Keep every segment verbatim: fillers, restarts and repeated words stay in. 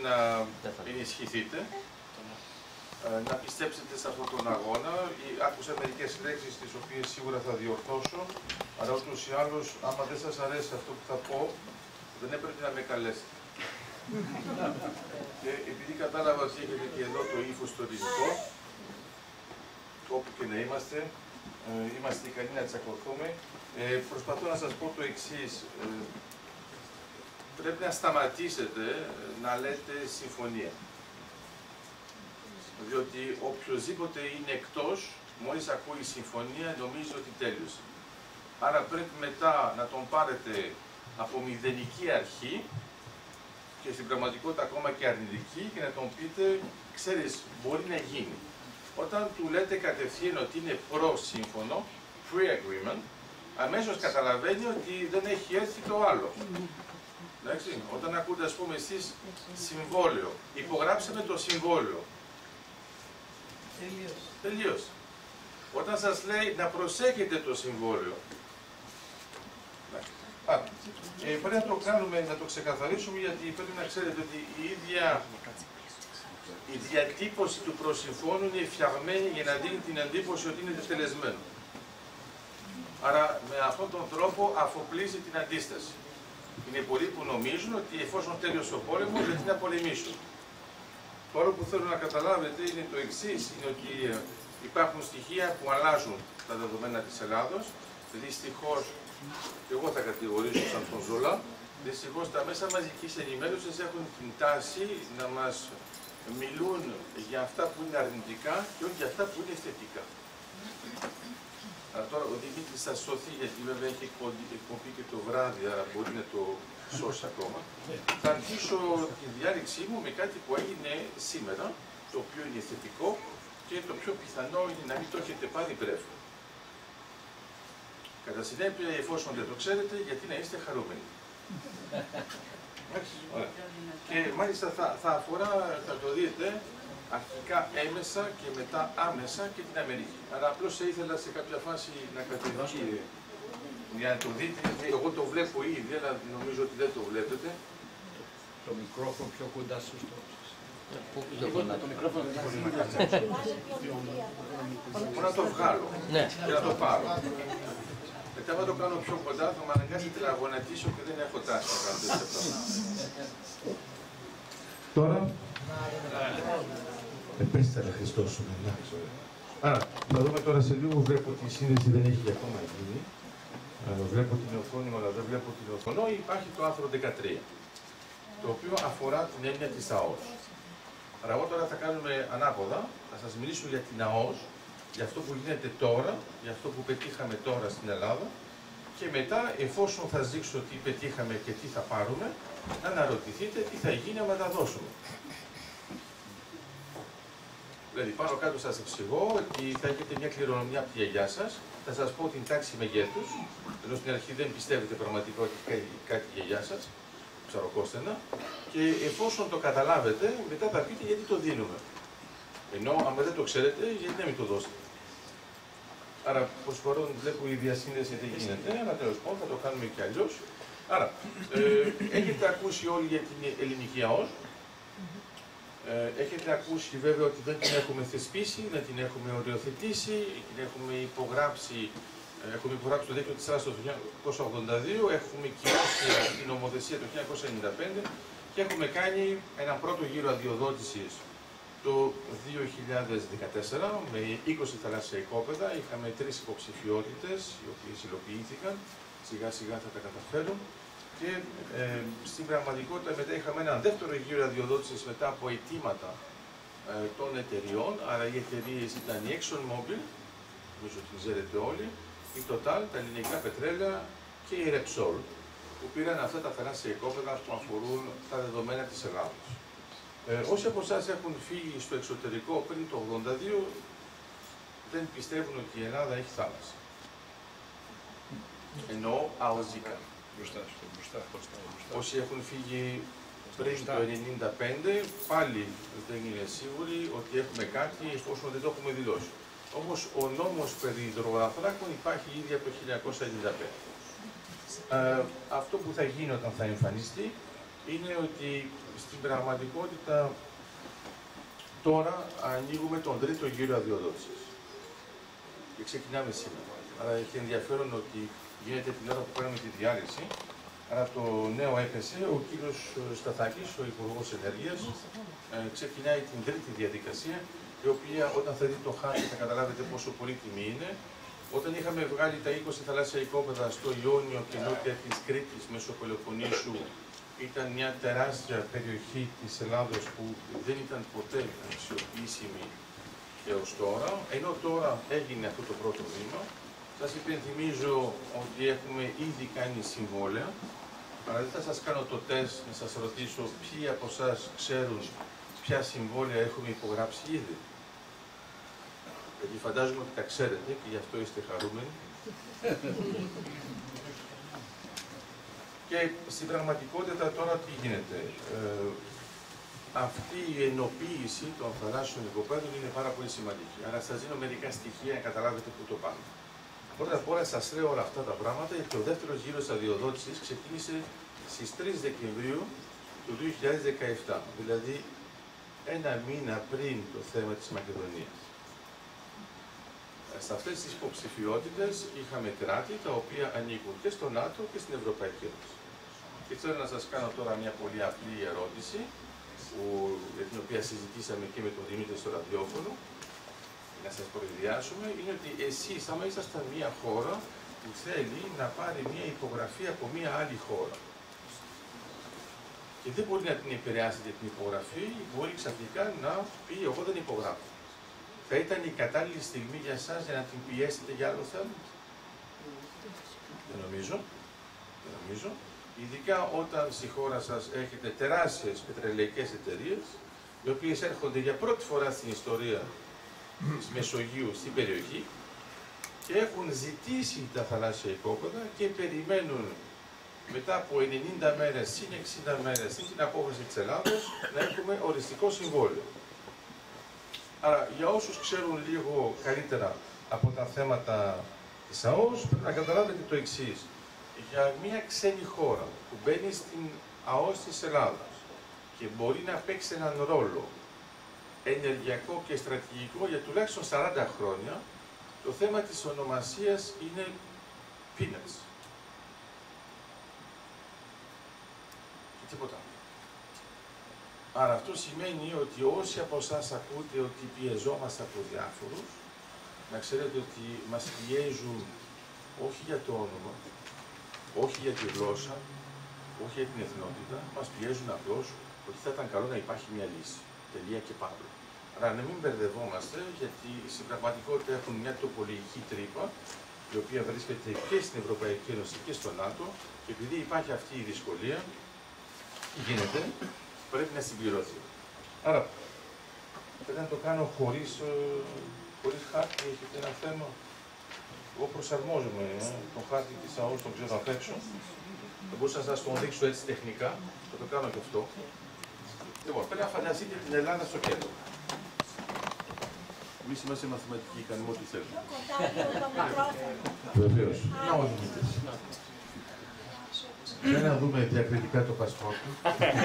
να ενισχυθείτε, να πιστέψετε σε αυτόν τον αγώνα. Άκουσα μερικές λέξεις τις οποίες σίγουρα θα διορθώσω, αλλά ούτως ή άλλως, άμα δεν σας αρέσει αυτό που θα πω, δεν έπρεπε να με καλέσετε. Και επειδή κατάλαβα ότι έχετε και εδώ το ύφος το ελληνικό, όπου και να είμαστε, ε, είμαστε ικανοί να τσακωθούμε. Ε, προσπαθώ να σας πω το εξής. Ε, πρέπει να σταματήσετε να λέτε συμφωνία. Διότι οποιοσδήποτε είναι εκτός, μόλις ακούει συμφωνία, νομίζει ότι τέλειωσε. Άρα πρέπει μετά να τον πάρετε από μηδενική αρχή και στην πραγματικότητα ακόμα και αρνητική και να τον πείτε, ξέρεις, μπορεί να γίνει. Όταν του λέτε κατευθείαν ότι είναι προ-σύμφωνο, pre-agreement, αμέσως καταλαβαίνει ότι δεν έχει έρθει το άλλο. Εντάξει, όταν ακούτε, ας πούμε, εσείς συμβόλαιο, υπογράψαμε το συμβόλαιο. Τελείως. Τελείως. Όταν σας λέει να προσέχετε το συμβόλαιο. Α, ε, πρέπει να το κάνουμε, να το ξεκαθαρίσουμε, γιατί πρέπει να ξέρετε ότι η ίδια η διατύπωση του προσυμφώνου είναι φτιαγμένη για να δίνει την εντύπωση ότι είναι τελεσμένο. Άρα με αυτόν τον τρόπο αφοπλίζει την αντίσταση. Είναι πολλοί που νομίζουν ότι εφόσον τέλειωσε ο πόλεμος, γιατί να πολεμήσουν. Το άλλο που θέλω να καταλάβετε είναι το εξής, είναι ότι υπάρχουν στοιχεία που αλλάζουν τα δεδομένα της Ελλάδος. Δυστυχώς, και εγώ θα κατηγορήσω σαν τον Ζολά, δυστυχώς τα μέσα μαζικής ενημέρωσης έχουν την τάση να μας μιλούν για αυτά που είναι αρνητικά και όχι για αυτά που είναι θετικά. Αλλά τώρα ο Δημήτρης θα σωθεί, γιατί βέβαια έχει εκπομπή και το βράδυ, άρα μπορεί να το σώσει ακόμα. Θα αρχίσω τη διάλεξή μου με κάτι που έγινε σήμερα, το οποίο είναι θετικό και το πιο πιθανό είναι να μην το έχετε πάρει πρέφο. Κατά συνέπεια, εφόσον δεν το ξέρετε, γιατί να είστε χαρούμενοι. Και μάλιστα θα, θα αφορά, θα το δείτε, αρχικά έμεσα και μετά άμεσα και την Αμερική. Άρα απλώς ήθελα σε κάποια φάση να κατεβάσει για να το δείτε. Εγώ το βλέπω ήδη, αλλά νομίζω ότι δεν το βλέπετε. Το μικρόφωνο πιο κοντά στους τόπους. Το μικρόφωνο δεν μπορεί να κάνει. Μπορώ να το βγάλω και να το πάρω. Μετά θα το κάνω πιο κοντά, θα με αναγκάσετε να γονατίσω και δεν έχω τάση να κάνω τέτοια πράγματα. Τώρα, επέστερα Χριστός σου με. Άρα, θα δούμε τώρα σε λίγο, βλέπω ότι η σύνδεση δεν έχει ακόμα γίνει. Βλέπω την οθόνη, αλλά δεν βλέπω την οθόνη. Υπάρχει το άρθρο δεκατρία, το οποίο αφορά την έννοια της ΑΟΣ. Άρα, εγώ τώρα θα κάνουμε ανάποδα, θα σας μιλήσω για την ΑΟΣ, για αυτό που γίνεται τώρα, για αυτό που πετύχαμε τώρα στην Ελλάδα και μετά, εφόσον θα δείξω τι πετύχαμε και τι θα πάρουμε, να αναρωτηθείτε τι θα γίνει άμα τα δώσουμε. Δηλαδή, πάνω κάτω σας εξηγώ ότι θα έχετε μια κληρονομιά από τη γιαγιά σας, θα σας πω την τάξη μεγέθους, ενώ στην αρχή δεν πιστεύετε πραγματικά ότι έχει κάτι η γιαγιά σας, ψαροκόστενα, και εφόσον το καταλάβετε, μετά θα πείτε γιατί το δίνουμε. Ενώ, αν δεν το ξέρετε, γιατί να μην το δώσετε. Άρα, προς παρόν βλέπω η διασύνδεση δεν γίνεται, αλλά τέλος πάντων θα το κάνουμε και αλλιώς. Άρα, ε, έχετε ακούσει όλοι για την ελληνική ΑΟΣ. Ε, έχετε ακούσει βέβαια ότι δεν την έχουμε θεσπίσει, δεν την έχουμε οριοθετήσει, την έχουμε υπογράψει, ε, έχουμε υπογράψει το δίκαιο της Ελλάδας το χίλια εννιακόσια ογδόντα δύο, έχουμε κυρώσει την νομοθεσία το χίλια εννιακόσια ενενήντα πέντε και έχουμε κάνει έναν πρώτο γύρο αδειοδότησης το δύο χιλιάδες δεκατέσσερα με είκοσι θαλάσσια οικόπεδα. Είχαμε τρεις υποψηφιότητες οι οποίες υλοποιήθηκαν, σιγά σιγά θα τα καταφέρουν. Και ε, στην πραγματικότητα μετά είχαμε έναν δεύτερο γύρο αδειοδότησης μετά από αιτήματα ε, των εταιριών. Άρα οι εταιρείες ήταν η ExxonMobil, νομίζω ότι ξέρετε όλοι, η Total, τα ελληνικά πετρέλαια και η Repsol, που πήραν αυτά τα θαλάσσια οικόπεδα που αφορούν τα δεδομένα της Ελλάδος. Ε, όσοι από εσάς έχουν φύγει στο εξωτερικό πριν το χίλια εννιακόσια ογδόντα δύο, δεν πιστεύουν ότι η Ελλάδα έχει θάλασσα. Εννοώ αοζικά. Μπροστά, μπροστά, μπροστά, μπροστά. Όσοι έχουν φύγει πριν το χίλια εννιακόσια ενενήντα πέντε, πάλι δεν είναι σίγουροι ότι έχουμε κάτι εφόσον δεν το έχουμε δηλώσει. Όμως ο νόμος περί υδρογοναθράκων υπάρχει ήδη από το χίλια εννιακόσια ενενήντα πέντε. Ε, αυτό που θα γίνει όταν θα εμφανιστεί είναι ότι στην πραγματικότητα τώρα ανοίγουμε τον τρίτο γύρο αδειοδότησης. Και ξεκινάμε σήμερα. Άρα έχει ενδιαφέρον ότι γίνεται την ώρα που παίρνουμε τη διάλυση. Άρα το νέο έπεσε, ο κύριος Σταθάκης, ο Υπουργός Ενέργειας, ε, ξεκινάει την τρίτη διαδικασία, η οποία όταν θα δει το χάρτη θα καταλάβετε πόσο πολύτιμη είναι. Όταν είχαμε βγάλει τα είκοσι θαλάσσια οικόπεδα στο Ιόνιο και νότια της Κρήτης μέσω Πελοποννήσου, ήταν μια τεράστια περιοχή της Ελλάδος που δεν ήταν ποτέ αξιοποιήσιμη έως τώρα, ενώ τώρα έγινε αυτό το πρώτο βήμα. Σας υπενθυμίζω ότι έχουμε ήδη κάνει συμβόλαια, αλλά δεν θα σας κάνω το τεστ να σας ρωτήσω ποιοι από εσάς ξέρουν ποια συμβόλαια έχουμε υπογράψει ήδη. Γιατί φαντάζομαι ότι τα ξέρετε και γι' αυτό είστε χαρούμενοι. Και στην πραγματικότητα τώρα τι γίνεται. Ε, αυτή η ενοποίηση των θαλάσσιων οικοπαίδων είναι πάρα πολύ σημαντική. Άρα σας δίνω μερικά στοιχεία να καταλάβετε πού το πάμε. Πρώτα απ' όλα σας λέω όλα αυτά τα πράγματα γιατί ο δεύτερος γύρος αδειοδότησης ξεκίνησε στις τρεις Δεκεμβρίου του δύο χιλιάδες δεκαεπτά, δηλαδή ένα μήνα πριν το θέμα της Μακεδονίας. Σε αυτές τις υποψηφιότητες είχαμε κράτη τα οποία ανήκουν και στο ΝΑΤΟ και στην Ευρωπαϊκή Ένωση. Και θέλω να σας κάνω τώρα μια πολύ απλή ερώτηση, που, για την οποία συζητήσαμε και με τον Δημήτρη στο ραδιόφωνο, να σας προειδιάσουμε, είναι ότι εσείς, άμα ήσασταν μια χώρα που θέλει να πάρει μια υπογραφή από μια άλλη χώρα και δεν μπορεί να την επηρεάσετε την υπογραφή, μπορεί ξαφνικά να πει εγώ δεν υπογράφω. Θα ήταν η κατάλληλη στιγμή για εσάς για να την πιέσετε για άλλο θέμα? Δεν νομίζω. Δεν νομίζω. Ειδικά όταν στη χώρα σας έχετε τεράστιες πετρελαϊκές εταιρείες, οι οποίες έρχονται για πρώτη φορά στην ιστορία της Μεσογείου στην περιοχή και έχουν ζητήσει τα θαλάσσια οικόπεδα και περιμένουν μετά από ενενήντα μέρες συν εξήντα μέρες συν την απόφαση της Ελλάδος να έχουμε οριστικό συμβόλαιο. Άρα, για όσους ξέρουν λίγο καλύτερα από τα θέματα της ΑΟΣ, πρέπει να καταλάβετε το εξής. Για μια ξένη χώρα που μπαίνει στην ΑΟΣ της Ελλάδας και μπορεί να παίξει έναν ρόλο ενεργειακό και στρατηγικό για τουλάχιστον σαράντα χρόνια, το θέμα της ονομασίας είναι peanuts. Και τίποτα. Άρα αυτό σημαίνει ότι όσοι από εσάς ακούτε ότι πιεζόμαστε από διάφορους, να ξέρετε ότι μας πιέζουν όχι για το όνομα, όχι για τη γλώσσα, όχι για την εθνότητα, μας πιέζουν απλώς ότι θα ήταν καλό να υπάρχει μια λύση. Τελεία και παύλα. Άρα να μην μπερδευόμαστε, γιατί στην πραγματικότητα έχουν μια τοπολογική τρύπα, η οποία βρίσκεται και στην Ευρωπαϊκή Ένωση και στο ΝΑΤΟ, και επειδή υπάρχει αυτή η δυσκολία, τι γίνεται, πρέπει να συμπληρωθεί. Άρα, πρέπει να το κάνω χωρίς, χωρίς χάρτη, έχετε ένα θέμα. Εγώ προσαρμόζομαι, ε, τον χάρτη της ΑΟΣ τον ξέρω απ' έξω. Θα μπορούσα να σας τον δείξω έτσι τεχνικά, θα το κάνω και αυτό. Λοιπόν, πρέπει να φανταστείτε την Ελλάδα στο κέντρο. Εμείς είμαστε μαθηματικοί, κάνουμε ό,τι θέλουμε. Βεβαίως. Να ο Δημήτρης. Για να δούμε διακριτικά το πασπόρτ του.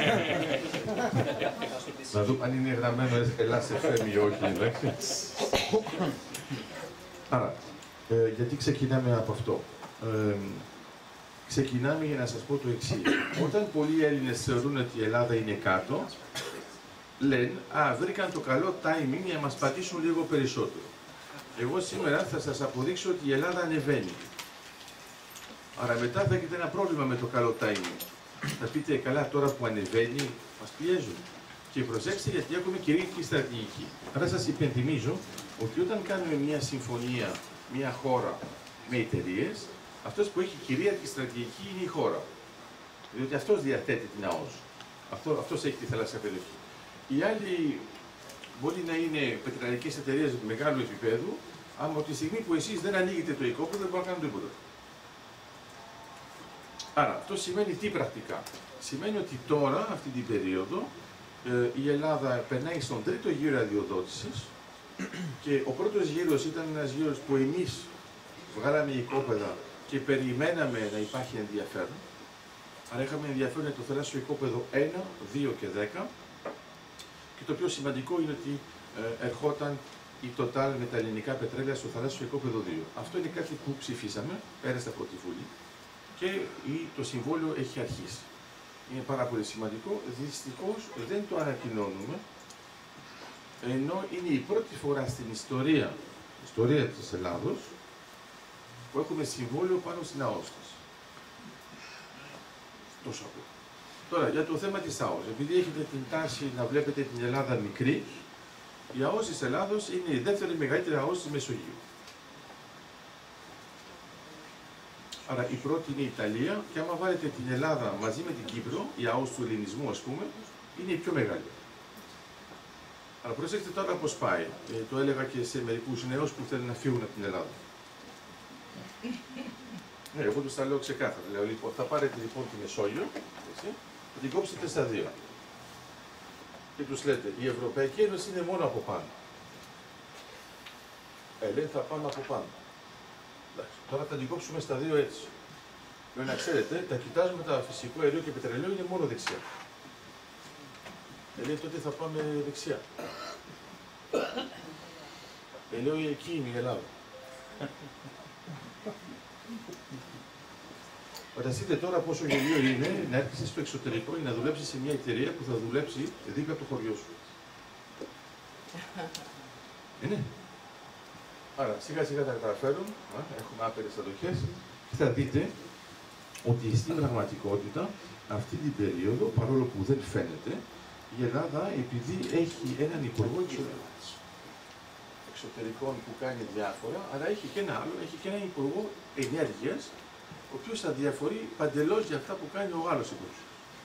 Να δούμε αν είναι γραμμένο Ελλάς εφ εμ ή όχι, εντάξει. Άρα, ε, γιατί ξεκινάμε από αυτό. Ε, ξεκινάμε για να σας πω το εξής. Όταν πολλοί Έλληνες θεωρούν ότι η Ελλάδα είναι κάτω, λένε, α, βρήκαν το καλό timing για να μας πατήσουν λίγο περισσότερο. Εγώ σήμερα θα σας αποδείξω ότι η Ελλάδα ανεβαίνει. Άρα μετά θα έχετε ένα πρόβλημα με το καλό timing. Θα πείτε, καλά, τώρα που ανεβαίνει, μας πιέζουν. Και προσέξτε, γιατί έχουμε κυρίαρχη στρατηγική. Άρα σας υπενθυμίζω ότι όταν κάνουμε μια συμφωνία, μια χώρα με εταιρείες, αυτός που έχει κυρίαρχη στρατηγική είναι η χώρα. Διότι αυτός διαθέτει την ΑΟΣ. Αυτό, αυτός έχει τη θαλάσσια περιοχή. Οι άλλοι μπορεί να είναι πετρελαϊκές εταιρείες μεγάλου επίπεδου, αλλά από τη στιγμή που εσείς δεν ανοίγετε το οικόπεδο, δεν μπορείτε να κάνετε τίποτα. Άρα, αυτό σημαίνει τι πρακτικά? Σημαίνει ότι τώρα, αυτή την περίοδο, ε, η Ελλάδα περνάει στον τρίτο γύρο αδειοδότησης και ο πρώτος γύρος ήταν ένας γύρος που εμείς βγάλαμε οικόπεδα και περιμέναμε να υπάρχει ενδιαφέρον. Άρα είχαμε ενδιαφέρον για το θαλάσσιο οικόπεδο ένα, δύο και δέκα. Και το πιο σημαντικό είναι ότι ε, ερχόταν η Total με τα ελληνικά πετρέλαια στο θαλάσσιο οικόπεδο δύο. Αυτό είναι κάτι που ψηφίσαμε, πέρασε από τη Βουλή και η, το συμβόλαιο έχει αρχίσει. Είναι πάρα πολύ σημαντικό. Δυστυχώς δεν το ανακοινώνουμε, ενώ είναι η πρώτη φορά στην ιστορία, ιστορία της Ελλάδος που έχουμε συμβόλαιο πάνω στην ΑΟΣ της. Τόσο απλό. Τώρα, για το θέμα της ΑΟΣ, επειδή έχετε την τάση να βλέπετε την Ελλάδα μικρή, η ΑΟΣ της Ελλάδος είναι η δεύτερη μεγαλύτερη ΑΟΣ της Μεσογείου. Άρα η πρώτη είναι η Ιταλία και άμα βάλετε την Ελλάδα μαζί με την Κύπρο, η ΑΟΣ του ελληνισμού ας πούμε, είναι η πιο μεγάλη. Αλλά προσέξτε τώρα πώς πάει. Ε, το έλεγα και σε μερικούς νέους που θέλουν να φύγουν από την Ελλάδα. Ναι, εγώ τους τα λέω ξεκάθαρα. Λέω, λοιπόν, θα πάρετε λοιπόν τη Μεσόγειο, έτσι, θα την κόψετε στα δύο. Και τους λέτε, η Ευρωπαϊκή Ένωση είναι μόνο από πάνω. Ε, λέει, θα πάμε από πάνω. Εντάξει, τώρα θα την κόψουμε στα δύο έτσι. Λέω, να ξέρετε, τα κοιτάσματα φυσικού αερίου και πετρελαίου είναι μόνο δεξιά. Ε, λέει, τότε θα πάμε δεξιά. Ε, λέω, εκεί είναι η Ελλάδα. Φανταστείτε τώρα πόσο γελίο είναι να έρθει στο εξωτερικό ή να δουλέψει σε μια εταιρεία που θα δουλέψει δίπλα από το χωριό σου. Ε, ναι. Άρα σιγά σιγά τα καταφέρουν, έχουμε άπειρες αντοχές και θα δείτε ότι στην πραγματικότητα αυτή την περίοδο, παρόλο που δεν φαίνεται, η Ελλάδα επειδή έχει έναν υπουργό εξωτερικών που κάνει διάφορα, αλλά έχει και ένα άλλο, έχει και έναν υπουργό ενέργειας, ο οποίος θα διαφορεί παντελώς για αυτά που κάνει ο άλλος υπουργός.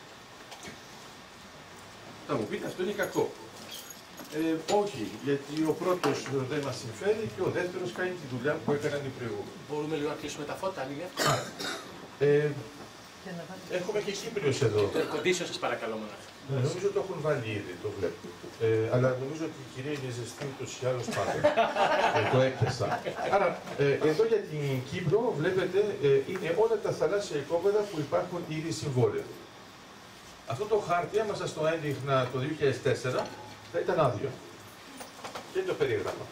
Θα μου πείτε, αυτό είναι κακό. Ε, όχι, γιατί ο πρώτος δεν μας συμφέρει και ο δεύτερος κάνει τη δουλειά που έκαναν οι προηγούμενοι. Μπορούμε λίγο να κλείσουμε τα φώτα, αν είναι εύκολο. Ε, έχουμε και Κύπριος εδώ. Το air condition σας παρακαλώ μονάχα. Ναι, νομίζω το έχουν βάλει ήδη, το βλέπω. Ε, αλλά νομίζω ότι η κυρία είναι ζεστή ούτως ή άλλως πάντα. ε, το έπιασα. Άρα, ε, εδώ για την Κύπρο, βλέπετε, ε, είναι όλα τα θαλάσσια οικόπεδα που υπάρχουν ήδη συμβόλαια. Αυτό το χάρτη, άμα σας το έδειχνα το δύο χιλιάδες τέσσερα, θα ήταν άδειο. Και το περιγράφω.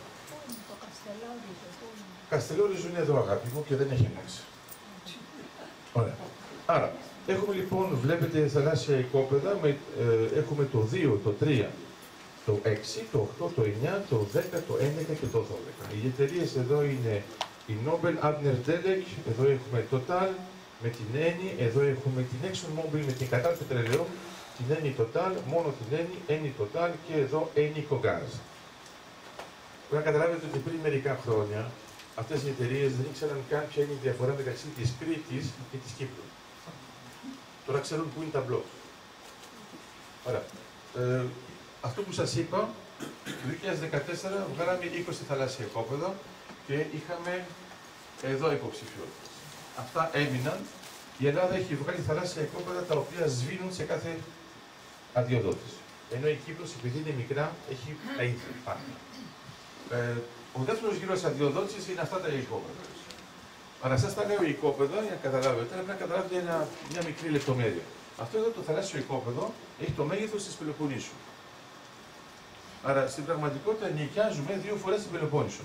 Καστελόριζο είναι εδώ, αγάπη μου, και δεν έχει ανοίξει. Ωραία. Άρα, έχουμε λοιπόν, βλέπετε θαλάσσια οικόπεδα, με, ε, έχουμε το δύο, το τρία, το έξι, το οκτώ, το εννιά, το δέκα, το έντεκα και το δώδεκα. Οι εταιρείες εδώ είναι η Nobel, Abner Delek, εδώ έχουμε Total με την Eni, εδώ έχουμε την ExxonMobil με την Qatar Petroleum, την Eni Total, μόνο την Eni, Eni Total και εδώ Eni Cogaz. Πρέπει να καταλάβετε ότι πριν μερικά χρόνια αυτές οι εταιρείες δεν ήξεραν καν ποια είναι η διαφορά μεταξύ της Κρήτης και της Κύπρου. Τώρα ξέρουν πού είναι τα μπλοκ. Ωραία. Ε, αυτό που σας είπα, το δύο χιλιάδες δεκατέσσερα βγάλαμε είκοσι θαλάσσια οικόπεδα και είχαμε εδώ υποψηφιότητες. Αυτά έμειναν. Η Ελλάδα έχει βγάλει θαλάσσια οικόπεδα τα οποία σβήνουν σε κάθε αδειοδότηση. Ενώ η Κύπρος, επειδή είναι μικρά, έχει τα ίδια πάντα. Ε, ο δεύτερος γύρος αδειοδότησης είναι αυτά τα οικόπεδα. Άρα, σας τα λέω οικόπεδα, για να καταλάβετε, πρέπει να καταλάβετε ένα, μια μικρή λεπτομέρεια. Αυτό εδώ το θαλάσσιο οικόπεδο έχει το μέγεθος της Πελοποννήσου. Άρα, στην πραγματικότητα νοικιάζουμε δύο φορές την Πελοπόννησο.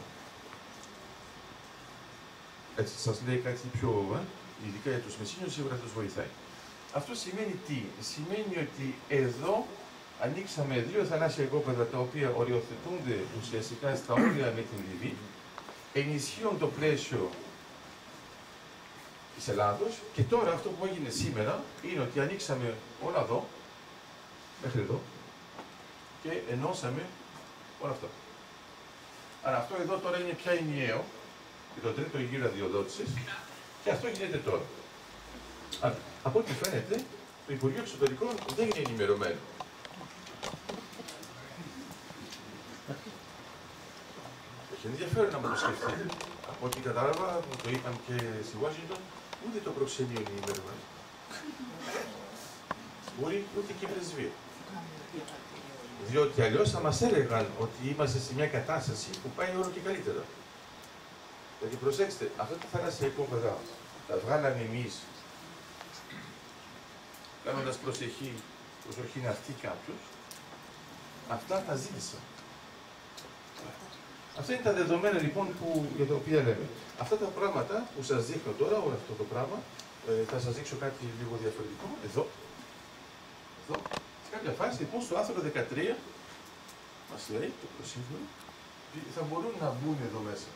Έτσι, σας λέει κάτι πιο, ε, ειδικά για τους Μεσσήνιους, σίγουρα τους βοηθάει. Αυτό σημαίνει τι? Σημαίνει ότι εδώ ανοίξαμε δύο θαλάσσια οικόπεδα τα οποία οριοθετούνται ουσιαστικά στα όρια με την Λιβύη, ενισχύουν το πλαίσιο της Ελλάδος και τώρα αυτό που έγινε σήμερα είναι ότι ανοίξαμε όλα εδώ, μέχρι εδώ και ενώσαμε όλα αυτά. Άρα αυτό εδώ τώρα είναι πια ενιαίο και το τρίτο γύρο αδειοδότησης και αυτό γίνεται τώρα. Άρα, από ό,τι φαίνεται, το Υπουργείο Εξωτερικών δεν είναι ενημερωμένο. Έχει ενδιαφέρον να μου το σκεφτείτε. Από ό,τι κατάλαβα, μου το είπαν και στη Washington, ούτε το προξενείο είναι ενημερωμένο. Μπορεί ούτε και η πρεσβεία. Διότι αλλιώς θα μας έλεγαν ότι είμαστε σε μια κατάσταση που πάει όλο και καλύτερα. Δηλαδή προσέξτε, αυτά τα θαλάσσια οικόπεδα τα βγάλαμε εμείς κάνοντας προσοχή, προσοχή να έρθει κάποιος, αυτά τα ζήτησα. Αυτά είναι τα δεδομένα λοιπόν που, για τα οποία λέμε. Αυτά τα πράγματα που σας δείχνω τώρα, όλο αυτό το πράγμα, ε, θα σας δείξω κάτι λίγο διαφορετικό. Εδώ. Εδώ. Σε κάποια φάση λοιπόν στο άρθρο δεκατρία μας λέει το προσύμφωνο θα μπορούν να μπουν εδώ μέσα.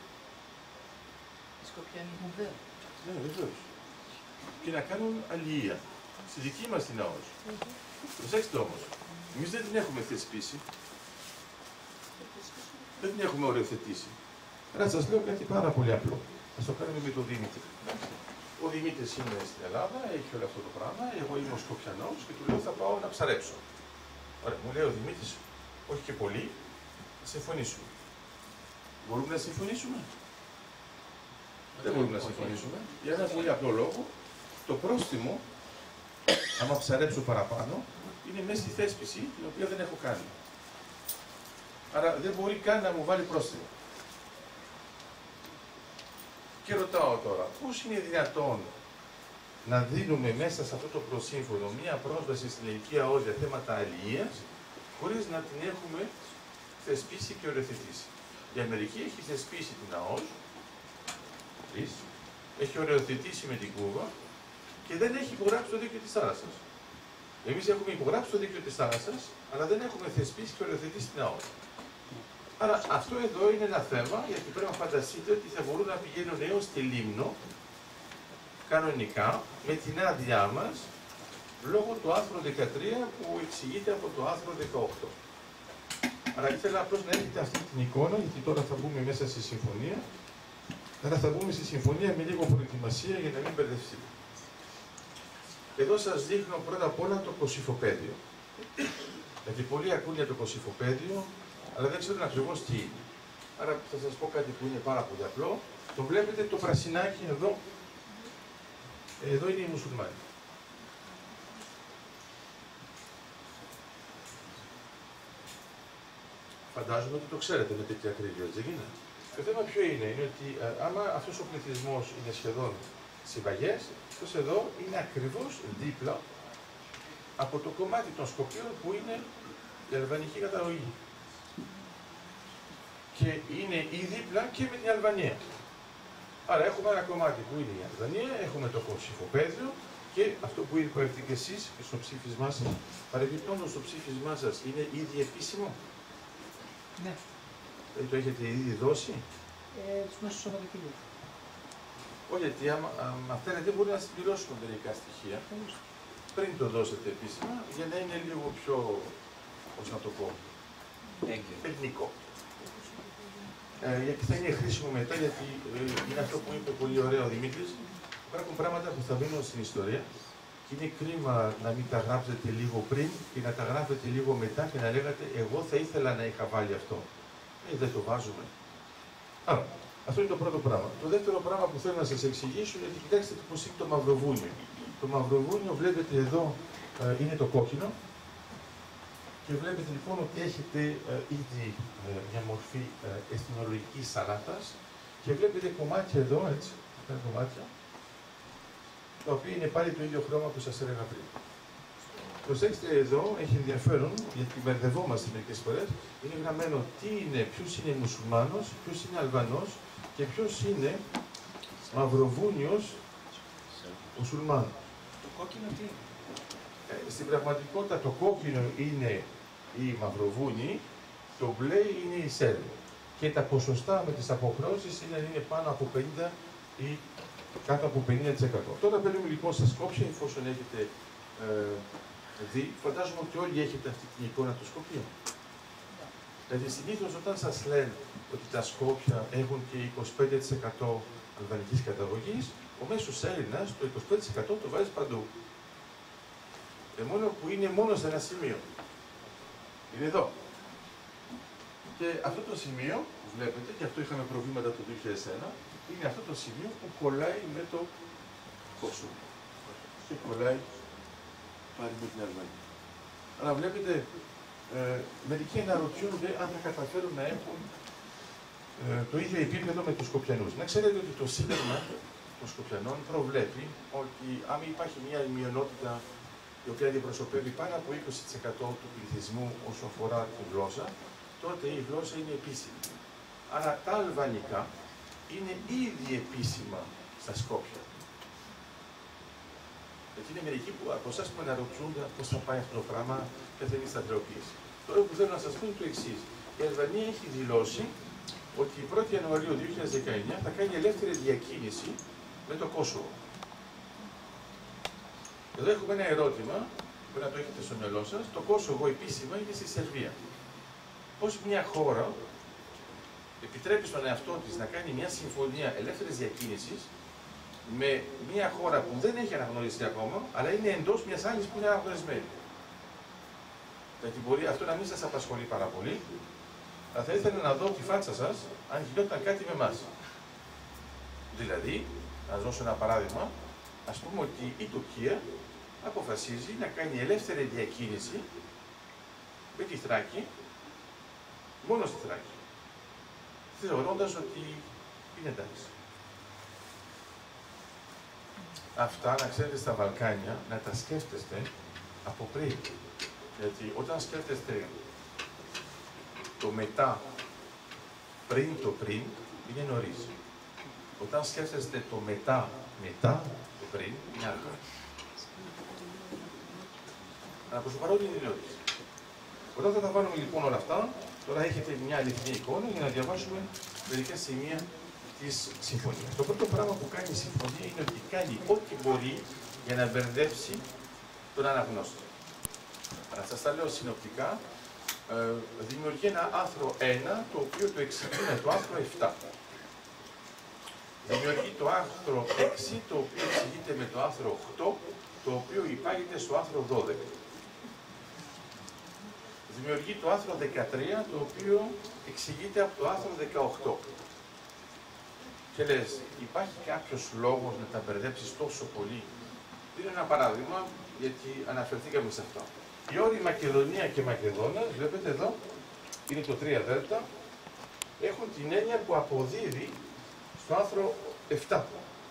Οι Σκοπιανοί μου βέβαια. Ναι, βεβαίως. Και να κάνουν αλληλεία. Στη δική μας την ΑΟΣ. Προσέξτε όμως, εμείς δεν την έχουμε θεσπίσει. Δεν την έχουμε οριοθετήσει. Άρα σας λέω κάτι πάρα πολύ απλό. Ας το κάνουμε με τον Δημήτρη. Ο Δημήτρης είναι στην Ελλάδα, έχει όλο αυτό το πράγμα. Εγώ είμαι ο Σκοπιανός και του λέω θα πάω να ψαρέψω. Ωραία, μου λέει ο Δημήτρης, όχι και πολύ, να συμφωνήσουμε. Μπορούμε να συμφωνήσουμε? Δεν μπορούμε να συμφωνήσουμε. Για ένα πολύ απλό λόγο, το πρόστιμο, άμα ψαρέψω παραπάνω, είναι μέσα στη θέσπιση την οποία δεν έχω κάνει. Άρα δεν μπορεί καν να μου βάλει πρόστιμο. Και ρωτάω τώρα, πώς είναι δυνατόν να δίνουμε μέσα σε αυτό το προσύμφωνο μία πρόσβαση στην ελληνική ΑΟΣ για θέματα αλληλείας, χωρίς να την έχουμε θεσπίσει και οριοθετήσει. Η Αμερική έχει θεσπίσει την ΑΟΣ, έχει οριοθετήσει με την Κούβα και δεν έχει υπογράψει το δίκαιο της θάλασσας. Εμείς έχουμε υπογράψει το δίκαιο της θάλασσας, αλλά δεν έχουμε θεσπίσει και οριοθετήσει την ΑΟΣ. Άρα αυτό εδώ είναι ένα θέμα, γιατί πρέπει να φανταστείτε ότι θα μπορούν να πηγαίνουν έως τη Λίμνο, κανονικά, με την άδειά μας, λόγω του άρθρου δεκατρία που εξηγείται από το άρθρο δεκαοκτώ. Άρα ήθελα απλώς να έχετε αυτή την εικόνα, γιατί τώρα θα μπούμε μέσα στη συμφωνία. Άρα θα μπούμε στη συμφωνία με λίγο προετοιμασία για να μην μπερδευτείτε. Εδώ σας δείχνω πρώτα απ' όλα το Κωσυφοπαίδιο. Γιατί πολλοί ακούν για το Κωσυφοπαίδιο, αλλά δεν ξέρουν ακριβώς τι είναι. Άρα θα σας πω κάτι που είναι πάρα πολύ απλό. Το βλέπετε το πρασινάκι εδώ. Εδώ είναι οι μουσουλμάνοι. Φαντάζομαι ότι το ξέρετε με τέτοια ακρίβεια, έτσι δεν είναι? Το θέμα ποιο είναι, είναι ότι α, άμα αυτός ο πληθυσμός είναι σχεδόν συμπαγές, αυτός εδώ είναι ακριβώς δίπλα από το κομμάτι των Σκοπίων που είναι η αλβανική καταγωγή. Και είναι ή δίπλα και με την Αλβανία. Άρα έχουμε ένα κομμάτι που είναι η Αλβανία, έχουμε το Κωσυφοπαίδιο και αυτό που είπατε και εσείς στο ψήφισμά σας. Παρεμπιπτόντως στο ψήφισμά σας είναι ήδη επίσημο. Ναι. Δεν το έχετε ήδη δώσει. Ε, τους μέσους Σαββατοκύριακου. Όχι, γιατί άμα, άμα θέλετε μπορεί να συμπληρώσουμε μερικά στοιχεία. Πριν το δώσετε επίσημα, για να είναι λίγο πιο, πώς να το πω, εθνικό. Ε, γιατί θα είναι χρήσιμο μετά, γιατί ε, είναι αυτό που είπε πολύ ωραίο ο Δημήτρης. Υπάρχουν πράγματα που θα μείνουν στην ιστορία και είναι κρίμα να μην τα γράψετε λίγο πριν και να τα γράφετε λίγο μετά και να λέγατε εγώ θα ήθελα να είχα βάλει αυτό. Ε, δεν το βάζουμε. Άρα, αυτό είναι το πρώτο πράγμα. Το δεύτερο πράγμα που θέλω να σας εξηγήσω είναι ότι κοιτάξτε πώς είναι το Μαυροβούνιο. Το Μαυροβούνιο βλέπετε εδώ ε, είναι το κόκκινο και βλέπετε λοιπόν ότι έχετε ε, ήδη ε, μια μορφή ε, εθνολογικής σαλάτας και βλέπετε κομμάτια εδώ, έτσι, τα κομμάτια, τα οποία είναι πάλι το ίδιο χρώμα που σας έλεγα πριν. Προσέξτε εδώ, έχει ενδιαφέρον, γιατί μπερδευόμαστε μερικές φορές, είναι γραμμένο τι είναι, ποιος είναι μουσουλμάνος, ποιος είναι Αλβανός και ποιος είναι Μαυροβούνιος μουσουλμάνος. Το κόκκινο τι είναι? Ε, στην πραγματικότητα το κόκκινο είναι οι Μαυροβούνιοι, το μπλε είναι οι Σέρβοι. Και τα ποσοστά με τις αποχρώσεις είναι, είναι πάνω από πενήντα ή κάτω από πενήντα τοις εκατό. Τώρα παίρνουμε λοιπόν στα Σκόπια, εφόσον έχετε ε, δει, φαντάζομαι ότι όλοι έχετε αυτή την εικόνα του Σκοπίου. Δηλαδή συνήθως όταν σας λένε ότι τα Σκόπια έχουν και είκοσι πέντε τοις εκατό αλβανικής καταγωγής, ο μέσος Έλληνας το είκοσι πέντε τοις εκατό το βάζει παντού. Ε, μόνο που είναι μόνο σε ένα σημείο. Είναι εδώ. Και αυτό το σημείο που βλέπετε, και αυτό είχαμε προβλήματα το δύο χιλιάδες ένα, είναι αυτό το σημείο που κολλάει με το Κόσοβο. Και κολλάει πάλι με την Αλβανία. Αλλά βλέπετε, ε, μερικοί αναρωτιούνται αν θα καταφέρουν να έχουν ε, το ίδιο επίπεδο με τους Σκοπιανούς. Να ξέρετε ότι το Σύνταγμα των Σκοπιανών προβλέπει ότι αν υπάρχει μια μειονότητα η οποία αντιπροσωπεύει πάνω από είκοσι τοις εκατό του πληθυσμού όσο αφορά τη γλώσσα, τότε η γλώσσα είναι επίσημη. Άρα τα αλβανικά είναι ήδη επίσημα στα Σκόπια. Γιατί είναι μερικοί που από εσάς που αναρωτιούνται πώς θα πάει αυτό το πράγμα και θα είναι σταθεροποίηση. Τώρα που θέλω να σας πω είναι το εξής. Η Αλβανία έχει δηλώσει ότι η πρώτη Ιανουαρίου δύο χιλιάδες δεκαεννιά θα κάνει ελεύθερη διακίνηση με το Κόσοβο. Εδώ έχουμε ένα ερώτημα, πρέπει να το έχετε στο μυαλό σας. Το Κόσοβο επίσημα είναι στη Σερβία. Πώς μια χώρα επιτρέπει στον εαυτό της να κάνει μια συμφωνία ελεύθερης διακίνησης με μια χώρα που δεν έχει αναγνωριστεί ακόμα, αλλά είναι εντός μιας άλλης που είναι αναγνωρισμένη. Γιατί μπορεί αυτό να μην σας απασχολεί πάρα πολύ, αλλά θα ήθελα να δω τη φάτσα σας αν γινόταν κάτι με εμάς. Δηλαδή, να δώσω ένα παράδειγμα, ας πούμε ότι η Τουρκία αποφασίζει να κάνει ελεύθερη διακίνηση με τη Θράκη, μόνο στη Θράκη, θεωρώντας ότι είναι εντάξει. Αυτά, να ξέρετε, στα Βαλκάνια, να τα σκέφτεστε από πριν. Γιατί όταν σκέφτεστε το μετά, πριν το πριν, είναι νωρίς. Όταν σκέφτεστε το μετά, μετά το πριν, είναι αργά. Αλλά προς το παρόν είναι νωρίς. Όταν θα τα βάλουμε λοιπόν όλα αυτά, τώρα έχετε μια αληθινή εικόνα για να διαβάσουμε μερικά σημεία της συμφωνίας. Το πρώτο πράγμα που κάνει η συμφωνία είναι ότι κάνει ό,τι μπορεί για να μπερδέψει τον αναγνώστη. Να σας τα λέω συνοπτικά, ε, δημιουργεί ένα άρθρο ένα, το οποίο το εξηγεί με το άρθρο επτά. Δημιουργεί το άρθρο έξι, το οποίο εξηγείται με το άρθρο οκτώ, το οποίο υπάγεται στο άρθρο δώδεκα. Δημιουργεί το άρθρο δεκατρία, το οποίο εξηγείται από το άρθρο δεκαοκτώ. Και λες, υπάρχει κάποιος λόγος να τα μπερδέψεις τόσο πολύ? Δίνω ένα παράδειγμα, γιατί αναφερθήκαμε σε αυτό. Οι όροι Μακεδονία και Μακεδόνας, βλέπετε εδώ, είναι το τρία δέλτα, έχουν την έννοια που αποδίδει στο άρθρο επτά.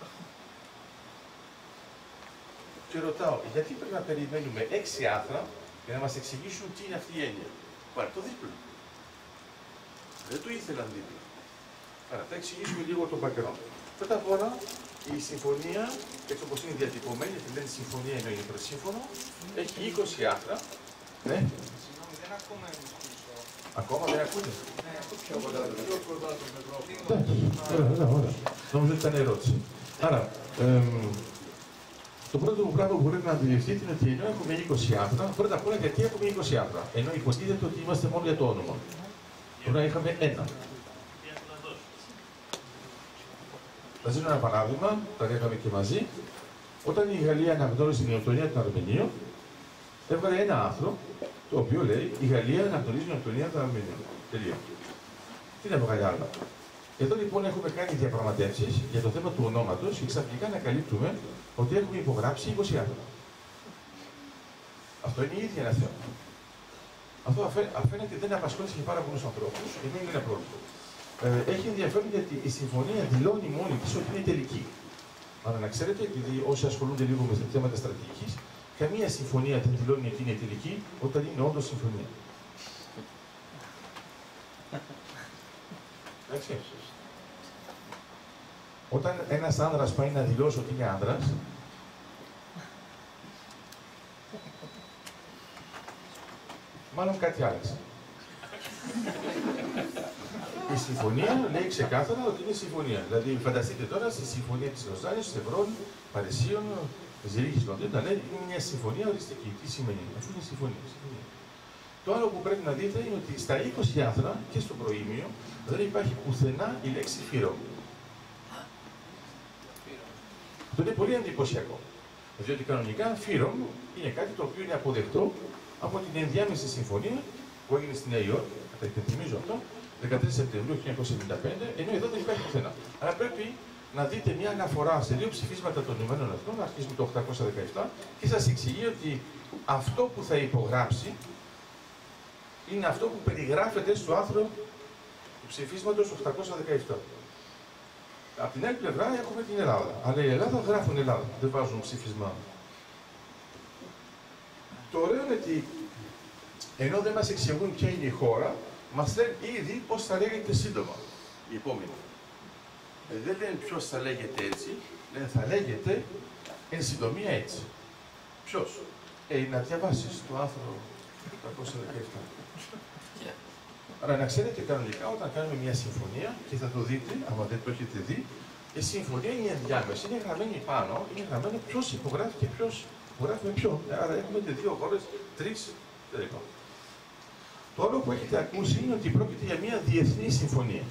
Και ρωτάω, γιατί πρέπει να περιμένουμε έξι άρθρα για να μας εξηγήσουν τι είναι αυτή η έννοια? Πάρε το δίπλο. Δεν το ήθελαν δίπλο. Άρα, θα εξηγήσουμε λίγο το background. Πρώτα απ' όλα, η συμφωνία, έτσι όπως είναι διατυπωμένη, τη λένε συμφωνία ενώ είναι προσύμφωνο, έχει είκοσι άρθρα. Ναι. Συγγνώμη, δεν ακούμε εμείς πίσω. Ακόμα δεν ακούτε? Ναι, Πιο κοντά το μικρόφωνο. Ωραία, ωραία. Νομίζω ότι ήταν ερώτηση. Άρα, εμ, το πρώτο πράγμα που πρέπει να αντιληφθείτε είναι ότι ενώ έχουμε είκοσι άρθρα, πρώτα απ' όλα γιατί έχουμε είκοσι άρθρα, ενώ υποτίθεται ότι είμαστε μόνο για το όνομα. Τώρα είχαμε ένα. Θα σας δίνω ένα παράδειγμα, τα λέγαμε και μαζί. Όταν η Γαλλία αναγνώρισε την αυτονομία των Αρμενίων, έβγαλε ένα άρθρο, το οποίο λέει η Γαλλία αναγνωρίζει την αυτονομία των Αρμενίων. Τελείω. Τι να βγάλει άλλο? Εδώ λοιπόν έχουμε κάνει διαπραγματεύσεις για το θέμα του ονόματος και ξαφνικά ανακαλύπτουμε ότι έχουμε υπογράψει είκοσι άρθρα. Αυτό είναι ήδη ένα θέμα. Αυτό αφαίνεται δεν απασχόλησε και πάρα πολλούς ανθρώπους, ενώ είναι ένα πρόβλημα. Ε, έχει ενδιαφέρον γιατί η συμφωνία δηλώνει μόνη της ότι είναι τελική. Αλλά να ξέρετε, επειδή όσοι ασχολούνται λίγο με θέματα στρατηγικής, καμία συμφωνία δεν δηλώνει ότι είναι τελική όταν είναι όντως συμφωνία. Εντάξει. Όταν ένας άνδρας πάει να δηλώσει ότι είναι άνδρας, μάλλον κάτι άλλαξε. Η συμφωνία λέει ξεκάθαρα ότι είναι συμφωνία. Δηλαδή, φανταστείτε τώρα στη συμφωνία της Λοζάνης, της Ευρών, Παρισίων, Ζηρίχης Λονδίνου, να λέει είναι μια συμφωνία οριστική. Τι σημαίνει? Αφού είναι συμφωνία. συμφωνία. Το άλλο που πρέπει να δείτε είναι ότι στα είκοσι άρθρα και στο προήμιο δεν υπάρχει πουθενά η λέξη φύρο. Αυτό είναι πολύ εντυπωσιακό. Διότι κανονικά φύρο είναι κάτι το οποίο είναι αποδεκτό από την ενδιάμεση συμφωνία που έγινε στη Νέα Υόρκη, θα υπενθυμίζω αυτό, δεκατρείς Σεπτεμβρίου χίλια εννιακόσια εβδομήντα πέντε, ενώ εδώ δεν υπάρχει πουθενά. Άρα πρέπει να δείτε μια αναφορά σε δύο ψηφίσματα των Ηνωμένων Εθνών, αρχίζουμε το οκτακόσια δεκαεπτά, και σας εξηγεί ότι αυτό που θα υπογράψει είναι αυτό που περιγράφεται στο άρθρο του ψηφίσματος οκτακόσια δεκαεπτά. Από την άλλη πλευρά έχουμε την Ελλάδα. Αλλά η Ελλάδα γράφουν Ελλάδα, δεν βάζουν ψήφισμα. Άρα πρέπει να δείτε μια αναφορά σε δύο ψηφίσματα των Ηνωμένων Εθνών, αρχίζουμε το οκτακόσια δεκαεπτά, και σας εξηγεί ότι αυτό που θα υπογράψει είναι αυτό που περιγράφεται στο άρθρο του ψηφίσματος οκτακόσια δεκαεπτά. Από την άλλη πλευρά έχουμε την Ελλάδα. Αλλά η Ελλάδα γράφουν Ελλάδα, δεν βάζουν ψήφισμα. Το ωραίο είναι ότι ενώ δεν μας εξηγούν ποια είναι η χώρα, μας λένε ήδη πώς θα λέγεται σύντομα η επόμενη. Ε, δεν λένε ποιος θα λέγεται έτσι, λένε θα λέγεται εν συντομία έτσι. Ποιος? Ε, να διαβάσεις το άρθρο τριακόσια δεκαεπτά. Άρα να ξέρετε κανονικά όταν κάνουμε μια συμφωνία, και θα το δείτε, άμα δεν το έχετε δει, η συμφωνία είναι ενδιάμεση, είναι γραμμένη πάνω, είναι γραμμένο ποιος υπογράφει και ποιος υπογράφει με ποιον. Άρα έχουμε δύο χώρες, τρεις, δεν είπα. Το άλλο που έχετε ακούσει είναι ότι πρόκειται για μια διεθνή συμφωνία.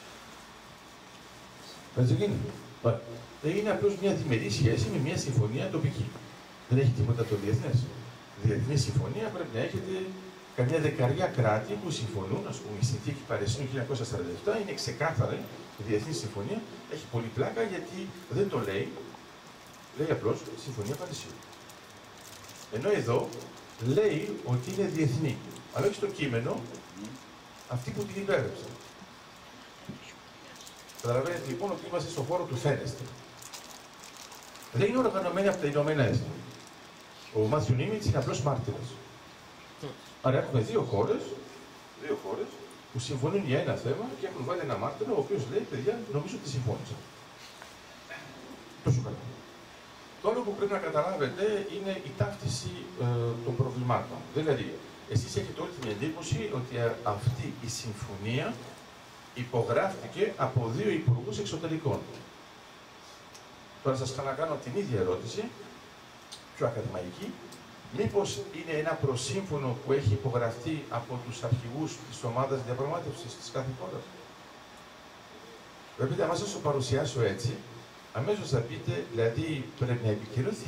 Έτσι δεν είναι. Δεν είναι απλώς μια διμερή σχέση με μια συμφωνία τοπική. Δεν έχει τίποτα το διεθνές. Διεθνή συμφωνία πρέπει να έχετε καμιά δεκαριά κράτη που συμφωνούν, ας πούμε, η συνθήκη Παρισιού χίλια εννιακόσια σαράντα επτά είναι ξεκάθαρη, η διεθνή συμφωνία, έχει πολύ πλάκα γιατί δεν το λέει, λέει απλώς Συμφωνία Παρισιού. Ενώ εδώ λέει ότι είναι διεθνή, αλλά όχι στο κείμενο, αυτοί που την υπέγραψαν. Καταλαβαίνετε λοιπόν ότι είμαστε στον χώρο του φαίνεστε. Δεν είναι οργανωμένη από τα Ηνωμένα Έθνη. Ο Μάθιου Νίμιτς είναι απλώς μάρτυρας. Άρα έχουμε δύο χώρες, δύο χώρες που συμφωνούν για ένα θέμα και έχουν βάλει ένα μάρτυρα ο οποίος λέει: παιδιά, νομίζω ότι συμφώνησαν. Τόσο καλά. Το άλλο που πρέπει να καταλάβετε είναι η ταύτιση ε, των προβλημάτων. Δηλαδή, εσείς έχετε όλη την εντύπωση ότι αυτή η συμφωνία υπογράφτηκε από δύο υπουργούς εξωτερικών. Τώρα σας ξανακάνω την ίδια ερώτηση, πιο ακαδημαϊκή. Μήπως είναι ένα προσύμφωνο που έχει υπογραφτεί από τους αρχηγούς της ομάδας διαπραγμάτευσης της κάθε χώρας? Βλέπετε, άμα σας το παρουσιάσω έτσι, αμέσως θα πείτε, δηλαδή πρέπει να επικυρωθεί.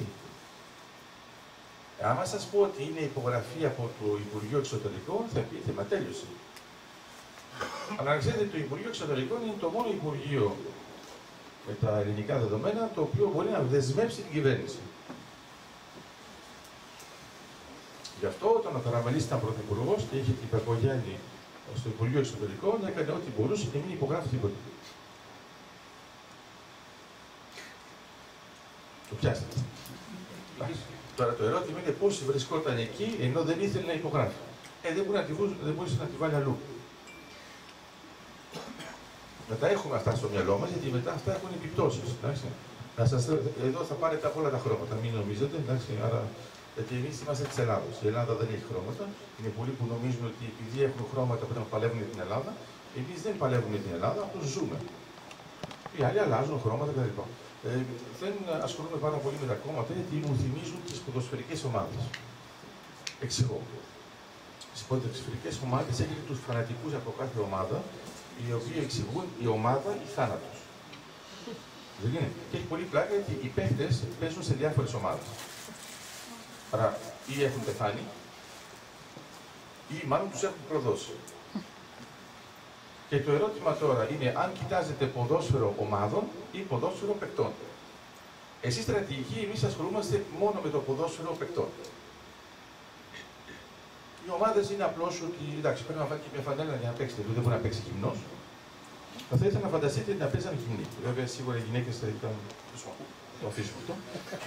Άμα σας πω ότι είναι υπογραφή από το Υπουργείο Εξωτερικών, θα πείτε, μα τέλειωσε. Αλλά να ξέρετε, το Υπουργείο Εξωτερικών είναι το μόνο Υπουργείο με τα ελληνικά δεδομένα, το οποίο μπορεί να δεσμεύσει την κυβέρνηση. Γι' αυτό, όταν ο Καραμανλής ήταν πρωθυπουργός και είχε την Παπογιάννη στο Υπουργείο Εξωτερικών, έκανε ό,τι μπορούσε και μην υπογράφει τίποτα. Το πιάσατε. Τώρα το ερώτημα είναι πώς βρισκόταν εκεί ενώ δεν ήθελε να υπογράφει. Ε, δεν, μπορεί να τη, δεν μπορούσε να τη βάλει αλλού. Μετά έχουμε αυτά στο μυαλό μας, γιατί μετά αυτά έχουν επιπτώσεις. Να σας, εδώ θα πάρετε από όλα τα χρώματα, μην νομίζετε. Εντάξει, άρα, γιατί εμείς είμαστε της Ελλάδος. Η Ελλάδα δεν έχει χρώματα. Είναι πολλοί που νομίζουν ότι επειδή έχουν χρώματα πρέπει να παλεύουν την Ελλάδα. Εμείς δεν παλεύουμε την Ελλάδα, απλώς ζούμε. Οι άλλοι αλλάζουν χρώματα κτλ. Ε, δεν ασχολούμαι πάρα πολύ με τα κόμματα γιατί μου θυμίζουν τις ποδοσφαιρικές ομάδες. Εξηγώ. Στις ποδοσφαιρικές ομάδες έχετε τους φανατικούς από κάθε ομάδα, οι οποίοι εξηγούν η ομάδα ή θάνατος. Δεν είναι. Και έχει πολύ πλάκα γιατί οι παίχτες παίζουν σε διάφορες ομάδες. Άρα ή έχουν πεθάνει, ή μάλλον τους έχουν προδώσει. Και το ερώτημα τώρα είναι αν κοιτάζετε ποδόσφαιρο ομάδων ή ποδόσφαιρο παικτών. Εσείς στρατηγικοί, εμείς ασχολούμαστε μόνο με το ποδόσφαιρο παικτών. Οι ομάδες είναι απλώς ότι εντάξει, πρέπει να βάλει και μια φανέλα για να παίξετε. Δεν μπορεί να παίξει γυμνός. Θα ήθελα να φανταστείτε να παίζανε γυμνοί. Βέβαια, σίγουρα οι γυναίκες θα ήταν. Το αφήσουμε αυτό.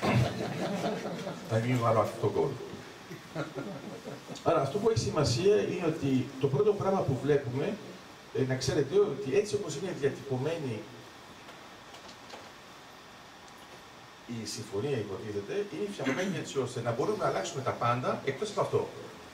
Να μην βάλω αυτό το γκολ. Άρα, αυτό που έχει σημασία είναι ότι το πρώτο πράγμα που βλέπουμε, ε, να ξέρετε ότι έτσι όπως είναι διατυπωμένη η συμφωνία, υποτίθεται, είναι φτιαγμένη έτσι ώστε να μπορούμε να αλλάξουμε τα πάντα εκτός από αυτό.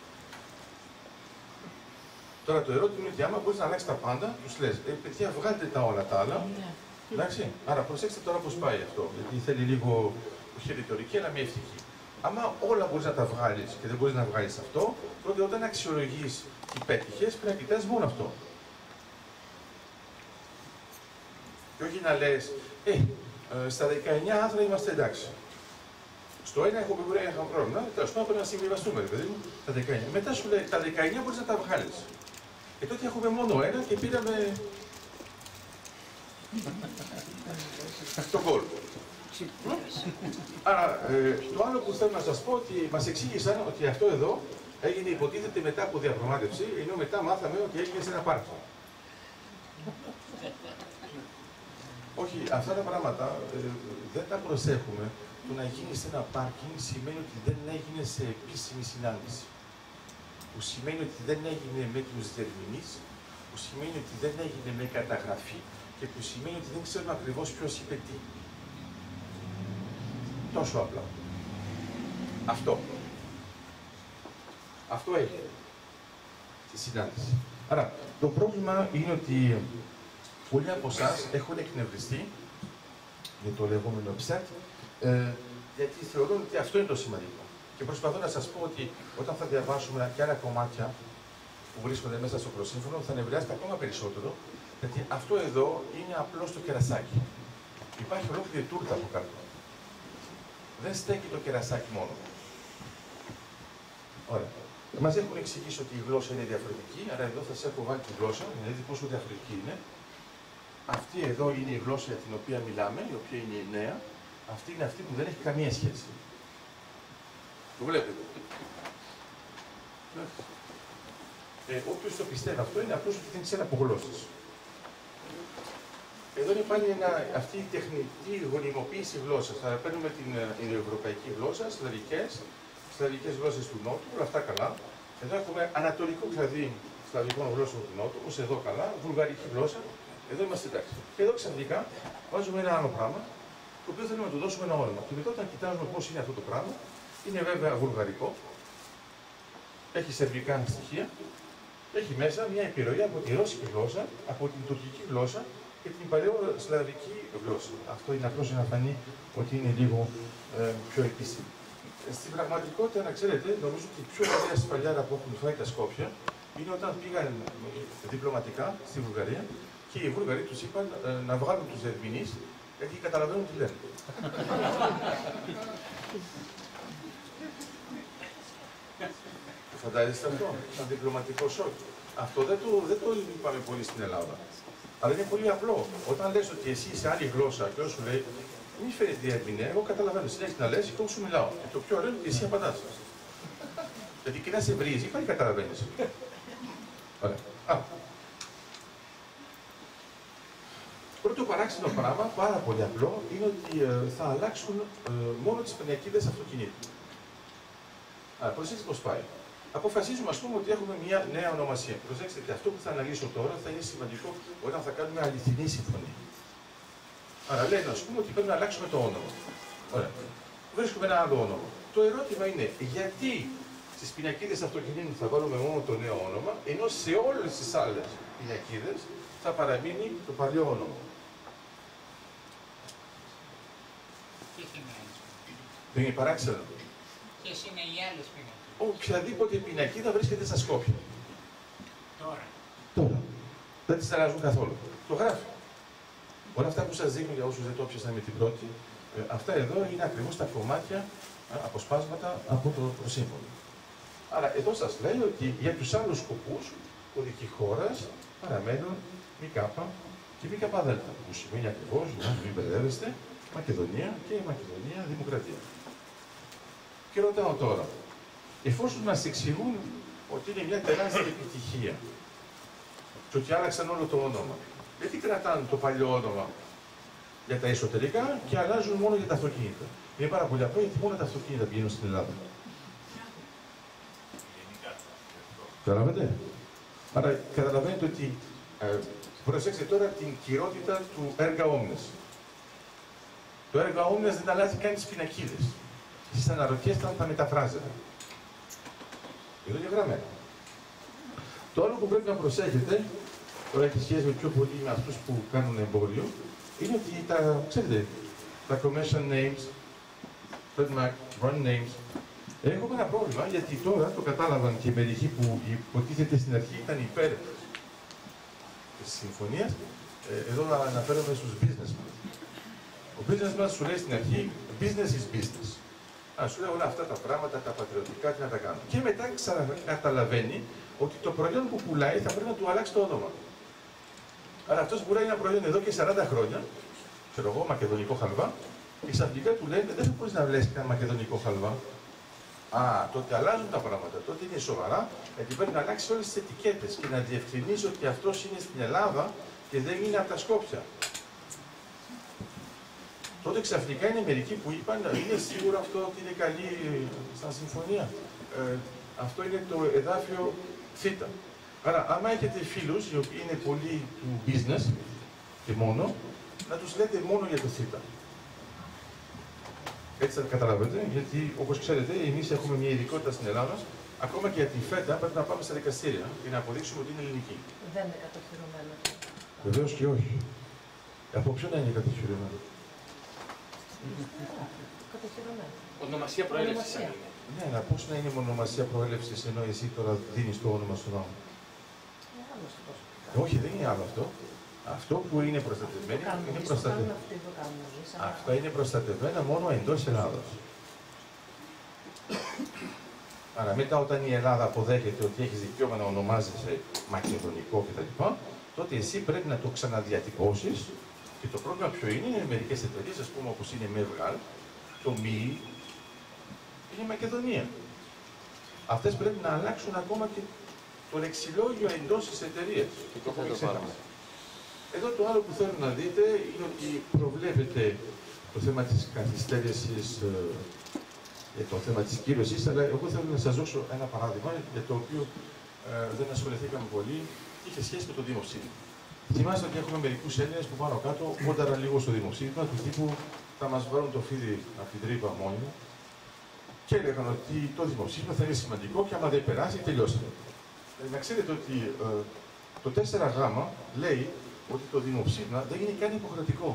Τώρα το ερώτημα είναι ότι άμα μπορείς να αλλάξεις τα πάντα, τους λες, ε, παιδιά, βγάλτε τα όλα τα άλλα. Εντάξει. Άρα προσέξτε τώρα πώς πάει αυτό, γιατί θέλει λίγο χειρητορική, αλλά μια ευτυχή. Άμα όλα μπορείς να τα βγάλεις και δεν μπορείς να βγάλεις αυτό, τότε όταν αξιολογείς τι πέτυχες, πρέπει να κοιτάς μόνο αυτό. Και όχι να λες, ε, ε στα δεκαεννιά άρθρα είμαστε εντάξει. Στο ένα έχω μπορεί να είχαμε πρόβλημα, τέλος πάντων πρέπει να συμβιβαστούμε, ρε παιδί μου, τα δεκαεννιά. Μετά σου λέει, τα δεκαεννιά μπορείς να τα βγάλεις. Και τότε έχουμε μόνο ένα και πήραμε τον γκολ. Άρα, ε, το άλλο που θέλω να σας πω ότι μας εξήγησαν ότι αυτό εδώ έγινε υποτίθεται μετά από διαπραγμάτευση, ενώ μετά μάθαμε ότι έγινε σε ένα πάρκο. Όχι, αυτά τα πράγματα ε, δεν τα προσέχουμε. Το να γίνει σε ένα πάρκινγκ σημαίνει ότι δεν έγινε σε επίσημη συνάντηση. Που σημαίνει ότι δεν έγινε με τους διερμηνείς, που σημαίνει ότι δεν έγινε με καταγραφή και που σημαίνει ότι δεν ξέρουμε ακριβώς ποιος είπε τι. Τόσο απλά. Αυτό. Αυτό έγινε στη συνάντηση. Άρα, το πρόβλημα είναι ότι πολλοί από εσάς έχουν εκνευριστεί για το λεγόμενο upset, ε, γιατί θεωρούν ότι αυτό είναι το σημαντικό. Και προσπαθώ να σας πω ότι όταν θα διαβάσουμε και άλλα κομμάτια που βρίσκονται μέσα στο προσύμφωνο, θα νευριάσετε ακόμα περισσότερο, γιατί αυτό εδώ είναι απλώς το κερασάκι. Υπάρχει ολόκληρη τούρτα από κάτω. Δεν στέκει το κερασάκι μόνο. Ωραία. Μας έχουν εξηγήσει ότι η γλώσσα είναι διαφορετική, άρα εδώ θα σας έχω βάλει τη γλώσσα, για να δείτε πόσο διαφορετική είναι. Αυτή εδώ είναι η γλώσσα για την οποία μιλάμε, η οποία είναι η νέα. Αυτή είναι αυτή που δεν έχει καμία σχέση. Το βλέπετε. Ε, όποιος το πιστεύει αυτό είναι απλώς ότι δεν ξέρει από γλώσσες. Εδώ είναι πάλι ένα, αυτή η τεχνητή γονιμοποίηση γλώσσας. Θα παίρνουμε την ευρωπαϊκή γλώσσα, σλαβικές, σλαβικές γλώσσες του Νότου, όλα αυτά καλά. Εδώ έχουμε ανατολικό κλαδί σλαβικών γλώσσων του Νότου, όπως εδώ καλά, βουλγαρική γλώσσα. Εδώ είμαστε εντάξει. Και εδώ ξαφνικά βάζουμε ένα άλλο πράγμα, το οποίο θέλουμε να του δώσουμε ένα όνομα. Και μετά όταν κοιτάζουμε πώς είναι αυτό το πράγμα, είναι βέβαια βουλγαρικό, έχει σερβικά στοιχεία, έχει μέσα μια επιρροή από τη ρώσικη γλώσσα, από την τουρκική γλώσσα και την παλαιοσλαβική γλώσσα. Αυτό είναι απλώς για να φανεί ότι είναι λίγο ε, πιο επίσημο. Στην πραγματικότητα, να ξέρετε, νομίζω ότι η πιο ωραία σφαλιάρα που έχουν φάει τα Σκόπια είναι όταν πήγαν διπλωματικά στη Βουλγαρία και οι Βούλγαροι τους είπαν ε, να βγάλουν τους διερμηνείς γιατί καταλαβαίνουν τι λένε. Φαντάζεστε αυτό, σαν διπλωματικό σοκ. Αυτό δεν το, δεν το είπαμε πολύ στην Ελλάδα. Αλλά είναι πολύ απλό. Όταν λες ότι εσύ σε άλλη γλώσσα και σου λέει μη φέρεις διερμηνέα, εγώ καταλαβαίνω. Συνέχισε να λες και εγώ σου μιλάω. Και το πιο ωραίο είναι ότι εσύ απαντάς. Γιατί και να σε βρίζει, πάλι καταλαβαίνεις. Ωραία. Α. Πρώτο παράξενο πράγμα, πάρα πολύ απλό, είναι ότι ε, θα αλλάξουν ε, μόνο τις πινακίδες αυτοκινήτου. Άρα, προσέξτε πώς πάει. Αποφασίζουμε, ας πούμε, ότι έχουμε μια νέα ονομασία. Προσέξτε ότι αυτό που θα αναλύσω τώρα θα είναι σημαντικό όταν θα κάνουμε αληθινή συμφωνία. Άρα, λένε, ας πούμε, ότι πρέπει να αλλάξουμε το όνομα. Ωραία. Βρίσκουμε ένα άλλο όνομα. Το ερώτημα είναι, γιατί στις πινακίδες αυτοκινήτου θα βάλουμε μόνο το νέο όνομα, ενώ σε όλες τις άλλες πινακίδες θα παραμείνει το παλιό όνομα. Δεν είναι παράξενο. Ποιες είναι οι άλλες πινακίδες? Οποιαδήποτε πινακίδα βρίσκεται στα Σκόπια. Τώρα. Τώρα. Δεν τις αλλάζουν καθόλου. Το γράφει. Όλα αυτά που σας δείχνω για όσους δεν το έπιασαν με την πρώτη, ε, αυτά εδώ είναι ακριβώς τα κομμάτια, ε, αποσπάσματα από το προσύμφωνο. Άρα εδώ σας λέει ότι για τους άλλους σκοπούς, οδική χώρας παραμένουν μη κάπα και μη κάπα δέλτα, που σημαίνει ακριβώς, να μην μπερδεύεστε, Μακεδονία και η Μακεδονία Δημοκρατία. Και ρωτάω τώρα, εφόσον μας εξηγούν ότι είναι μια τεράστια επιτυχία και ότι άλλαξαν όλο το όνομα, γιατί κρατάνε το παλιό όνομα για τα εσωτερικά και αλλάζουν μόνο για τα αυτοκίνητα? Είναι πάρα πολύ απλό, γιατί μόνο τα αυτοκίνητα πηγαίνουν στην Ελλάδα. Καταλαβαίνετε. Άρα καταλαβαίνετε ότι ε, προσέξτε τώρα την κυρότητα του έργα όμνες. Το έργα όμνες δεν αλλάζει καν τις πινακίδες. Εσείς αναρωτιέστε αν τα μεταφράζετε. Εδώ είναι γραμμένο. Το άλλο που πρέπει να προσέχετε, τώρα έχει σχέση με πιο πολύ με αυτούς που κάνουν εμπόριο, είναι ότι τα, ξέρετε, τα commercial names, trademark, brand names, έχουμε ένα πρόβλημα, γιατί τώρα το κατάλαβαν και μερικοί που υποτίθεται στην αρχή ήταν υπέρ της συμφωνίας. Ε, εδώ αναφέρομαι στους businessmen. Ο businessman σου λέει στην αρχή, business is business. Α, σου λέει όλα αυτά τα πράγματα, τα πατριωτικά, τι να τα κάνω. Και μετά καταλαβαίνει ότι το προϊόν που πουλάει θα πρέπει να του αλλάξει το όνομα. Άρα αυτός πουλάει ένα προϊόν εδώ και σαράντα χρόνια, ξέρω εγώ, μακεδονικό χαλβά, και ξαφνικά του λένε δεν θα μπορείς να βλέπει ένα μακεδονικό χαλβά. Α, τότε αλλάζουν τα πράγματα, τότε είναι σοβαρά, γιατί πρέπει να αλλάξει όλες τις ετικέτες και να διευκρινίσει ότι αυτός είναι στην Ελλάδα και δεν είναι από τα Σκόπια. Οπότε ξαφνικά είναι μερικοί που είπαν, είναι σίγουρο αυτό ότι είναι καλή σαν συμφωνία. Ε, αυτό είναι το εδάφιο Θ. Άρα, άμα έχετε φίλους οι οποίοι είναι πολύ του business και μόνο, να τους λέτε μόνο για το Θ. Έτσι θα καταλαβαίνετε, γιατί όπως ξέρετε, εμείς έχουμε μια ειδικότητα στην Ελλάδα. Ακόμα και για τη ΦΕΤΑ πρέπει να πάμε στα δικαστήρια και να αποδείξουμε ότι είναι ελληνική. Δεν είναι κατοχυρωμένο. Βεβαίως και όχι. Από ποιον να είναι κατοχυρωμένο? Κατοχυρωμένο. Ονομασία προέλευσης αν είναι. Ναι, αλλά πώς να είναι μονομασία προέλευσης ενώ εσύ τώρα δίνεις το όνομα στον νόμο? Είναι άλλο το προσωπικά. Όχι, δεν είναι άλλο αυτό. Αυτό που είναι προστατευμένο είναι προστατευμένο. Αυτά είναι προστατευμένα μόνο εντός Ελλάδος. Άρα μετά όταν η Ελλάδα αποδέχεται ότι έχεις δικαίωμα να ονομάζεσαι μακεδονικό κτλ., τότε εσύ πρέπει να το ξαναδιατυπώσεις και το πρόβλημα ποιο είναι, είναι μερικές εταιρείες, ας πούμε όπως είναι Μεβγάλ, το ΜΙ, είναι Μακεδονία. Αυτές πρέπει να αλλάξουν ακόμα και το λεξιλόγιο εντός της εταιρείας. Και το έχουμε ξεχάσει. Εδώ το άλλο που θέλω να δείτε είναι ότι προβλέπετε το θέμα της καθυστέρησης, ε, το θέμα της κύρωσης, αλλά εγώ θέλω να σας δώσω ένα παράδειγμα για το οποίο ε, δεν ασχοληθήκαμε πολύ, είχε σχέση με το δημοψήφισμα. Θυμάστε ότι έχουμε μερικούς Έλληνες που πάνω κάτω πόνταραν λίγο στο δημοψήφισμα, του τύπου θα μας βάλουν το φίδι από την τρύπα μόνοι και έλεγαν ότι το δημοψήφισμα θα είναι σημαντικό και άμα δεν περάσει, τελειώσαμε. Ε, να ξέρετε ότι ε, το τέσσερα Γ λέει ότι το δημοψήφισμα δεν είναι καν υποχρεωτικό.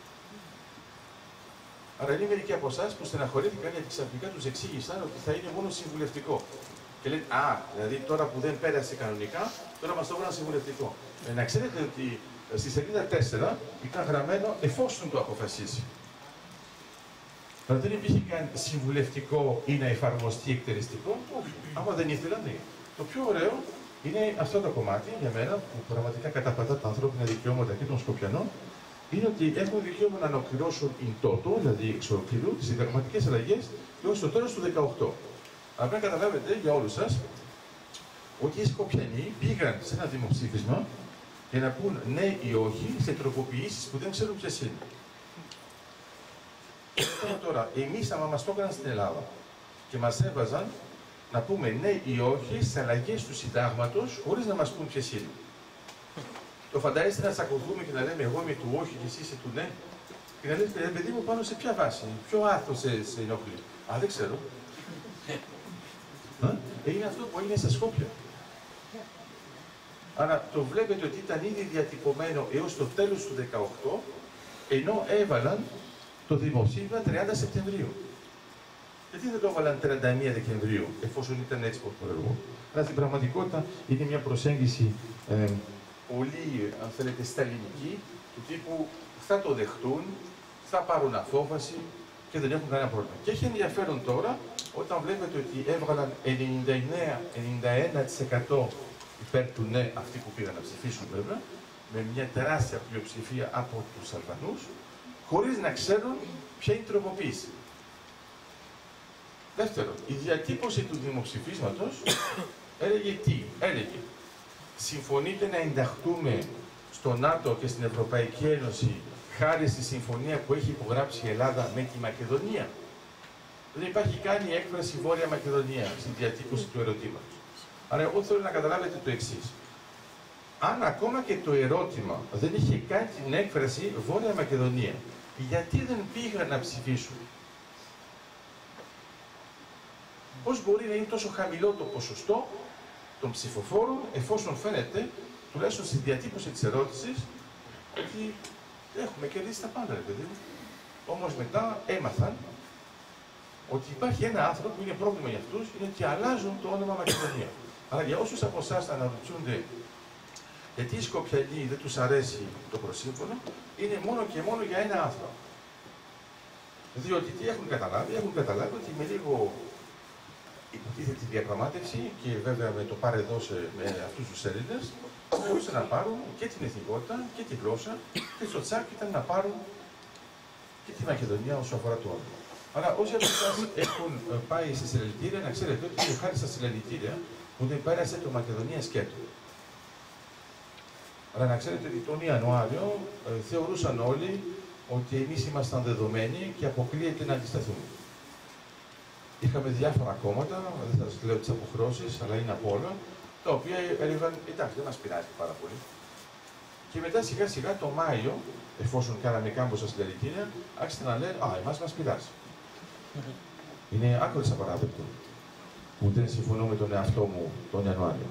Άρα είναι μερικοί από εσάς που στεναχωρήθηκαν γιατί ξαφνικά τους εξήγησαν ότι θα είναι μόνο συμβουλευτικό. Και λένε, α, δηλαδή τώρα που δεν πέρασε κανονικά, τώρα μας το έβαλαν συμβουλευτικό. Ε, να ξέρετε ότι στη σελίδα τέσσερα ήταν γραμμένο εφόσον το αποφασίσει. Αλλά δεν υπήρχε καν συμβουλευτικό ή να εφαρμοστεί εκτελεστικό. Όχι. Άμα δεν ήθελαν, ναι. Το πιο ωραίο είναι αυτό το κομμάτι για μένα που πραγματικά καταπατά τα ανθρώπινα δικαιώματα και των Σκοπιανών. Είναι ότι έχουν δικαίωμα να ολοκληρώσουν in toto, δηλαδή εξ ολοκληρού, τις συνταγματικές αλλαγές έως το τέλος του δεκαοκτώ. Αλλά πρέπει να καταλάβετε για όλους σας ότι οι Σκοπιανοί πήγαν σε ένα δημοψήφισμα για να πούν ναι ή όχι σε τροποποιήσεις που δεν ξέρουν ποιες είναι. Και τώρα, εμείς άμα μας το έκαναν στην Ελλάδα και μας έβαζαν να πούμε ναι ή όχι σε αλλαγές του συντάγματος χωρίς να μας πούν ποιες είναι. Το φαντάζεστε να τσακωθούμε και να λέμε εγώ είμαι του όχι και εσύ είσαι του ναι. Και να λέτε παιδί μου πάνω σε ποια βάση, ποιο άρθρο σε, σε ενοχλεί. Α, δεν ξέρω. Ε, είναι αυτό που έγινε στα Σκόπια. Άρα το βλέπετε ότι ήταν ήδη διατυπωμένο έως το τέλος του δεκαοκτώ, ενώ έβαλαν το δημοψήφισμα τριάντα Σεπτεμβρίου. Γιατί δεν το έβαλαν τριάντα μία Δεκεμβρίου, εφόσον ήταν έτσι πως προεργό. Αλλά στην πραγματικότητα είναι μια προσέγγιση ε, πολύ, αν θέλετε, σταλινική, του τύπου θα το δεχτούν, θα πάρουν απόφαση και δεν έχουν κανένα πρόβλημα. Και έχει ενδιαφέρον τώρα, όταν βλέπετε ότι έβγαλαν ενενήντα εννέα με ενενήντα ένα τοις εκατό υπέρ του ναι, αυτοί που πήγαν να ψηφίσουν βέβαια, με μια τεράστια πλειοψηφία από τους Αλβανούς, χωρίς να ξέρουν ποια είναι η τροποποίηση. Δεύτερον, η διατύπωση του δημοψηφίσματος έλεγε τι, έλεγε συμφωνείτε να ενταχθούμε στο ΝΑΤΟ και στην Ευρωπαϊκή Ένωση χάρη στη συμφωνία που έχει υπογράψει η Ελλάδα με τη Μακεδονία. Δεν υπάρχει καν η έκφραση Βόρεια Μακεδονία στην διατύπωση του ερωτήματος. Άρα εγώ θέλω να καταλάβετε το εξής. Αν ακόμα και το ερώτημα δεν είχε καν την έκφραση Βόρεια Μακεδονία, γιατί δεν πήγαν να ψηφίσουν? Πώς μπορεί να είναι τόσο χαμηλό το ποσοστό των ψηφοφόρων, εφόσον φαίνεται, τουλάχιστον στη διατύπωση της ερώτησης, ότι έχουμε κερδίσει τα πάντα, ρε παιδί μου. Όμως μετά έμαθαν ότι υπάρχει ένα άνθρωπο που είναι πρόβλημα για αυτούς, είναι ότι αλλάζουν το όνομα Μακεδονία. Αλλά για όσους από εσάς θα αναρωτιούνται γιατί οι Σκοπιανοί δεν τους αρέσει το προσύμφωνο, είναι μόνο και μόνο για ένα άνθρωπο. Διότι τι έχουν καταλάβει, έχουν καταλάβει ότι με λίγο υποτίθεται διαπραγμάτευση και βέβαια με το πάρε δώσε με αυτούς τους Έλληνες, μπορούσαν να πάρουν και την εθνικότητα και τη γλώσσα και στο τσάκ ήταν να πάρουν και τη Μακεδονία όσο αφορά το όνομα. Αλλά όσοι από εσάς έχουν πάει σε συλλαλητήρια, να ξέρετε ότι είναι χάρη στα συλλαλητήρια που δεν πέρασε το Μακεδονία σκέτο. Αλλά να ξέρετε ότι τον Ιανουάριο ε, θεωρούσαν όλοι ότι εμείς ήμασταν δεδομένοι και αποκλείεται να αντισταθούμε. Είχαμε διάφορα κόμματα, δεν θα σας λέω τις αποχρώσεις, αλλά είναι απ' όλα, τα οποία έλεγαν, εντάξει, δεν μας πειράζει πάρα πολύ. Και μετά σιγά σιγά το Μάιο, εφόσον κάναμε κάμποσα συλλαλητήρια, άρχισαν να λένε, α, εμάς μας πειράζει. Είναι άκρως απαράδεκτο που δεν συμφωνώ με τον εαυτό μου τον Ιανουάριο.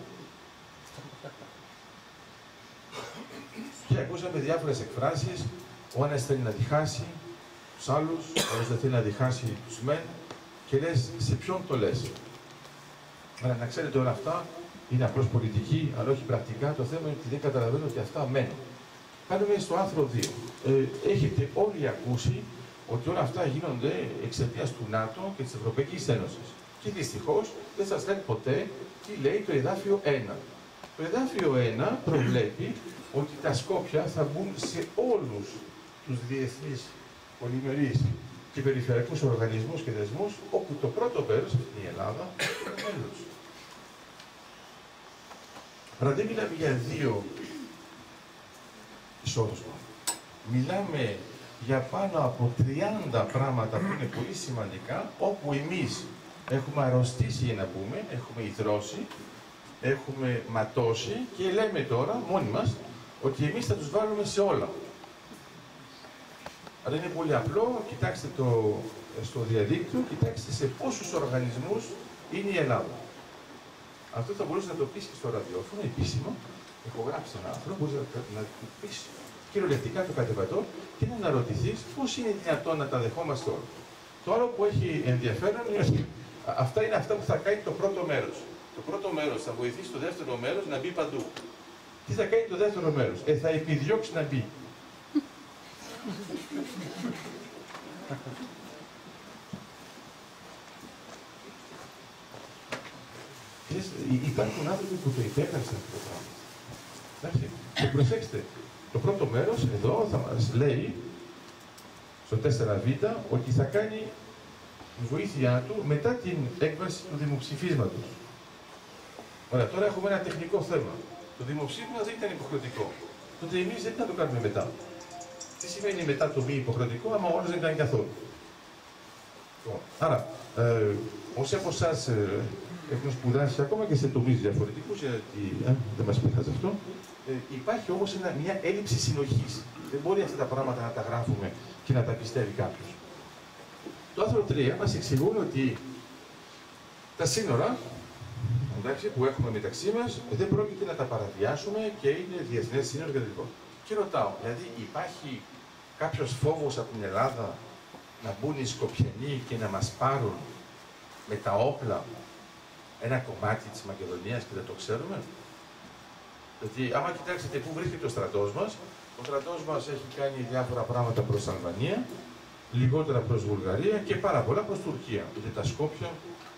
Και ακούσαμε διάφορες εκφράσεις, ο ένας θέλει να διχάσει τους άλλους, ο άλλος δεν θέλει να διχάσει τους μεν, και λες, σε ποιον το λες. Αλλά να ξέρετε όλα αυτά είναι απλώς πολιτική, αλλά όχι πρακτικά. Το θέμα είναι ότι δεν καταλαβαίνω ότι αυτά μένουν. Πάμε στο άρθρο δύο. Ε, έχετε όλοι ακούσει ότι όλα αυτά γίνονται εξαιτίας του ΝΑΤΟ και της Ευρωπαϊκής Ένωσης. Και δυστυχώς δεν σας λένε ποτέ τι λέει το εδάφιο ένα. Το εδάφιο ένα προβλέπει ότι τα Σκόπια θα μπουν σε όλους τους διεθνείς πολυμερείς και περιφερειακούς οργανισμούς και δεσμούς, όπου το πρώτο μέρος, αυτή είναι η Ελλάδα, είναι μέλος. Άρα δεν μιλάμε για δύο ισόδοσμα. Μιλάμε για πάνω από τριάντα πράγματα που είναι πολύ σημαντικά, όπου εμείς έχουμε αρρωστήσει για να πούμε, έχουμε ιδρώσει, έχουμε ματώσει και λέμε τώρα μόνοι μας ότι εμείς θα τους βάλουμε σε όλα. Αλλά είναι πολύ απλό, κοιτάξτε το στο διαδίκτυο, κοιτάξτε σε πόσους οργανισμούς είναι η Ελλάδα. Αυτό θα μπορούσε να το πεις και στο ραδιόφωνο, επίσημα. Έχω γράψει ένα άνθρωπο, μπορείς να, να το πεις κυριολεκτικά το κατεβατό και να αναρωτηθείς πώς είναι δυνατόν να τα δεχόμαστε όλα. Το άλλο που έχει ενδιαφέρον είναι ότι αυτά είναι αυτά που θα κάνει το πρώτο μέρος. Το πρώτο μέρος θα βοηθήσει το δεύτερο μέρος να μπει παντού. Τι θα κάνει το δεύτερο μέρος? Ε, θα επιδιώξει να μπει. Υπάρχουν άνθρωποι που το υπέγραψαν αυτό το πράγμα. Εντάξει. Και προσέξτε, το πρώτο μέρος εδώ θα μας λέει στο τέσσερα β ότι θα κάνει τη βοήθειά του μετά την έκβαση του δημοψηφίσματος. Ωραία, τώρα έχουμε ένα τεχνικό θέμα. Το δημοψήφισμα δεν ήταν υποχρεωτικό. Τότε εμείς δεν θα το κάνουμε μετά. Τι σημαίνει μετά το μη υποχρεωτικό, άμα όλος δεν κάνει καθόλου. Άρα, ε, όσοι από εσάς ε, έχουν σπουδάσει ακόμα και σε τομείς διαφορετικούς, γιατί ε, δεν μας πειράζει αυτό, ε, υπάρχει όμως ένα, μια έλλειψη συνοχής. Δεν μπορεί αυτά τα πράγματα να τα γράφουμε και να τα πιστεύει κάποιος. Το άρθρο τρία μας εξηγούν ότι τα σύνορα, εντάξει, που έχουμε μεταξύ μας, δεν πρόκειται να τα παραβιάσουμε και είναι διεθνές σύνορα κτλ. Και ρωτάω, δηλαδή υπάρχει κάποιος φόβος από την Ελλάδα να μπουν οι Σκοπιανοί και να μας πάρουν με τα όπλα ένα κομμάτι της Μακεδονίας και δεν το ξέρουμε? Γιατί άμα κοιτάξετε πού βρίσκεται ο στρατός μας, ο στρατός μας έχει κάνει διάφορα πράγματα προς Αλβανία, λιγότερα προς Βουλγαρία και πάρα πολλά προς Τουρκία. Είτε τα Σκόπια.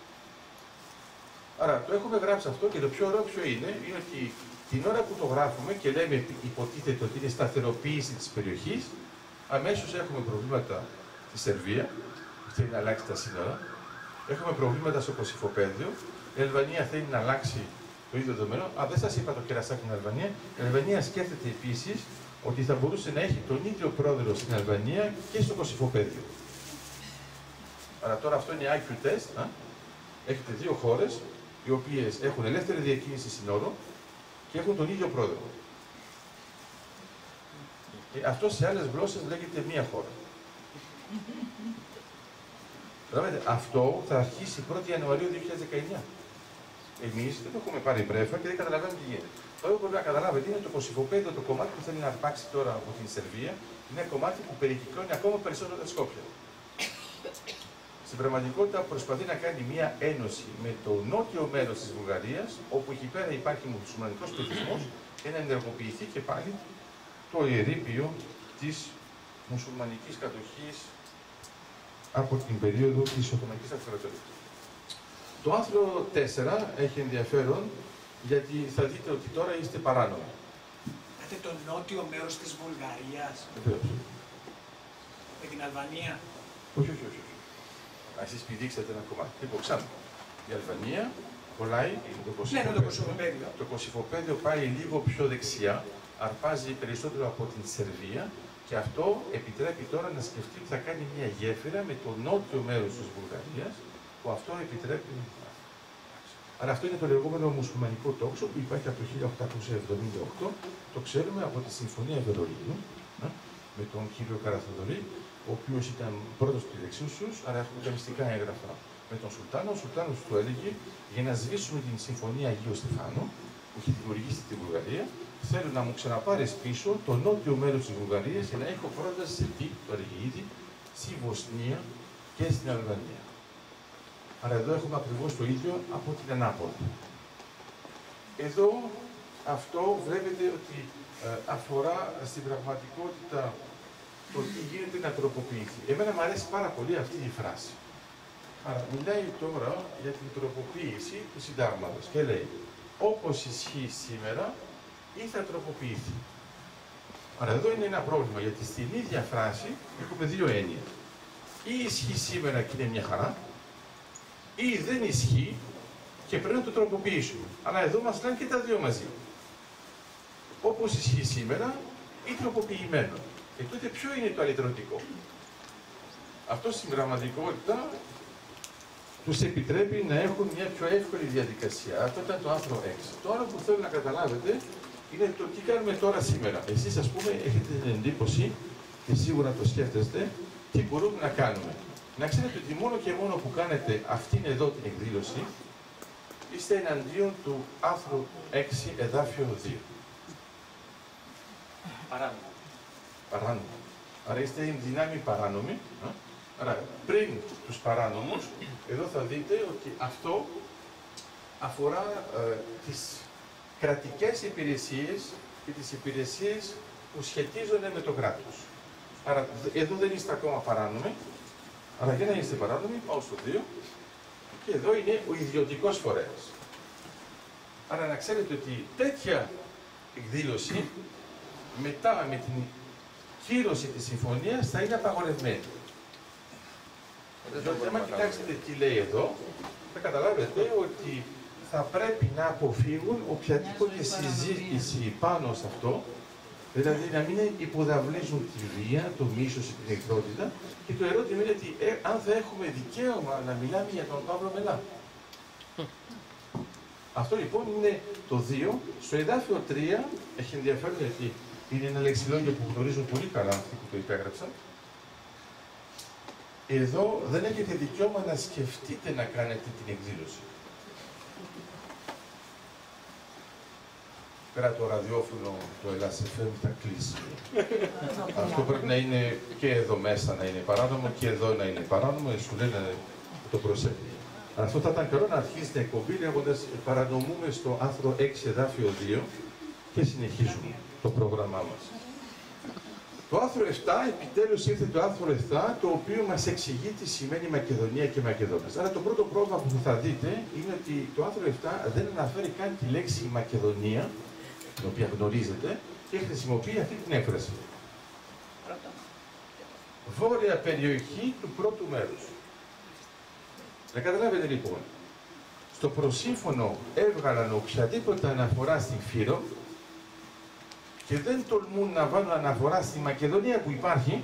Άρα το έχουμε γράψει αυτό και το πιο ωραίο ποιο είναι, είναι ότι την ώρα που το γράφουμε και λέμε υποτίθεται ότι είναι σταθεροποίηση της περιοχής, αμέσως έχουμε προβλήματα στη Σερβία, που θέλει να αλλάξει τα σύνορα, έχουμε προβλήματα στο Κωσυφοπαίδιο, η Αλβανία θέλει να αλλάξει το ίδιο δεδομένο. Α, δεν σας είπα το κερασάκι στην Αλβανία. Η Αλβανία σκέφτεται επίσης ότι θα μπορούσε να έχει τον ίδιο πρόεδρο στην Αλβανία και στο Κωσυφοπαίδιο. Άρα τώρα αυτό είναι άι κιου test. Α? Έχετε δύο χώρες οι οποίες έχουν ελεύθερη διακίνηση συνόρων και έχουν τον ίδιο πρόεδρο. Και αυτό σε άλλες γλώσσες λέγεται μία χώρα. Καταλαβαίνετε, αυτό θα αρχίσει πρώτη Ιανουαρίου δύο χιλιάδες δεκαεννιά. Εμείς δεν το έχουμε πάρει μπρέφα και δεν καταλαβαίνουμε τι γίνεται. Το που πρέπει να καταλάβετε είναι το Κωσυφοπαίδιο, το κομμάτι που θέλει να αρπάξει τώρα από την Σερβία, είναι ένα κομμάτι που περικυκλώνει ακόμα περισσότερο τα Σκόπια. Στην πραγματικότητα προσπαθεί να κάνει μια ένωση με το νότιο μέρος της Βουλγαρίας, όπου εκεί πέρα υπάρχει μουσουλμανικός πληθυσμός, και να ενεργοποιηθεί και πάλι το ερείπιο της μουσουλμανικής κατοχής από την περίοδο της Οθωμανικής Αυτοκρατορίας. Το άρθρο τέσσερα έχει ενδιαφέρον, γιατί θα δείτε ότι τώρα είστε παράνομοι. Πάτε το νότιο μέρος της Βουλγαρίας. Βεβαίως. Με την Αλβανία. Όχι, όχι, όχι. Εσείς πηδήξατε ένα κομμάτι. Λοιπόν, ξανά. Η Αλβανία κολλάει το Κωσυφοπαίδιο. Ναι, το Κωσυφοπαίδιο. Το Κωσυφοπαίδιο πάει λίγο πιο δεξιά, αρπάζει περισσότερο από την Σερβία Και αυτό επιτρέπει τώρα να σκεφτεί ότι θα κάνει μια γέφυρα με το νότιο μέρος της Βουλγαρίας, που αυτό επιτρέπει. Άρα αυτό είναι το λεγόμενο μουσουλμανικό τόξο που υπάρχει από το χίλια οκτακόσια εβδομήντα οκτώ. Το ξέρουμε από τη Συμφωνία Βερολίνου με τον κύριο Καραθοδωρή, ο οποίος ήταν πρώτος του Δεξιούσιους, άρα έχουμε τα μυστικά έγγραφα με τον Σουλτάνο. Ο Σουλτάνος του έλεγε για να σβήσουμε την Συμφωνία Αγίου Στεφάνου που έχει δημιουργήσει τη Βουλγαρία, θέλω να μου ξαναπάρεις πίσω το νότιο μέρος της Βουλγαρίας για να έχω πρόταση σε τι, το έλεγε ήδη, στη Βοσνία και στην Αλβανία. Άρα εδώ έχουμε ακριβώς το ίδιο από την Ανάπολη. Εδώ αυτό βλέπετε ότι ε, αφορά στην πραγματικότητα το τι γίνεται να τροποποιηθεί. Εμένα μου αρέσει πάρα πολύ αυτή η φράση. Άρα μιλάει τώρα για την τροποποίηση του συντάγματος και λέει όπως ισχύει σήμερα ή θα τροποποιηθεί. Άρα εδώ είναι ένα πρόβλημα γιατί στην ίδια φράση έχουμε δύο έννοιες. Ή ισχύει σήμερα και είναι μια χαρά, ή δεν ισχύει και πρέπει να το τροποποιήσουμε. Αλλά εδώ μας λένε και τα δύο μαζί. Όπως ισχύει σήμερα ή τροποποιημένο. Και τότε ποιο είναι το αλυτρωτικό. Αυτό στην πραγματικότητα τους επιτρέπει να έχουν μια πιο εύκολη διαδικασία. Αυτό ήταν το άρθρο έξι. Το άλλο που θέλω να καταλάβετε είναι το τι κάνουμε τώρα σήμερα. Εσείς, ας πούμε, έχετε την εντύπωση και σίγουρα το σκέφτεστε τι μπορούμε να κάνουμε. Να ξέρετε ότι μόνο και μόνο που κάνετε αυτήν εδώ την εκδήλωση είστε εναντίον του άρθρου έξι εδάφιο δύο. Παράνομο. Παράνομο. Άρα είστε εν δυνάμει παράνομοι. Άρα πριν τους παράνομους, εδώ θα δείτε ότι αυτό αφορά ε, τις κρατικές υπηρεσίες και τις υπηρεσίες που σχετίζονται με το κράτος. Άρα εδώ δεν είστε ακόμα παράνομοι. Αλλά για να είστε παράνομοι, πάω στο δύο. Και εδώ είναι ο ιδιωτικός φορέας. Άρα να ξέρετε ότι τέτοια εκδήλωση μετά με την κύρωση της συμφωνίας θα είναι απαγορευμένη. Διότι άμα κοιτάξετε τι λέει εδώ, θα καταλάβετε ότι θα πρέπει να αποφύγουν οποιαδήποτε συζήτηση πάνω σε αυτό, δηλαδή να μην υποδαβλίζουν τη βία, το μίσος, την εχθρότητα. Και το ερώτημα είναι ότι ε, αν θα έχουμε δικαίωμα να μιλάμε για τον Παύλο Μελά. Αυτό λοιπόν είναι το δύο. Στο εδάφιο τρία έχει ενδιαφέρον γιατί είναι ένα λεξιλόγιο που γνωρίζουν πολύ καλά αυτοί που το υπέγραψαν. Εδώ δεν έχετε δικαίωμα να σκεφτείτε να κάνετε την εκδήλωση. Πέρα το ραδιόφωνο, το Ελλάς εφ εμ θα κλείσει. Αυτό πρέπει να είναι και εδώ μέσα να είναι παράνομο και εδώ να είναι παράνομο, σου λένε το προσέχει. Αυτό θα ήταν καλό να αρχίσει την εκπομπή λέγοντας παρανομούμε στο άρθρο έξι εδάφιο δύο και συνεχίζουμε το πρόγραμμά μας. Το άρθρο επτά, επιτέλους ήρθε το άρθρο επτά, το οποίο μας εξηγεί τι σημαίνει Μακεδονία και Μακεδόνας. Άρα το πρώτο πρόβλημα που θα δείτε είναι ότι το άρθρο επτά δεν αναφέρει καν τη λέξη Μακεδονία, την οποία γνωρίζετε, και χρησιμοποιεί αυτή την έκφραση. Βόρεια περιοχή του πρώτου μέρους. Να καταλάβετε λοιπόν, στο προσύμφωνο έβγαλαν οποιαδήποτε αναφορά στην Φύρο και δεν τολμούν να βάλουν αναφορά στη Μακεδονία που υπάρχει.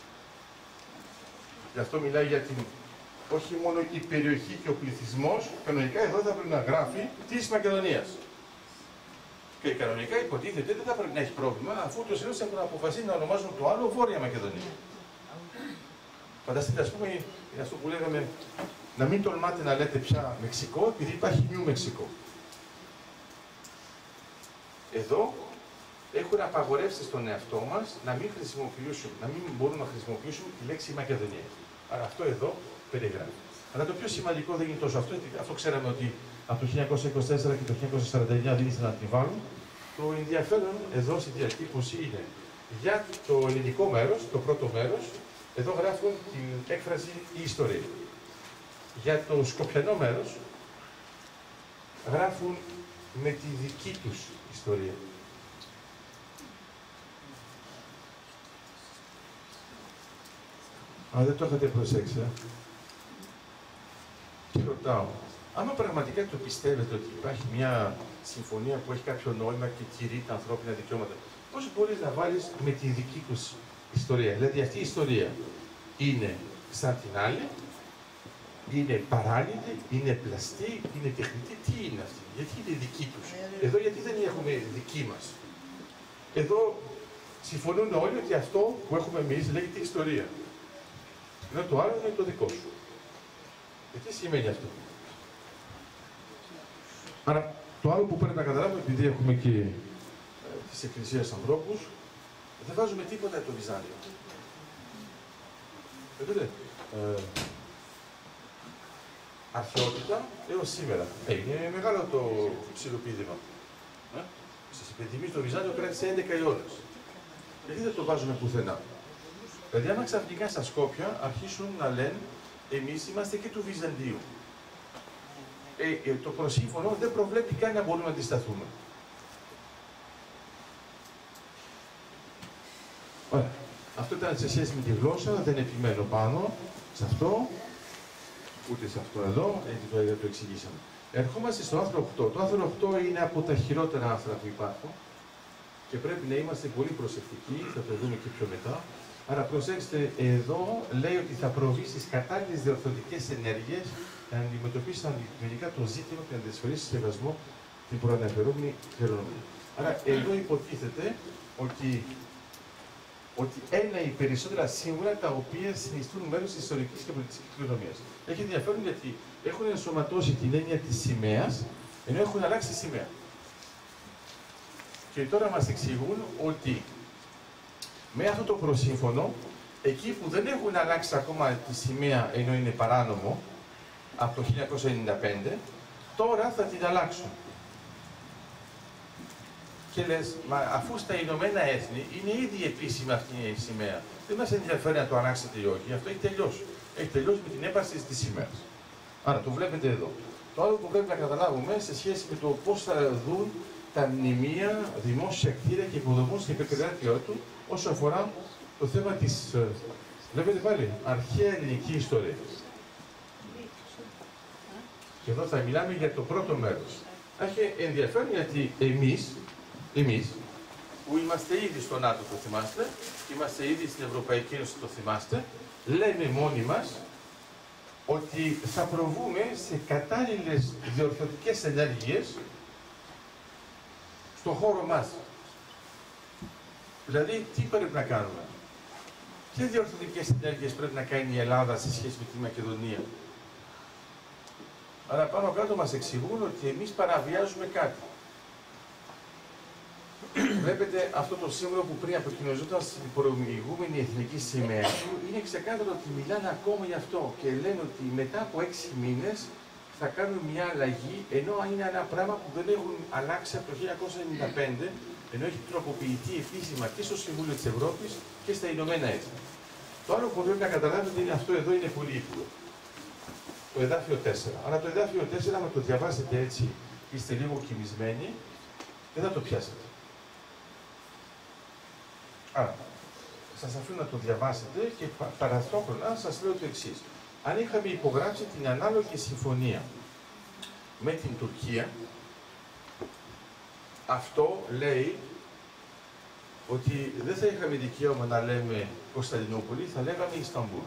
Γι' αυτό μιλάει για την, όχι μόνο η περιοχή και ο πληθυσμός, κανονικά εδώ θα πρέπει να γράφει της Μακεδονίας. Και κανονικά υποτίθεται δεν θα πρέπει να έχει πρόβλημα, αφού τους Ελλήνες έχουν αποφασίσει να ονομάζουν το άλλο Βόρεια Μακεδονία. Φανταστείτε, ας πούμε, είναι αυτό που λέγαμε, να μην τολμάτε να λέτε πια Μεξικό, επειδή υπάρχει Νιου Μεξικό. Εδώ έχουν απαγορεύσει στον εαυτό μας να μην χρησιμοποιήσουν, να μην μπορούν να χρησιμοποιήσουν τη λέξη Μακεδονία. Άρα αυτό εδώ περιγράφει. Αλλά το πιο σημαντικό δεν είναι τόσο αυτό, αυτό ξέραμε ότι από το χίλια εννιακόσια είκοσι τέσσερα και το χίλια εννιακόσια σαράντα εννιά δεν ήθελαν να την βάλουν. Το ενδιαφέρον εδώ στη διατύπωση είναι για το ελληνικό μέρος, το πρώτο μέρος, εδώ γράφουν την έκφραση η ιστορία. Για το σκοπιανό μέρος γράφουν με τη δική τους ιστορία. Α, δεν το έχετε προσέξει, ε. Και ρωτάω, άμα πραγματικά το πιστεύετε ότι υπάρχει μια συμφωνία που έχει κάποιο νόημα και τηρεί τα ανθρώπινα δικαιώματα, πώς μπορείς να βάλεις με τη δική τους ιστορία. Δηλαδή αυτή η ιστορία είναι σαν την άλλη, είναι παράλληλη, είναι πλαστή, είναι τεχνητή. Τι είναι αυτή, γιατί είναι δική τους. Εδώ γιατί δεν έχουμε δική μας. Εδώ συμφωνούν όλοι ότι αυτό που έχουμε εμείς λέγεται ιστορία. Ενώ το άλλο είναι το δικό σου. Και τι σημαίνει αυτό. Άρα το άλλο που πρέπει να καταλάβουμε, επειδή έχουμε και ε, της Εκκλησίας ανθρώπους, δεν βάζουμε τίποτα από το Βυζάντιο. Βλέπετε, ε, αρχαιότητα έως σήμερα. Ε, είναι μεγάλο το ψιλοπίδημα. Ε? Σας υπενθυμίζω, το Βυζάντιο κράτησε έντεκα οι ώρες. Γιατί δεν το βάζουμε πουθενά. Δηλαδή, άμα ξαφνικά στα Σκόπια αρχίσουν να λένε εμείς είμαστε και του Βυζαντίου. Ε, ε, το προσύμφωνο δεν προβλέπει καν να μπορούμε να αντισταθούμε. Ωραία. Αυτό ήταν σε σχέση με τη γλώσσα, δεν επιμένω πάνω σε αυτό, ούτε σε αυτό εδώ, γιατί το, το εξηγήσαμε. Ερχόμαστε στο άρθρο οκτώ. Το άρθρο οκτώ είναι από τα χειρότερα άρθρα που υπάρχουν και πρέπει να είμαστε πολύ προσεκτικοί, θα το δούμε και πιο μετά. Άρα προσέξτε, εδώ λέει ότι θα προβεί στις κατάλληλες διορθωτικές ενέργειες να αντιμετωπίσει αντικειμενικά το ζήτημα και να διασφαλίσει σεβασμό την προαναφερόμενη κληρονομία. Άρα εδώ υποτίθεται ότι, ότι ένα ή περισσότερα σύμβολα τα οποία συνιστούν μέρος της ιστορικής και πολιτικής κληρονομίας. Έχει ενδιαφέρον γιατί έχουν ενσωματώσει την έννοια της σημαίας, ενώ έχουν αλλάξει τη σημαία. Και τώρα μας εξηγούν ότι με αυτό το προσύμφωνο, εκεί που δεν έχουν αλλάξει ακόμα τη σημαία ενώ είναι παράνομο, από το χίλια εννιακόσια ενενήντα πέντε, τώρα θα την αλλάξουν. Και λες, μα αφού στα Ηνωμένα Έθνη είναι ήδη επίσημα αυτή η σημαία, δεν μας ενδιαφέρει να το αλλάξετε ή όχι, αυτό έχει τελειώσει. Έχει τελειώσει με την έπαρση της σημαίας. Άρα το βλέπετε εδώ. Το άλλο που πρέπει να καταλάβουμε σε σχέση με το πώς θα δουν τα μνημεία, δημόσια κτίρια και υποδομών στην επικρατεία του, όσο αφορά το θέμα της, βλέπετε πάλι, αρχαία ελληνική ιστορία. Και εδώ θα μιλάμε για το πρώτο μέρος. Έχει ενδιαφέρον γιατί εμείς, εμείς, που είμαστε ήδη στο ΝΑΤΟ, το θυμάστε, είμαστε ήδη στην Ευρωπαϊκή Ένωση, το θυμάστε, λέμε μόνοι μας ότι θα προβούμε σε κατάλληλες διορθωτικές ενέργειες στον χώρο μας. Δηλαδή, τι πρέπει να κάνουμε. Ποιες διορθωτικές ενέργειες πρέπει να κάνει η Ελλάδα σε σχέση με τη Μακεδονία. Αλλά πάνω κάτω μας εξηγούν ότι εμείς παραβιάζουμε κάτι. Βλέπετε αυτό το σύμβολο που πριν αποκοινωνιζόταν στην προηγούμενη εθνική σημαία του, είναι ξεκάθαρο ότι μιλάνε ακόμα γι' αυτό και λένε ότι μετά από έξι μήνες θα κάνουν μια αλλαγή, ενώ είναι ένα πράγμα που δεν έχουν αλλάξει από το χίλια εννιακόσια ενενήντα πέντε, ενώ έχει τροποποιηθεί επίσημα και στο Συμβούλιο της Ευρώπης και στα Ηνωμένα Έθνη. Το άλλο που πρέπει να καταλάβετε είναι αυτό εδώ είναι πολύ ύπουλο. Το εδάφιο τέσσερα. Αλλά το εδάφιο τέσσερα, άμα το διαβάσετε έτσι, είστε λίγο κοιμισμένοι, δεν θα το πιάσετε. Άρα, σας αφήνω να το διαβάσετε και παραστόχρονα σας λέω το εξής. Αν είχαμε υπογράψει την ανάλογη συμφωνία με την Τουρκία, αυτό λέει ότι δεν θα είχαμε δικαίωμα να λέμε Κωνσταντινούπολη, θα λέγαμε Ισταμπούλ.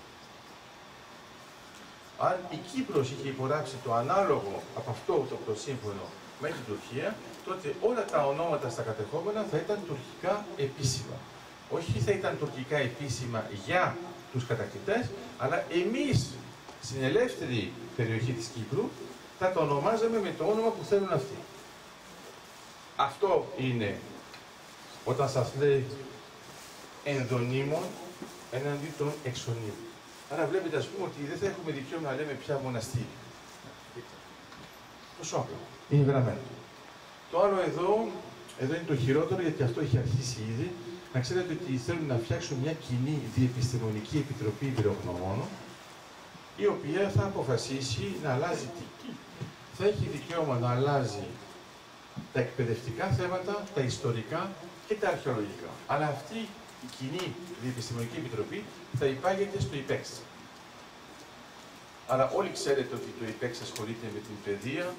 Αν η Κύπρος είχε υπογράψει το ανάλογο από αυτό το προσύμφωνο με την Τουρκία, τότε όλα τα ονόματα στα κατεχόμενα θα ήταν τουρκικά επίσημα. Όχι θα ήταν τουρκικά επίσημα για τους κατακτητές, αλλά εμείς στην ελεύθερη περιοχή της Κύπρου θα το ονομάζαμε με το όνομα που θέλουν αυτοί. Αυτό είναι όταν σας λέει ενδονίμων έναντι των εξονίμων. Άρα βλέπετε, ας πούμε, ότι δεν θα έχουμε δικαίωμα να λέμε πια μοναστήρι. Το σώμα. Είναι γραμμένο. Το άλλο εδώ, εδώ είναι το χειρότερο, γιατί αυτό έχει αρχίσει ήδη. Να ξέρετε ότι θέλουν να φτιάξουν μια κοινή διεπιστημονική επιτροπή εμπειρογνωμόνων, η οποία θα αποφασίσει να αλλάζει τι. Θα έχει δικαίωμα να αλλάζει τα εκπαιδευτικά θέματα, τα ιστορικά και τα αρχαιολογικά. Αλλά αυτή η κοινή διεπιστημονική επιτροπή θα υπάγεται στο ΙΠΕΞ. Άρα όλοι ξέρετε ότι το ΙΠΕΞ ασχολείται με την παιδεία,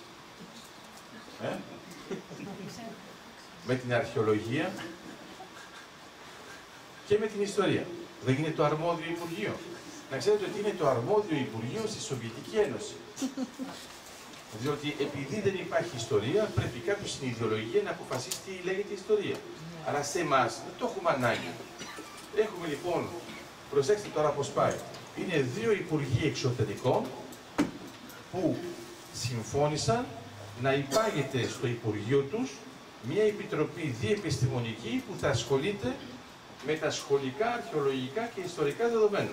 ε? με την αρχαιολογία και με την ιστορία. Δεν είναι το αρμόδιο Υπουργείο. Να ξέρετε ότι είναι το αρμόδιο Υπουργείο στη Σοβιετική Ένωση. Διότι επειδή δεν υπάρχει ιστορία, πρέπει κάποιος στην ιδεολογία να αποφασίσει τι λέγεται ιστορία. Αλλά σε εμάς δεν το έχουμε ανάγκη. Έχουμε λοιπόν, προσέξτε τώρα πώς πάει. Είναι δύο Υπουργοί Εξωτερικών που συμφώνησαν να υπάγεται στο Υπουργείο τους μια επιτροπή διεπιστημονική που θα ασχολείται με τα σχολικά, αρχαιολογικά και ιστορικά δεδομένα.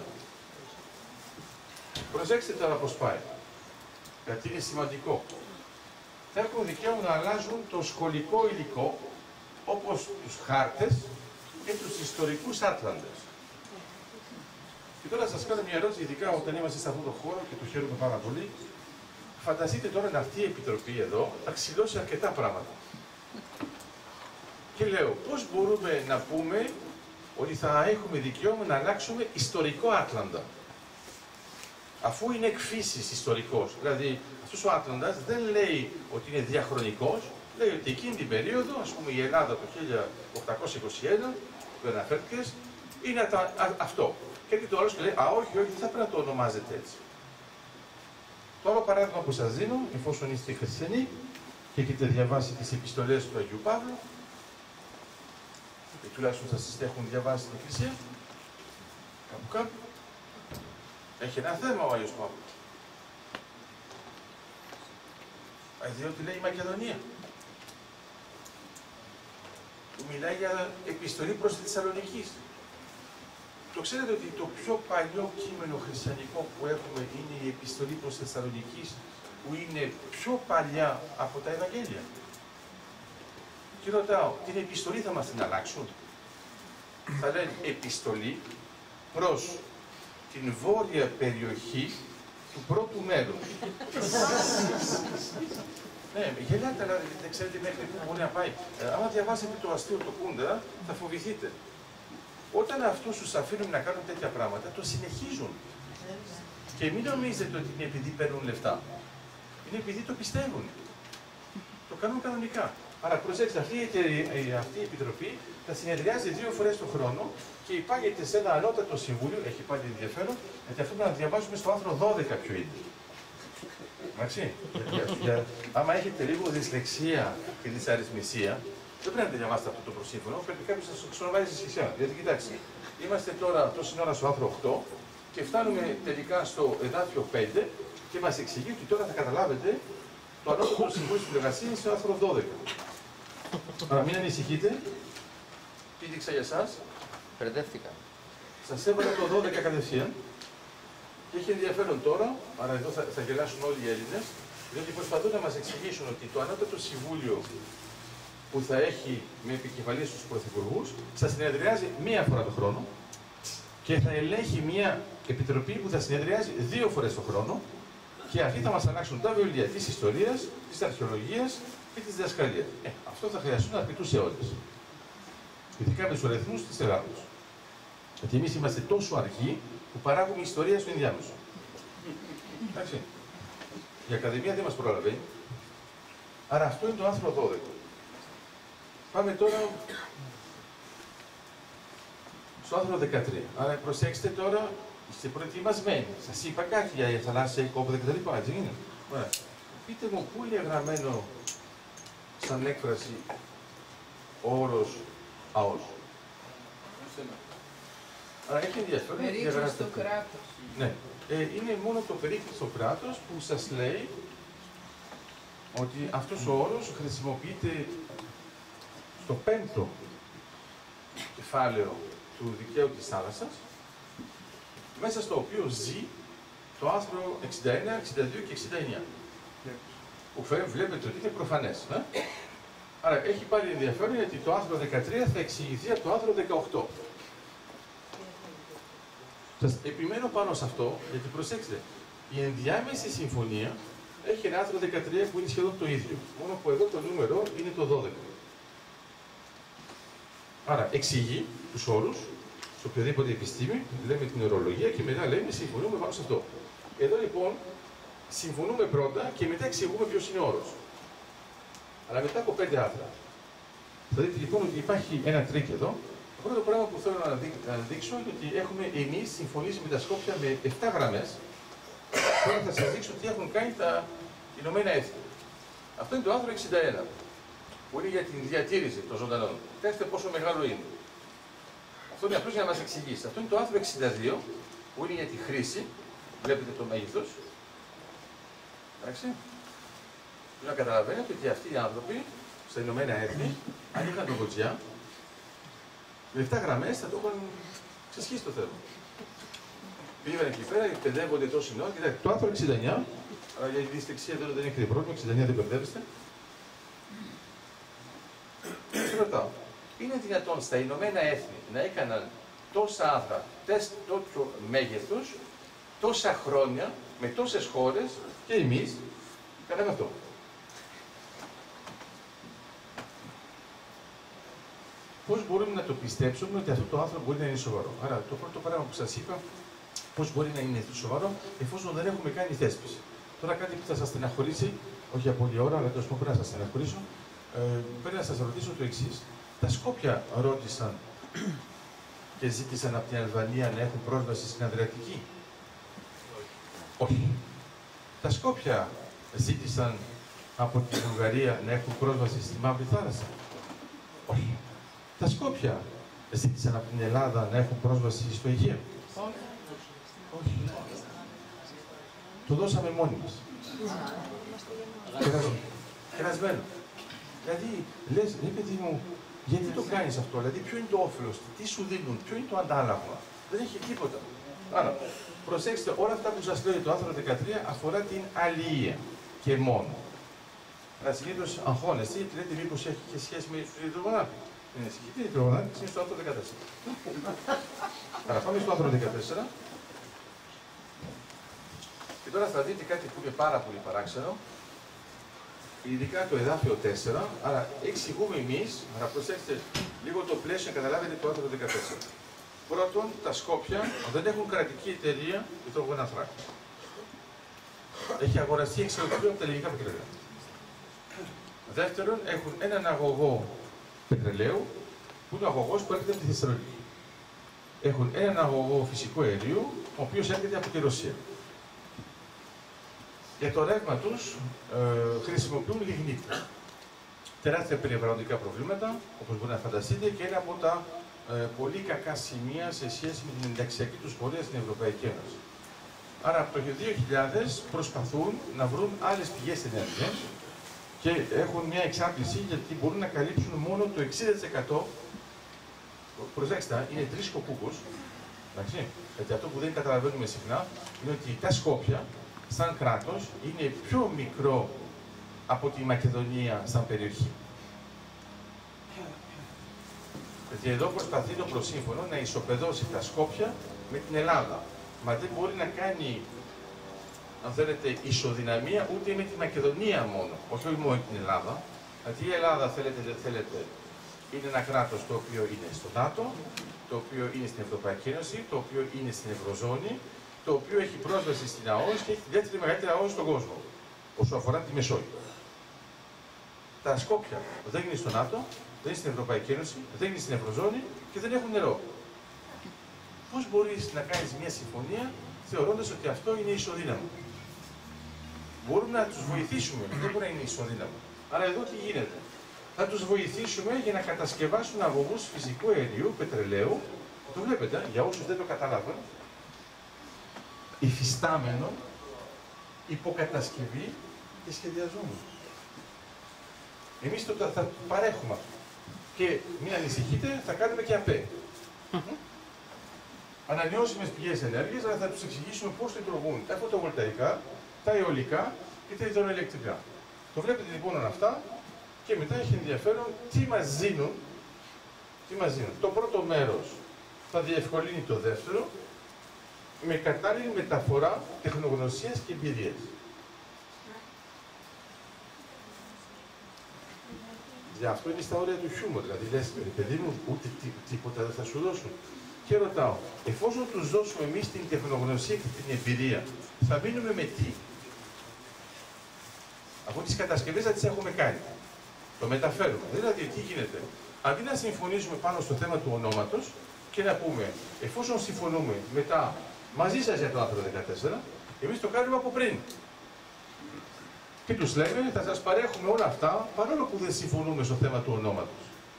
Προσέξτε τώρα πώς πάει. Γιατί είναι σημαντικό. Θα έχουν δικαίωμα να αλλάζουν το σχολικό υλικό, όπως τους χάρτες και τους ιστορικούς άτλαντες. Και τώρα σας κάνω μια ερώτηση, ειδικά όταν είμαστε σε αυτόν τον χώρο και το χαίρομαι πάρα πολύ. Φανταστείτε τώρα να αυτή η επιτροπή εδώ θα ξυλώσει αρκετά πράγματα. Και λέω, πώς μπορούμε να πούμε ότι θα έχουμε δικαίωμα να αλλάξουμε ιστορικό άτλαντα. Αφού είναι εκ φύσης ιστορικός, δηλαδή αυτός ο άτλαντας δεν λέει ότι είναι διαχρονικός, λέει ότι εκείνη την περίοδο, ας πούμε η Ελλάδα το χίλια οκτακόσια είκοσι ένα, που αναφέρθηκες, είναι τα, α, αυτό. Και έρχεται ο άλλος και λέει, α, όχι, όχι, δεν θα πρέπει να το ονομάζετε έτσι. Το άλλο παράδειγμα που σας δίνω, εφόσον είστε χριστιανοί και έχετε διαβάσει τις επιστολές του Αγίου Παύλου, και τουλάχιστον θα σας έχουν διαβάσει την Εκκλησία, κάπου κάπου, έχει ένα θέμα ο Άγιος Παύλος. Διότι λέει η Μακεδονία. Που μιλάει για επιστολή προς τη Θεσσαλονίκη. Το ξέρετε ότι το πιο παλιό κείμενο χριστιανικό που έχουμε είναι η επιστολή προς τη Θεσσαλονίκη, που είναι πιο παλιά από τα Ευαγγέλια. Και ρωτάω, την επιστολή θα μας την αλλάξουν? Θα λένε επιστολή προς την βόρεια περιοχή του πρώτου μέρους. Ναι, γελάτε, αλλά δεν ξέρετε μέχρι πού μπορεί να πάει. Ε, άμα διαβάσετε το αστείο του Κούντα, θα φοβηθείτε. Όταν αυτούς τους αφήνουν να κάνουν τέτοια πράγματα, το συνεχίζουν. Και μην νομίζετε ότι είναι επειδή παίρνουν λεφτά. Είναι επειδή το πιστεύουν. Το κάνουν κανονικά. Άρα προσέξτε, αυτή η, αυτή η επιτροπή θα συνεδριάζει δύο φορές το χρόνο και υπάγεται σε ένα ανώτατο συμβούλιο, έχει πάλι ενδιαφέρον, γιατί αυτό να διαβάζουμε στο άρθρο δώδεκα ποιο είναι. Εντάξει. Για, άμα έχετε λίγο δυσλεξία και δυσαρρυθμισία, δεν πρέπει να διαβάσετε αυτό το προσύμφωνο, πρέπει κάποιος να σας ξενοβάζει στη σχεσιά. Γιατί κοιτάξτε, είμαστε τώρα τόση ώρα στο άρθρο οκτώ και φτάνουμε τελικά στο εδάφιο πέντε και μας εξηγεί ότι τώρα θα καταλάβετε το ανώτατο συμβούλιο στην εργασία είναι στο άρθρο δώδεκα. Άρα μην ανησυχείτε. Τι δείξα για εσάς? Μπερδεύτηκα. Σας έβαλα το δώδεκα κατευθείαν. Και έχει ενδιαφέρον τώρα, άρα εδώ θα, θα γελάσουν όλοι οι Έλληνες, διότι προσπαθούν να μας εξηγήσουν ότι το ανώτατο συμβούλιο που θα έχει με επικεφαλής τους πρωθυπουργούς, θα συνεδριάζει μία φορά το χρόνο και θα ελέγχει μία επιτροπή που θα συνεδριάζει δύο φορές το χρόνο και αυτοί θα μας αλλάξουν τα βιβλία της ιστορίας, της αρχαιολογίας και της διδασκαλίας. Ε, αυτό θα χρειαστούν αρκετούς αιώνες. Ειδικά με τους αριθμούς της Ελλάδος. Γιατί εμείς είμαστε τόσο αργοί που παράγουμε ιστορία στο ενδιάμεσο. Εντάξει. Η Ακαδημία δεν μας προλαβαίνει. Άρα αυτό είναι το άρθρο δώδεκα. Πάμε τώρα στο άρθρο δεκατρία. Άρα προσέξτε τώρα, είστε προετοιμασμένοι. Σας είπα κάτι για θαλάσσια οικόπεδα κτλ. Έτσι είναι. Ωραία. Πείτε μου πού είναι γραμμένο σαν έκφραση ο όρος αός. Άρα έχει ενδιαφέρον. Περίκλειστο κράτος. Ναι. Ε, είναι μόνο το περίκλειστο κράτος που σας λέει ότι αυτός ο όρος χρησιμοποιείται στο πέμπτο κεφάλαιο του δικαίου της θάλασσας, μέσα στο οποίο ζει το άρθρο εξήντα ένα, εξήντα δύο και εξήντα εννιά. Που βλέπετε ότι είναι προφανές. Ε? Άρα έχει πάλι ενδιαφέρον γιατί το άρθρο δεκατρία θα εξηγηθεί από το άρθρο δεκαοκτώ. Σας επιμένω πάνω σε αυτό, γιατί προσέξτε, η ενδιάμεση συμφωνία έχει ένα άρθρο δεκατρία που είναι σχεδόν το ίδιο. Μόνο που εδώ το νούμερο είναι το δώδεκα. Άρα εξηγεί τους όρους, σε οποιαδήποτε επιστήμη, λέμε την ορολογία και μετά λέμε συμφωνούμε πάνω σε αυτό. Εδώ λοιπόν συμφωνούμε πρώτα και μετά εξηγούμε ποιος είναι ο όρος. Αλλά μετά από πέντε άρθρα. Θα δείτε λοιπόν ότι υπάρχει ένα τρίκ εδώ, πρώτο πράγμα που θέλω να, δει, να δείξω είναι ότι έχουμε εμείς συμφωνήσει με τα Σκόπια με επτά γραμμές. Τώρα θα σας δείξω τι έχουν κάνει τα Ηνωμένα Έθνη. Αυτό είναι το άρθρο εξήντα ένα, που είναι για την διατήρηση των ζωντανών. Κοιτάξτε πόσο μεγάλο είναι. Αυτό είναι απλώς για να μας εξηγήσει. Αυτό είναι το άρθρο εξήντα δύο, που είναι για τη χρήση. Βλέπετε το μέγεθος. Εντάξει. Να καταλαβαίνετε ότι αυτοί οι άνθρωποι στα Ηνωμένα Έθνη, αν είχαν τον Κοτζιά, με επτά γραμμές θα το έχουν ξεσχίσει το θέμα. Πήγαν εκεί πέρα, εκπαιδεύονται τόση ώρα. Κοιτάξτε, το άρθρο εξήντα εννιά, αλλά για τη δυστεξία εδώ δεν έχει πρόβλημα, εξήντα εννιά δεν μπερδεύεστε. Και ρωτάω, είναι δυνατόν στα Ηνωμένα Έθνη να έκαναν τόσα άθρα, τέτοιο μέγεθος, τόσα χρόνια, με τόσες χώρες και εμείς κάναμε αυτό. Πώς μπορούμε να το πιστέψουμε ότι αυτό το άνθρωπο μπορεί να είναι σοβαρό. Άρα, το πρώτο πράγμα που σας είπα, πώς μπορεί να είναι σοβαρό, εφόσον δεν έχουμε κάνει θέσπιση. Τώρα κάτι που θα σας στεναχωρήσει, όχι για πολλή ώρα, αλλά τόσο πρέπει να σας στεναχωρήσω, ε, πρέπει να σας ρωτήσω το εξής. Τα Σκόπια ρώτησαν και ζήτησαν από την Αλβανία να έχουν πρόσβαση στην Αδριατική. Όχι. Τα Σκόπια ζήτησαν από τη Βουλγαρία να έχουν πρόσβαση στη Μαύρη Θάλασσα. Όχι. Τα Σκόπια ζήτησαν από την Ελλάδα να έχουν πρόσβαση στο Αιγαίο. Όχι. Το δώσαμε μόνοι μας. Κερασμένο. Δηλαδή, λες, ρε παιδί μου, γιατί το κάνεις αυτό, δηλαδή ποιο είναι το όφελος, τι σου δίνουν, ποιο είναι το αντάλλαγμα. Δεν έχει τίποτα. Άρα, προσέξτε, όλα αυτά που σας λέω για το άρθρο δεκατρία αφορά την αλληλεία και μόνο. Αλλά συνήθως αγχώνεστε, γιατί λέτε μήπως έχει και σχέση με τους υδρογονάτες. Είναι σχετική η υδρογονάτες, είναι στο άρθρο δεκατέσσερα. Άρα πάμε στο άρθρο δεκατέσσερα. Και τώρα θα δείτε κάτι που είναι πάρα πολύ παράξενο. Ειδικά το εδάφιο τέσσερα, άρα εξηγούμε εμείς, να προσέξτε λίγο το πλαίσιο να καταλάβετε το άρθρο δεκατέσσερα. Πρώτον, τα Σκόπια δεν έχουν κρατική εταιρεία υδρογοναθράκων. Έχει αγοραστεί εξαιρετικό από τα ελληνικά πετρελαία. Δεύτερον, έχουν έναν αγωγό πετρελαίου, που είναι ο αγωγός που έρχεται από τη Θεσσαλονίκη. Έχουν έναν αγωγό φυσικού αερίου, ο οποίος έρχεται από τη Ρωσία. Για το ρεύμα τους ε, χρησιμοποιούν λιγνίτη. Τεράστια περιβαλλοντικά προβλήματα, όπως μπορείτε να φανταστείτε, και ένα από τα ε, πολύ κακά σημεία σε σχέση με την ενταξιακή τους πορεία στην Ευρωπαϊκή Ένωση. Άρα από το δύο χιλιάδες προσπαθούν να βρουν άλλες πηγές ενέργειας και έχουν μια εξάπληση γιατί μπορούν να καλύψουν μόνο το εξήντα τοις εκατό. Προσέξτε, είναι τρεις κοκκούκους. Γιατί αυτό που δεν καταλαβαίνουμε συχνά είναι ότι τα Σκόπια, σαν κράτος, είναι πιο μικρό από τη Μακεδονία σαν περιοχή. Γιατί εδώ προσπαθεί το προσύμφωνο να ισοπεδώσει τα Σκόπια με την Ελλάδα. Μα δεν μπορεί να κάνει, αν θέλετε, ισοδυναμία ούτε με τη Μακεδονία μόνο, όχι μόνο με την Ελλάδα. Γιατί η Ελλάδα, θέλετε δεν θέλετε, είναι ένα κράτος το οποίο είναι στο ΝΑΤΟ, το οποίο είναι στην Ευρωπαϊκή Ένωση, το οποίο είναι στην Ευρωζώνη, το οποίο έχει πρόσβαση στην ΑΟΣ και έχει τη δεύτερη μεγαλύτερη ΑΟΣ στον κόσμο, όσο αφορά τη Μεσόγειο. Τα Σκόπια δεν είναι στο ΝΑΤΟ, δεν είναι στην Ευρωπαϊκή Ένωση, δεν είναι στην Ευρωζώνη και δεν έχουν νερό. Πώς μπορείς να κάνεις μια συμφωνία θεωρώντας ότι αυτό είναι ισοδύναμο? Μπορούμε να τους βοηθήσουμε, δεν μπορεί να είναι ισοδύναμο. Άρα εδώ τι γίνεται? Θα τους βοηθήσουμε για να κατασκευάσουν αγωγούς φυσικού αερίου, πετρελαίου. Το βλέπετε, για όσους δεν το καταλάβουν. Υφιστάμενο, υποκατασκευή και σχεδιαζόμενο. Εμείς το θα παρέχουμε αυτό. Και μην ανησυχείτε, θα κάνουμε και ΑΠΕ. Mm-hmm. Ανανεώσιμες πηγές ενέργειας, αλλά θα τους εξηγήσουμε πώς λειτουργούν τα φωτοβολταϊκά, τα αιωλικά και τα υδροελεκτρικά. Το βλέπετε λοιπόν όλα αυτά και μετά έχει ενδιαφέρον τι μας δίνουν. Τι μας δίνουν. Το πρώτο μέρος θα διευκολύνει το δεύτερο με κατάλληλη μεταφορά τεχνογνωσίας και εμπειρίας. Γι' αυτό είναι στα όρια του χιούμορ. Δηλαδή λες, παιδί μου, ούτε τί, τίποτα δεν θα σου δώσουν. Και ρωτάω, εφόσον τους δώσουμε εμείς την τεχνογνωσία και την εμπειρία, θα μείνουμε με τι? Από τις κατασκευές θα τις έχουμε κάνει. Το μεταφέρουμε. Δηλαδή, τι γίνεται? Αντί να συμφωνήσουμε πάνω στο θέμα του ονόματος και να πούμε, εφόσον συμφωνούμε μετά μαζί σας για το άρθρο δεκατέσσερα, εμείς το κάνουμε από πριν. Και τους λέμε, θα σας παρέχουμε όλα αυτά, παρόλο που δεν συμφωνούμε στο θέμα του ονόματος.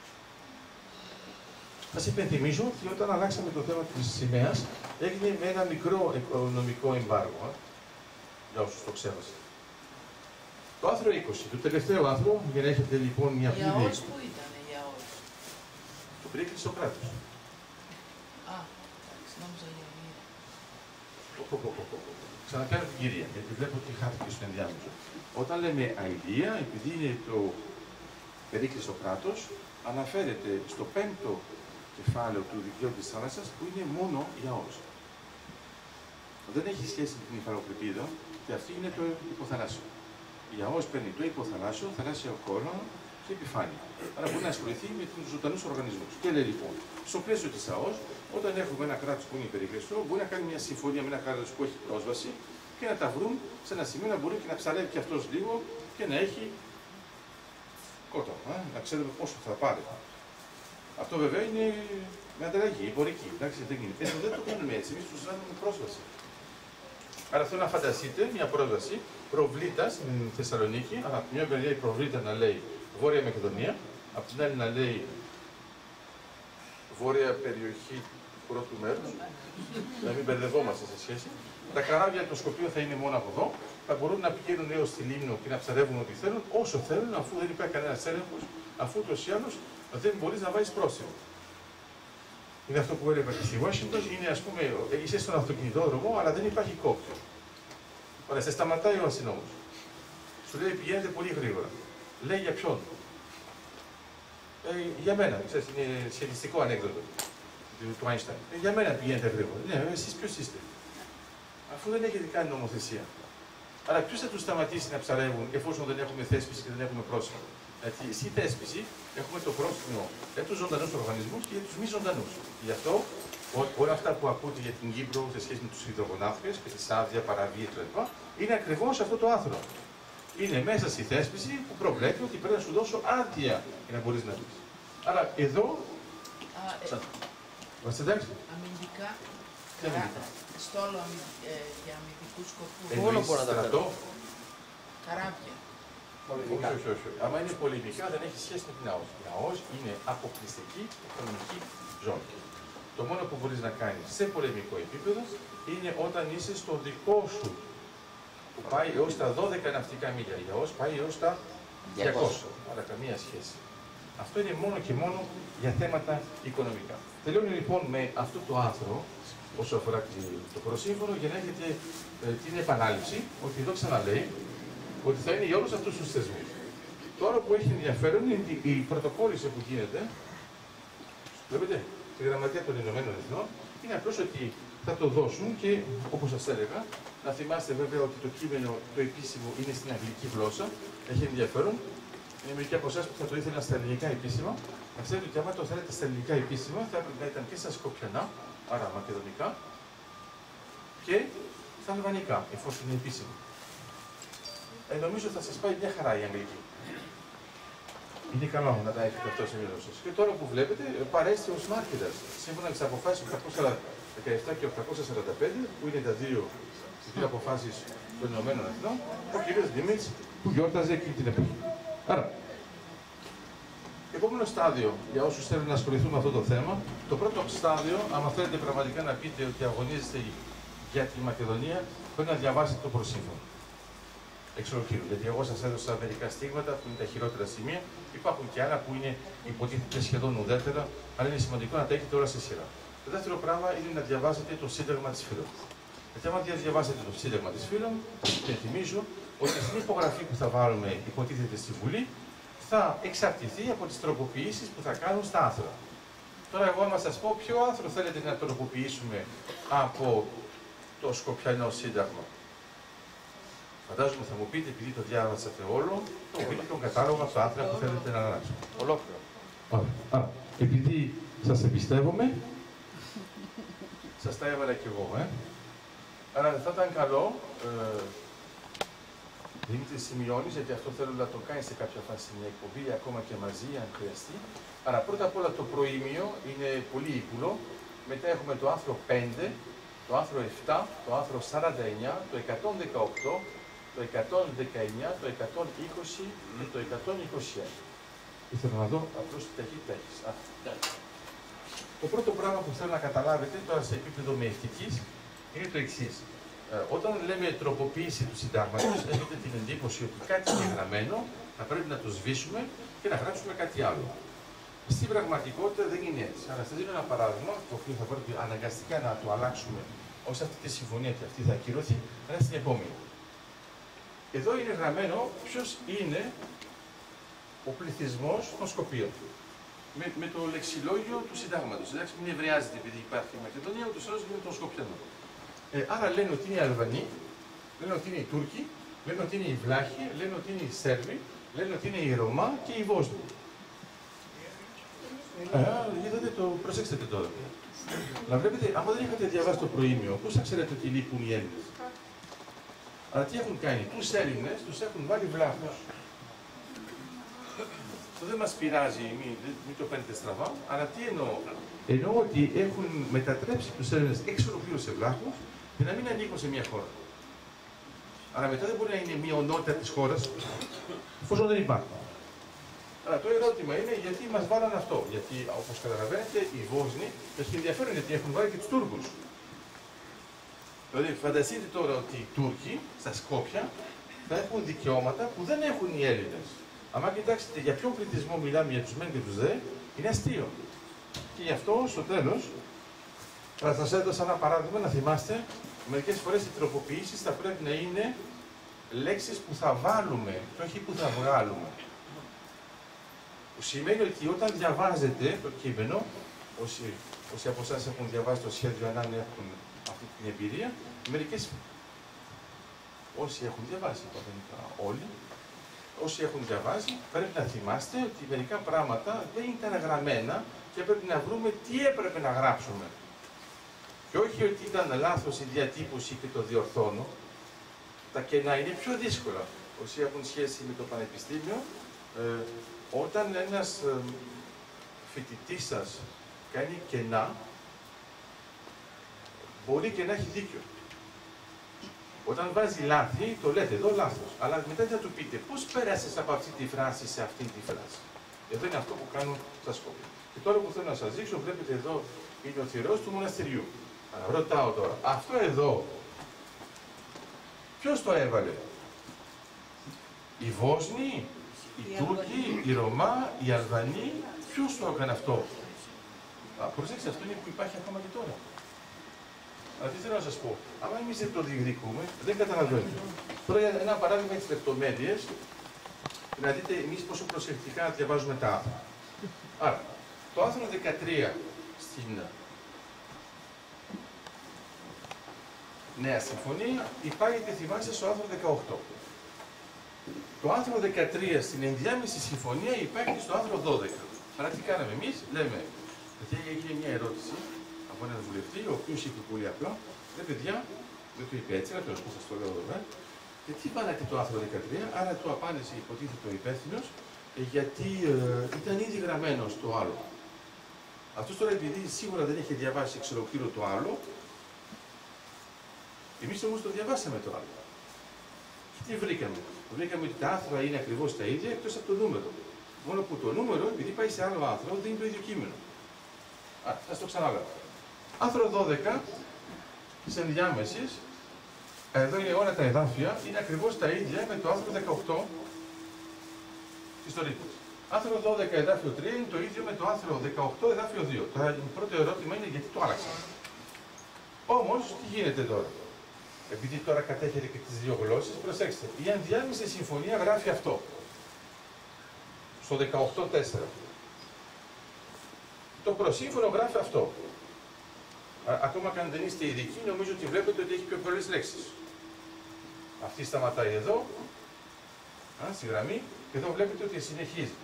Σας υπενθυμίζω ότι όταν αλλάξαμε το θέμα της σημαίας, έγινε με ένα μικρό οικονομικό εμπάργο, ε, για όσους το ξέχασαν. Το άρθρο είκοσι, το τελευταίο άρθρο, για να έχετε λοιπόν μια πλήρη. Για όσους που ήταν, για όσους. Το περίκλεισε στο κράτος. Α, εντάξει, νόμιζα για μία. Ξανακάνω την κυρία, γιατί βλέπω ότι χάθηκε στο ενδιάμεσο. Όταν λέμε αηδία, επειδή είναι το περίκλειστο κράτος, αναφέρεται στο πέμπτο κεφάλαιο του δικαίου της θάλασσας, που είναι μόνο για όσους. Δεν έχει σχέση με την υφαλοκρηπίδα, και αυτή είναι το υποθαλάσσιο. Η ΑΟΣ παίρνει το υποθαλάσσιο, θαλάσσιο κόλλο και επιφάνεια. Άρα μπορεί να ασχοληθεί με τους ζωντανούς οργανισμούς. Και λέει λοιπόν, στο πλαίσιο της ΑΟΣ, όταν έχουμε ένα κράτος που είναι υπερηκλειστό, μπορεί να κάνει μια συμφωνία με ένα κράτος που έχει πρόσβαση και να τα βρουν σε ένα σημείο να μπορεί και να ψαρεύει και αυτός λίγο και να έχει κότο, ε? Να ξέρουμε πόσο θα πάρει. Αυτό βέβαια είναι με ανταλλαγή, εμπορική. Εντάξει, δεν είναι. Εδώ δεν το κάνουμε έτσι. Εμείς τους δίνουμε πρόσβαση. Άρα θέλω να φανταστείτε μια πρόσβαση προβλήτα στην Θεσσαλονίκη. Από τη μια μεριά η προβλήτα να λέει Βόρεια Μακεδονία, από την άλλη να λέει Βόρεια περιοχή του πρώτου μέρους. Να μην μπερδευόμαστε σε σχέση. Τα καράβια των Σκοπίων θα είναι μόνο από εδώ. Θα μπορούν να πηγαίνουν έως τη Λίμνο και να ψαρεύουν ό,τι θέλουν, όσο θέλουν, αφού δεν υπάρχει κανένα έλεγχο, αφού ούτως ή άλλως δεν μπορεί να βάλει πρόσημο. Είναι αυτό που έλεγα και στη Washington, είναι ας πούμε, είσαι στον αυτοκινητόδρομο, αλλά δεν υπάρχει κόκτελ. Ωραία, σε σταματάει ο αστυνόμος. Σου λέει πηγαίνετε πολύ γρήγορα. Λέει για ποιον. Ε, για μένα, ξέρεις, είναι σχετιστικό ανέκδοτο του Einstein. Ε, για μένα πηγαίνετε γρήγορα. Ναι, εσείς ποιος είστε. Αφού δεν έχετε κάνει νομοθεσία. Άρα ποιος θα τους σταματήσει να ψαρεύουν εφόσον δεν έχουμε θέσπιση και δεν έχουμε πρόσημο. Γιατί στη θέσπιση έχουμε το πρόστιμο για τους ζωντανούς οργανισμούς και για τους μη ζωντανούς. Γι' αυτό ό, όλα αυτά που ακούτε για την Κύπρο σε σχέση με τους υδρογονάφρες και τη άδεια, παραβία κτλ. είναι ακριβώς αυτό το άρθρο. Είναι μέσα στη θέσπιση που προβλέπει ότι πρέπει να σου δώσω άδεια για να μπορείς να πεις. Άρα εδώ. Είμαστε εντάξει. Αμυντικά. Τι αμυντικά. Στόλο ε, για αμυντικούς σκοπούς. Μόνο μπορώ να τα φέρω. Καράβια. Όχι, όχι, όχι. Άμα είναι πολεμικά δεν έχει σχέση με την ΑΟΣ. Η ΑΟΣ είναι αποκλειστική οικονομική ζώνη. Το μόνο που μπορείς να κάνεις σε πολεμικό επίπεδο είναι όταν είσαι στο δικό σου, που πάει έως τα δώδεκα ναυτικά μίλια. Η ΑΟΣ πάει έως τα διακόσια. Άρα καμία σχέση. Αυτό είναι μόνο και μόνο για θέματα οικονομικά. Τελειώνει λοιπόν με αυτό το άρθρο, όσο αφορά το προσύμφωνο, για να έχετε ε, την επανάληψη, ότι εδώ ξαναλέει ότι θα είναι για όλους αυτούς τους θεσμούς. Το άλλο που έχει ενδιαφέρον είναι η πρωτοκόλληση που γίνεται, βλέπετε, στη Γραμματεία των Ηνωμένων Εθνών, είναι απλώς ότι θα το δώσουν και, όπως σας έλεγα, να θυμάστε βέβαια ότι το κείμενο, το επίσημο, είναι στην αγγλική γλώσσα, έχει ενδιαφέρον. Είναι μερικοί από εσάς που θα το ήθελαν στα ελληνικά επίσημα. Να ξέρετε ότι άμα το θέλετε στα ελληνικά επίσημα, θα έπρεπε να ήταν και στα σκοπιανά, άρα μακεδονικά, και στα αλβανικά, εφόσον είναι επίσημο. Ε, νομίζω θα σας πάει μια χαρά η αγγλική. Είναι καλό να τα έχετε αυτό σε μήνυμα σας. Και τώρα που βλέπετε, παρέστη ως μάρκετας. Σύμφωνα με τις αποφάσεις οκτακόσια δεκαεπτά και οκτακόσια σαράντα πέντε, που είναι τα δύο, τις δύο αποφάσεις των Ηνωμένων Εθνών, ο κ. Δήμητς που γιόρταζε εκείνη την εποχή. Άρα, επόμενο στάδιο για όσους θέλουν να ασχοληθούν με αυτό το θέμα, το πρώτο στάδιο, άμα θέλετε πραγματικά να πείτε ότι αγωνίζεστε για τη Μακεδονία, πρέπει να διαβάσετε το προσύμφωνο. Εξ ολοκλήρου. Γιατί εγώ σας έδωσα μερικά στίγματα που είναι τα χειρότερα σημεία. Υπάρχουν και άλλα που είναι υποτίθεται σχεδόν ουδέτερα, αλλά είναι σημαντικό να τα έχετε όλα σε σειρά. Το δεύτερο πράγμα είναι να διαβάσετε το Σύνταγμα της Φύλων. Γιατί άμα διαβάσετε το Σύνταγμα της Φύλων, θυμίζω ότι στην υπογραφή που θα βάλουμε, υποτίθεται στη Βουλή, θα εξαρτηθεί από τις τροποποιήσεις που θα κάνουν στα άρθρα. Τώρα, εγώ να σας πω ποιο άρθρο θέλετε να τροποποιήσουμε από το Σκοπιανό Σύνταγμα. Φαντάζομαι θα μου πείτε, επειδή το διάβασατε όλο, το πείτε τον κατάλογο από τα άρθρα που θέλετε να αλλάξετε. Ολόκληρο. Ωραία. Άρα, επειδή σας εμπιστεύομαι, σας τα έβαλα κι εγώ, ε. Άρα θα ήταν καλό, ε, Δημήτρη, σημειώνει, γιατί αυτό θέλω να το κάνει σε κάποια φάση μια εκπομπή, ακόμα και μαζί, αν χρειαστεί. Αλλά πρώτα απ' όλα το προήμιο είναι πολύ ύπουλο. Μετά έχουμε το άρθρο πέντε, το άρθρο επτά, το άρθρο σαράντα εννιά, το εκατόν δεκαοκτώ, το εκατόν δεκαεννιά, το εκατόν είκοσι και το εκατόν είκοσι ένα. Ήθελα να δω απλώς τι ταχύτητα έχεις. Το πρώτο πράγμα που θέλω να καταλάβετε τώρα σε επίπεδο μεευτικής είναι το εξής. Ε, όταν λέμε τροποποίηση του συντάγματος, έχετε την εντύπωση ότι κάτι είναι γραμμένο, θα πρέπει να το σβήσουμε και να γράψουμε κάτι άλλο. Στην πραγματικότητα δεν είναι έτσι. Αλλά σας δίνω ένα παράδειγμα, το οποίο θα πρέπει αναγκαστικά να το αλλάξουμε ώστε αυτή τη συμφωνία και αυτή θα ακυρωθεί, αλλά στην επόμενη. Εδώ είναι γραμμένο ποιος είναι ο πληθυσμός των Σκοπίων. Με, με το λεξιλόγιο του συντάγματος. Εντάξει, μην ευρεάζεται επειδή υπάρχει η Μακεδονία, ούτως ή άλλως είναι των Σκοπιών. Ε, άρα λένε ότι είναι οι Αλβανοί, λένε ότι είναι οι Τούρκοι, λένε ότι είναι οι Βλάχοι, λένε ότι είναι οι Σέρβοι, λένε ότι είναι οι Ρωμά και οι Βόσνοι. Α, είδατε το, προσέξτε τώρα. Να βλέπετε, άμα δεν είχατε διαβάσει το προήμιο, πώς θα ξέρετε ότι λείπουν οι Έλληνες. Αλλά τι έχουν κάνει, τους Έλληνες τους έχουν βάλει Βλάχους. Αυτό δεν μας πειράζει, μην, μην το παίρνετε στραβά, αλλά τι εννοώ. Εννοώ ότι έχουν μετατρέψει τους Έλληνες εξ ολοκλήρου σε Βλάχους για να μην ανήκουν σε μια χώρα. Αλλά μετά δεν μπορεί να είναι μειονότητα της χώρας, εφόσον δεν υπάρχουν. Αλλά το ερώτημα είναι γιατί μας βάλαν αυτό. Γιατί, όπως καταλαβαίνετε, οι Βόσνοι έχει ενδιαφέρον γιατί έχουν βάλει και τους Τούρκους. Δηλαδή, φανταστείτε τώρα ότι οι Τούρκοι στα Σκόπια θα έχουν δικαιώματα που δεν έχουν οι Έλληνες. Αν κοιτάξετε για ποιον πληθυσμό μιλάμε, για τους μεν και τους δε, είναι αστείο. Και γι' αυτό στο τέλος θα σας έδωσα ένα παράδειγμα να θυμάστε. Μερικές φορές οι τροποποιήσεις θα πρέπει να είναι λέξεις που θα βάλουμε και όχι που θα βγάλουμε. Που σημαίνει ότι όταν διαβάζετε το κείμενο, όσοι, όσοι από εσάς έχουν διαβάσει το σχέδιο αν έχουν αυτή την εμπειρία, μερικές, όσοι έχουν διαβάσει, όλοι, όσοι έχουν διαβάσει, πρέπει να θυμάστε ότι μερικά πράγματα δεν ήταν γραμμένα και πρέπει να βρούμε τι έπρεπε να γράψουμε. Και όχι ότι ήταν λάθος η διατύπωση και το διορθώνω. Τα κενά είναι πιο δύσκολα. Όσοι έχουν σχέση με το πανεπιστήμιο, ε, όταν ένας ε, φοιτητής σας κάνει κενά, μπορεί και να έχει δίκιο. Όταν βάζει λάθη, το λέτε εδώ λάθος. Αλλά μετά θα του πείτε πώς πέρασες από αυτή τη φράση σε αυτή τη φράση. Εδώ είναι αυτό που κάνουν στα Σκόπια. Και τώρα που θέλω να σας δείξω, βλέπετε εδώ είναι ο θηρός του μοναστηριού. Αλλά ρωτάω τώρα, αυτό εδώ, ποιος το έβαλε? Οι Βόσνοι, οι Τούρκοι, οι Ρωμά, οι Αλβανοί, ποιος το έκανε αυτό? Α, προσέξτε, αυτό είναι που υπάρχει ακόμα και τώρα. Αλλά τι θέλω να σας πω, άμα εμείς δεν το διεκδικούμε, δεν καταλαβαίνουμε. Τώρα για ένα παράδειγμα με τις λεπτομέρειες, να δείτε εμείς πόσο προσεκτικά διαβάζουμε τα άρθρα. Άρα, το άρθρο δεκατρία στην Νέα Συμφωνία υπάγεται, θυμάστε, στο άρθρο δεκαοκτώ. Το άρθρο δεκατρία στην ενδιάμεση συμφωνία υπάγεται στο άρθρο δώδεκα. Άρα τι κάναμε εμείς, λέμε, γιατί έγινε μια ερώτηση από έναν βουλευτή, ο οποίος είπε πολύ απλά, ρε παιδιά, δεν το είπε έτσι, αλλά τέλος που σας το λέω εδώ πέρα, γιατί βάλατε το άρθρο δεκατρία, άρα το απάντησε υποτίθεται ο υπεύθυνος, γιατί ε, ήταν ήδη γραμμένο στο άλλο. Αυτός τώρα επειδή σίγουρα δεν είχε διαβάσει εξ ολοκλήρου το άλλο, εμείς όμως το διαβάσαμε το άλλο. Και τι βρήκαμε? Βρήκαμε ότι τα άρθρα είναι ακριβώς τα ίδια εκτός από το νούμερο. Μόνο που το νούμερο, επειδή πάει σε άλλο άρθρο, δεν είναι το ίδιο κείμενο. Α, θα το ξαναλάβω. Άρθρο δώδεκα της ενδιάμεσης, εδώ είναι όλα τα εδάφια, είναι ακριβώς τα ίδια με το άρθρο δεκαοκτώ της Τωρίτης. Άρθρο δώδεκα εδάφιο τρία είναι το ίδιο με το άρθρο δεκαοκτώ εδάφιο δύο. Το πρώτο ερώτημα είναι γιατί το άλλαξα. Όμως, τι γίνεται τώρα? Επειδή τώρα κατέχετε και τις δύο γλώσσες, προσέξτε. Η ενδιάμεση συμφωνία γράφει αυτό. Στο δεκαοκτώ τέσσερα. Το προσύμφωνο γράφει αυτό. Α, ακόμα και αν δεν είστε ειδικοί, νομίζω ότι βλέπετε ότι έχει πιο πολλές λέξεις. Αυτή σταματάει εδώ, α, στη γραμμή, και εδώ βλέπετε ότι συνεχίζει.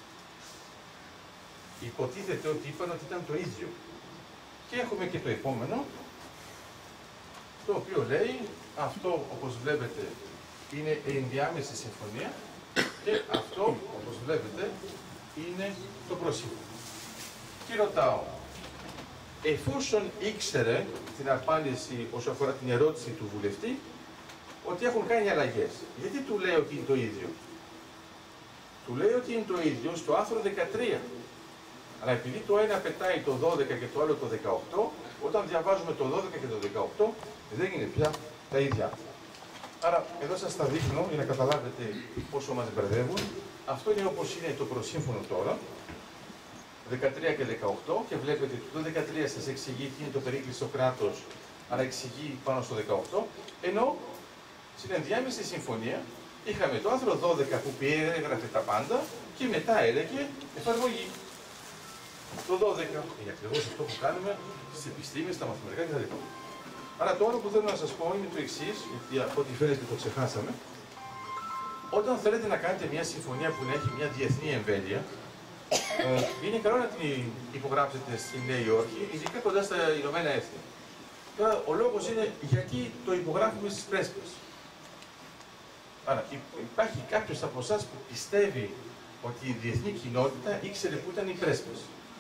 Υποτίθεται ότι είπαν ότι ήταν το ίδιο. Και έχουμε και το επόμενο, το οποίο λέει, αυτό όπως βλέπετε είναι ενδιάμεση συμφωνία και αυτό, όπως βλέπετε, είναι το προσύμφωνο. Και ρωτάω, εφόσον ήξερε την απάντηση όσο αφορά την ερώτηση του βουλευτή, ότι έχουν κάνει αλλαγές, γιατί του λέει ότι είναι το ίδιο? Του λέει ότι είναι το ίδιο στο άρθρο δεκατρία. Αλλά επειδή το ένα πετάει το δώδεκα και το άλλο το δεκαοκτώ, όταν διαβάζουμε το δώδεκα και το δεκαοκτώ, δεν είναι πια τα ίδια. Άρα, εδώ σας τα δείχνω για να καταλάβετε πόσο μας μπερδεύουν. Αυτό είναι όπως είναι το προσύμφωνο τώρα, δεκατρία και δεκαοκτώ, και βλέπετε ότι το δεκατρία σας εξηγεί τι είναι το περίκλειστο κράτος, άρα εξηγεί πάνω στο δεκαοκτώ, ενώ στην ενδιάμεση συμφωνία είχαμε το άρθρο δώδεκα που περιέγραφε τα πάντα και μετά έλεγε εφαρμογή. Το δώδεκα είναι ακριβώς αυτό που κάνουμε στις επιστήμες, στα μαθηματικά κτλ. Άρα το άλλο που θέλω να σας πω είναι το εξής, γιατί από ό,τι φαίνεται το ξεχάσαμε. Όταν θέλετε να κάνετε μια συμφωνία που να έχει μια διεθνή εμβέλεια, ε, είναι καλό να την υπογράψετε στη Νέα Υόρκη, ειδικά κοντά στα Ηνωμένα Έθνη. Τώρα, ο λόγος είναι γιατί το υπογράφουμε στις πρέσπες. Άρα, υπάρχει κάποιος από εσάς που πιστεύει ότι η διεθνή κοινότητα ήξερε που ήταν οι πρέσπες.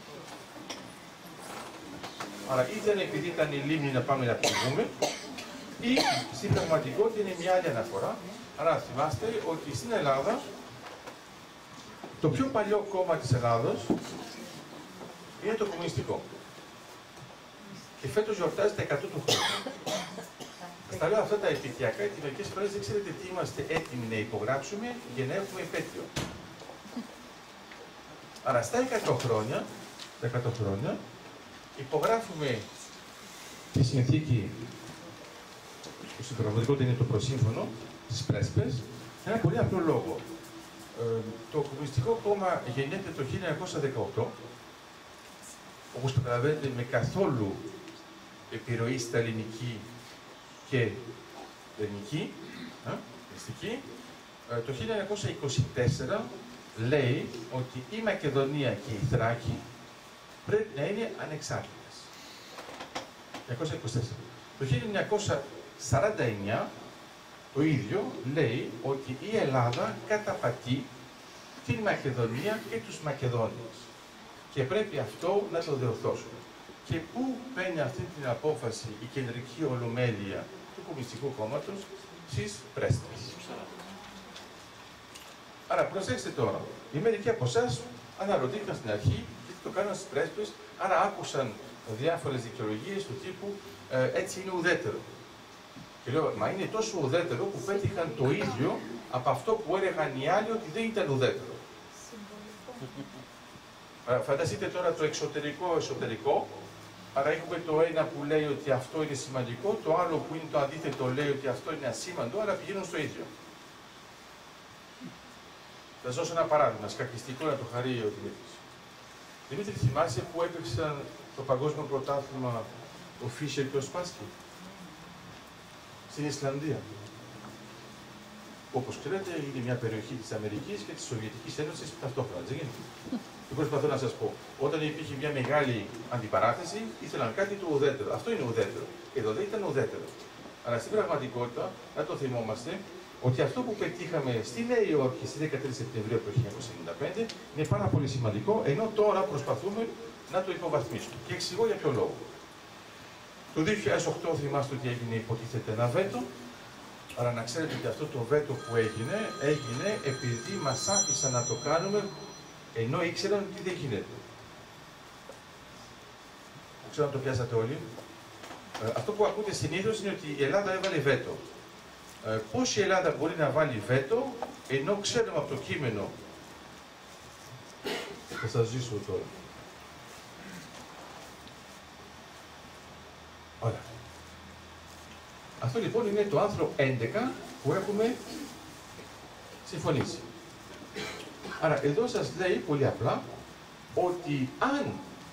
Άρα, ήταν επειδή ήταν η λίμνη να πάμε να πληγούμε, ή στην πραγματικότητα είναι μια άλλη αναφορά. Άρα, θυμάστε ότι στην Ελλάδα, το πιο παλιό κόμμα της Ελλάδος είναι το κομμουνιστικό. Και φέτος γιορτάζει τα εκατό του χρόνου. Στα λέω αυτά τα επαιτειακά, γιατί μερικές φορές δεν ξέρετε τι είμαστε έτοιμοι να υπογράψουμε για να έχουμε επέτειο. Άρα στα εκατό χρόνια, τα εκατό χρόνια, υπογράφουμε τη συνθήκη, που στην πραγματικότητα είναι το προσύμφωνο, στις πρέσπες, για ένα πολύ απλό λόγο. Ε, το Κομμουνιστικό Κόμμα γεννιέται το χίλια εννιακόσια δεκαοκτώ, όπως καταλαβαίνετε με καθόλου επιρροή στα ελληνική και ελληνική, μυστική. Ε, το χίλια εννιακόσια είκοσι τέσσερα λέει ότι η Μακεδονία και η Θράκη πρέπει να είναι ανεξάρτητες. χίλια εννιακόσια είκοσι τέσσερα. Το χίλια εννιακόσια σαράντα εννιά το ίδιο λέει ότι η Ελλάδα καταπατεί την Μακεδονία και τους Μακεδόνιους. Και πρέπει αυτό να το διορθώσουμε. Και πού παίρνει αυτή την απόφαση η κεντρική ολομέλεια του Κομμουνιστικού Κόμματος? Στις πρέσπες. Άρα προσέξτε τώρα, οι μερικοί από εσάς αναρωτήθηκαν στην αρχή γιατί το κάναν στις πρέσπες, άρα άκουσαν διάφορες δικαιολογίες του τύπου ε, έτσι είναι ουδέτερο. Και λέω, μα είναι τόσο ουδέτερο που πέτυχαν το ίδιο από αυτό που έλεγαν οι άλλοι ότι δεν ήταν ουδέτερο. Άρα, φανταστείτε τώρα το εξωτερικό-εσωτερικό. Άρα έχουμε το ένα που λέει ότι αυτό είναι σημαντικό, το άλλο που είναι το αντίθετο λέει ότι αυτό είναι ασήμαντο, αλλά πηγαίνουν στο ίδιο. Θα σας δώσω ένα παράδειγμα, σκακιστικό να το χαρεί ο Δημήτρης. Δημήτρη, θυμάσαι που έπαιξαν το παγκόσμιο πρωτάθλημα ο Φίσερ και ο Σπάσκι στην Ισλανδία. Όπως ξέρετε, είναι μια περιοχή της Αμερικής και της Σοβιετικής Ένωσης ταυτόχρονα, δεν είναι? Και προσπαθώ να σας πω, όταν υπήρχε μια μεγάλη αντιπαράθεση, ήθελαν κάτι το ουδέτερο. Αυτό είναι ουδέτερο. Εδώ δεν ήταν ουδέτερο. Αλλά στην πραγματικότητα, να το θυμόμαστε, ότι αυτό που πετύχαμε στη Νέα Υόρκη στις δεκατρείς Σεπτεμβρίου του χίλια εννιακόσια ενενήντα πέντε είναι πάρα πολύ σημαντικό, ενώ τώρα προσπαθούμε να το υποβαθμίσουμε. Και εξηγώ για ποιο λόγο. Το δύο χιλιάδες οκτώ θυμάστε ότι έγινε υποτίθεται ένα βέτο. Άρα να ξέρετε ότι αυτό το βέτο που έγινε, έγινε επειδή μας άφησαν να το κάνουμε ενώ ήξεραν ότι δεν γίνεται. Δεν ξέρω αν το πιάσατε όλοι. Ε, αυτό που ακούτε συνήθως είναι ότι η Ελλάδα έβαλε βέτο. Ε, πώς η Ελλάδα μπορεί να βάλει βέτο, ενώ ξέρουμε από το κείμενο. Θα σας ζήσω τώρα. Ωραία. Αυτό λοιπόν είναι το άρθρο έντεκα που έχουμε συμφωνήσει. Άρα εδώ σας λέει πολύ απλά ότι αν,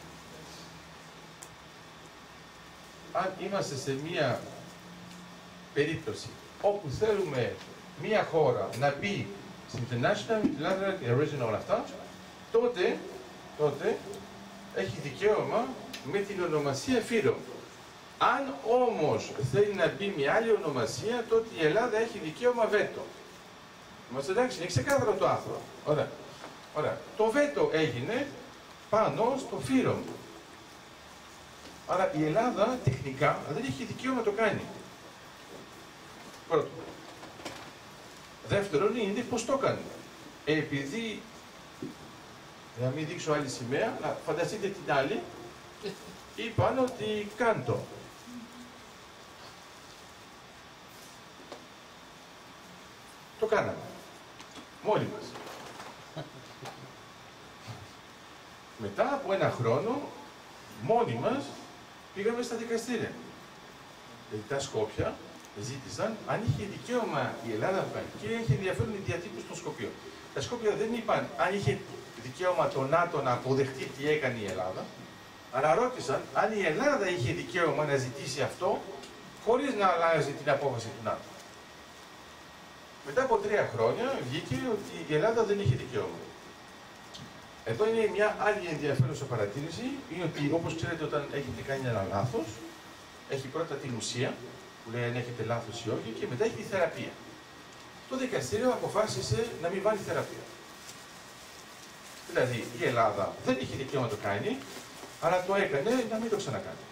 αν είμαστε σε μία περίπτωση όπου θέλουμε μία χώρα να μπει στην International, Multilateral και Regional όλα αυτά, τότε, τότε έχει δικαίωμα με την ονομασία φύρω. Αν όμως θέλει να μπει μια άλλη ονομασία, τότε η Ελλάδα έχει δικαίωμα βέτο. Μας εντάξει, είναι ξεκάθαρο το άρθρο. Ωραία. Ωραία. Το βέτο έγινε πάνω στο Φύρομ. Άρα η Ελλάδα τεχνικά δεν έχει δικαίωμα να το κάνει. Πρώτον. Δεύτερον είναι πώς το έκανε. Επειδή, για να μην δείξω άλλη σημαία, αλλά φανταστείτε την άλλη, είπαν ότι κάντο. Το κάναμε. Μόνοι μας. Μετά από ένα χρόνο, μόνοι μας πήγαμε στα δικαστήρια. Δηλαδή τα Σκόπια ζήτησαν αν είχε δικαίωμα η Ελλάδα να κάνει. Και είχε ενδιαφέρον η διατύπωση των Σκοπίων. Τα Σκόπια δεν είπαν αν είχε δικαίωμα το ΝΑΤΟ να αποδεχτεί τι έκανε η Ελλάδα, αλλά ρώτησαν αν η Ελλάδα είχε δικαίωμα να ζητήσει αυτό χωρίς να αλλάζει την απόφαση του ΝΑΤΟ. Μετά από τρία χρόνια βγήκε ότι η Ελλάδα δεν είχε δικαίωμα. Εδώ είναι μια άλλη ενδιαφέρουσα παρατήρηση, είναι ότι όπως ξέρετε όταν έχετε κάνει ένα λάθος, έχει πρώτα την ουσία, που λέει αν έχετε λάθος ή όχι, και μετά έχει τη θεραπεία. Το δικαστήριο αποφάσισε να μην βάλει θεραπεία. Δηλαδή η Ελλάδα δεν είχε δικαίωμα να το κάνει, αλλά το έκανε να μην το ξανακάνει.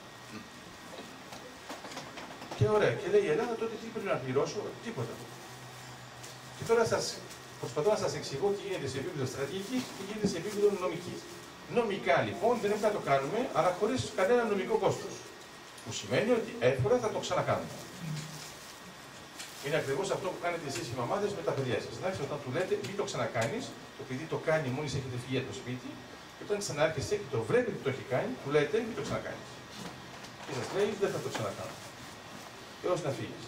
Και ωραία, και λέει η Ελλάδα τότε τι πρέπει να πληρώσω, τίποτα. Και τώρα σας προσπαθώ να σας εξηγώ τι γίνεται σε επίπεδο στρατηγικής και τι γίνεται σε επίπεδο νομικής. Νομικά λοιπόν δεν πρέπει να το κάνουμε, αλλά χωρίς κανένα νομικό κόστος. Που σημαίνει ότι εύκολα θα το ξανακάνουμε. Είναι ακριβώς αυτό που κάνετε εσείς οι μαμάδες με τα παιδιά σας. Εντάξει, όταν του λέτε μην το ξανακάνεις, το παιδί το κάνει μόλις έχετε φύγει από το σπίτι, και όταν ξανάρχεστε και το βλέπετε ότι το έχει κάνει, του λέτε μην το ξανακάνεις. Και σας λέει δεν θα το ξανακάνω. Έως να φύγεις.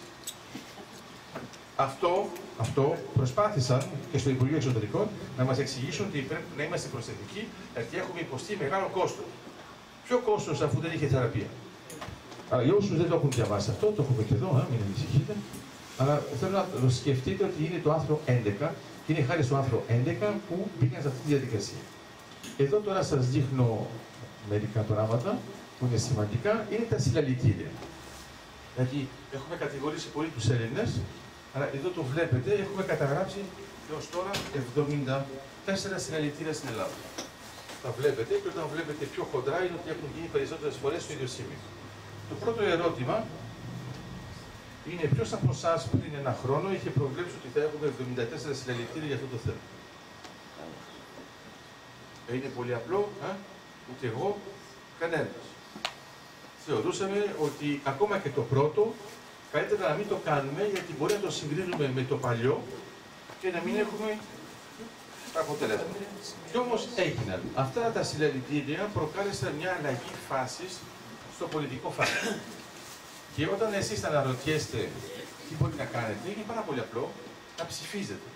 Αυτό, αυτό προσπάθησαν και στο Υπουργείο Εξωτερικών να μας εξηγήσουν ότι πρέπει να είμαστε προσεκτικοί, γιατί έχουμε υποστεί μεγάλο κόστος. Ποιο κόστος αφού δεν είχε θεραπεία. Αλλά για όσους δεν το έχουν διαβάσει αυτό, το έχουμε και εδώ, α, μην ανησυχείτε. Αλλά θέλω να το σκεφτείτε ότι είναι το άρθρο έντεκα και είναι χάρη στο άρθρο έντεκα που μπήκαν σε αυτή τη διαδικασία. Εδώ τώρα σας δείχνω μερικά πράγματα που είναι σημαντικά, είναι τα συλλαλητήρια. Γιατί έχουμε κατηγορήσει πολύ τους Έλληνες, αλλά εδώ το βλέπετε, έχουμε καταγράψει έως τώρα εβδομήντα τέσσερα συλλαλητήρια στην Ελλάδα. Τα βλέπετε και όταν βλέπετε πιο χοντρά είναι ότι έχουν γίνει περισσότερες φορές στο ίδιο σημείο. Το πρώτο ερώτημα είναι ποιος από εσάς πριν ένα χρόνο είχε προβλέψει ότι θα έχουμε εβδομήντα τέσσερα συλλαλητήρια για αυτό το θέμα. Είναι πολύ απλό, ε? Ούτε εγώ, κανένας. Θεωρούσαμε ότι ακόμα και το πρώτο καλύτερα να μην το κάνουμε γιατί μπορεί να το συγκρίνουμε με το παλιό και να μην έχουμε αποτελέσματα. Και όμως έγιναν. Αυτά τα συλλαλητήρια προκάλεσαν μια αλλαγή φάσης στο πολιτικό φάσμα. Και όταν εσείς θα αναρωτιέστε τι μπορεί να κάνετε, είναι πάρα πολύ απλό να ψηφίζετε.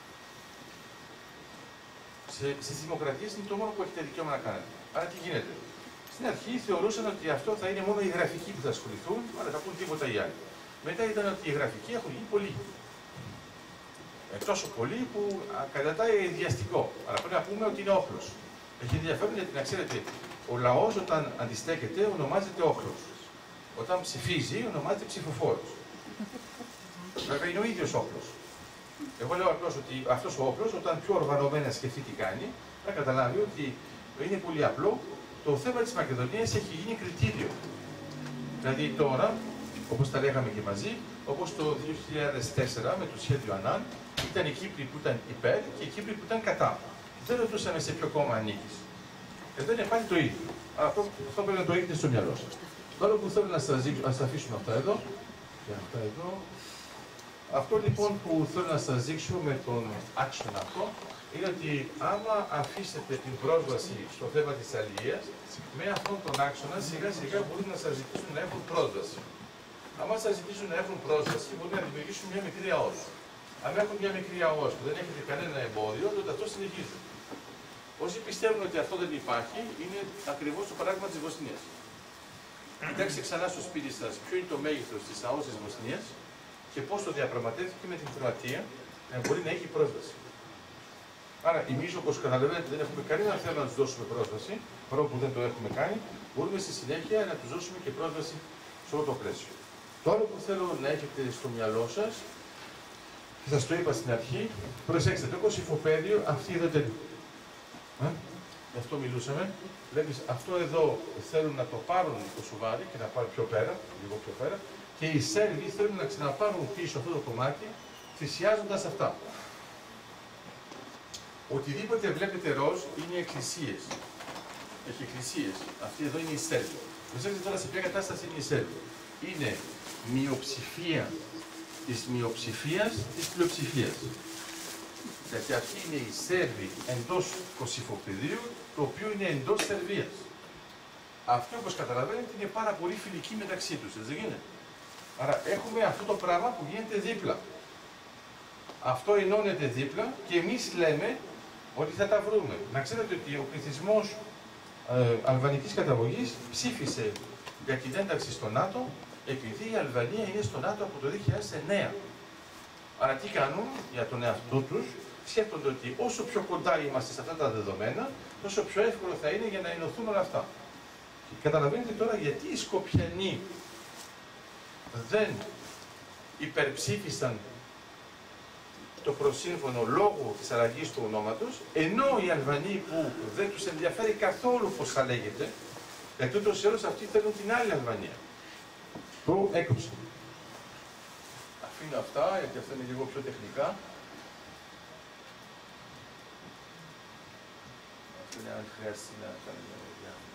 Σε, στις δημοκρατίες είναι το μόνο που έχετε δικαίωμα να κάνετε. Άρα τι γίνεται. Στην αρχή θεωρούσαν ότι αυτό θα είναι μόνο οι γραφικοί που θα ασχοληθούν, αλλά θα πούν τίποτα οι άλλοι. Μετά ήταν ότι οι γραφικοί έχουν γίνει πολλοί. Ε, τόσο πολλοί που κατατάει διαστικό. Αλλά πρέπει να πούμε ότι είναι όχλος. Έχει ενδιαφέρον γιατί να ξέρετε, ο λαός όταν αντιστέκεται ονομάζεται όχλος. Όταν ψηφίζει ονομάζεται ψηφοφόρος. Βέβαια είναι ο ίδιος όχλος. Εγώ λέω απλώς ότι αυτός ο όχλος όταν πιο οργανωμένα σκεφτεί τι κάνει, θα καταλάβει ότι είναι πολύ απλό. Το θέμα της Μακεδονίας έχει γίνει κριτήριο. Δηλαδή τώρα, όπως τα λέγαμε και μαζί, όπως το δύο χιλιάδες τέσσερα με το σχέδιο Ανάν, ήταν οι Κύπροι που ήταν υπέρ και οι Κύπροι που ήταν κατά. Δεν ρωτούσαμε σε ποιο κόμμα ανήκεις. Εδώ είναι πάλι το ίδιο. Αυτό, αυτό πρέπει να το έχετε στο μυαλό σας. Τώρα που θέλω να σας δείξω, ας αφήσουμε αυτά εδώ. Και αυτά εδώ. Αυτό λοιπόν που θέλω να σας δείξω με τον άξονα αυτό, είναι ότι άμα αφήσετε την πρόσβαση στο θέμα της αλληλείας, με αυτόν τον άξονα σιγά σιγά μπορούν να σας ζητήσουν να έχουν πρόσβαση. Αν σας ζητήσουν να έχουν πρόσβαση, μπορούν να δημιουργήσουν μια μικρή ΑΟΣ. Αν έχουν μια μικρή ΑΟΣ που δεν έχετε κανένα εμπόδιο, τότε αυτό συνεχίζει. Όσοι πιστεύουν ότι αυτό δεν υπάρχει, είναι ακριβώς το παράδειγμα της Βοσνίας. Κοιτάξτε ξανά στο σπίτι σας ποιο είναι το μέγεθος της ΑΟΣ της Βοσνίας και πώς το διαπραγματεύτηκε με την Κροατία να μπορεί να έχει πρόσβαση. Άρα, εμείς όπως καταλαβαίνετε δεν έχουμε κανένα θέμα να τους δώσουμε πρόσβαση, παρόλο που δεν το έχουμε κάνει, μπορούμε στη συνέχεια να τους δώσουμε και πρόσβαση σε όλο το πλαίσιο. Το άλλο που θέλω να έχετε στο μυαλό σας, και σας το είπα στην αρχή, προσέξτε, το κοσυφοπαίδιο, αυτή εδώ τελεί. Γι' αυτό μιλούσαμε. Βλέπεις, αυτό εδώ θέλουν να το πάρουν το σουβάρι και να πάρουν πιο πέρα, λίγο πιο πέρα, και οι Σέρβοι θέλουν να ξαναπάρουν πίσω αυτό το κομμάτι, θυσιάζοντας αυτά. Οτιδήποτε βλέπετε ροζ είναι εκκλησίες. Έχει εκκλησίες. Αυτή εδώ είναι η Σέρβη. Προσέξτε τώρα σε ποια κατάσταση είναι η Σέρβη. Είναι μειοψηφία της μειοψηφίας της πλειοψηφίας. Γιατί αυτή είναι η Σέρβη εντός κοσυφοπεδίου, το οποίο είναι εντός Σερβίας. Αυτοί, όπως καταλαβαίνετε, είναι πάρα πολύ φιλικοί μεταξύ τους, έτσι δεν γίνεται. Άρα έχουμε αυτό το πράγμα που γίνεται δίπλα. Αυτό ενώνεται δίπλα και εμείς λέμε ότι θα τα βρούμε. Να ξέρετε ότι ο πληθυσμός ε, αλβανικής καταγωγής ψήφισε για την ένταξη στο ΝΑΤΟ επειδή η Αλβανία είναι στο ΝΑΤΟ από το δύο χιλιάδες εννέα. Άρα τι κάνουν για τον εαυτό τους, σκέφτονται ότι όσο πιο κοντά είμαστε σε αυτά τα δεδομένα, τόσο πιο εύκολο θα είναι για να ενωθούν όλα αυτά. Και καταλαβαίνετε τώρα γιατί οι Σκοπιανοί δεν υπερψήφισαν το προσύμφωνο λόγω της αλλαγής του ονόματος, ενώ οι Αλβανοί που δεν τους ενδιαφέρει καθόλου πώς θα λέγεται, γιατί ούτως ή άλλως αυτοί θέλουν την άλλη Αλβανία. Το έκοψαν. Αφήνω αυτά, γιατί αυτά είναι λίγο πιο τεχνικά. Αυτό είναι αν χρειαστεί να κάνει μια διάφορα.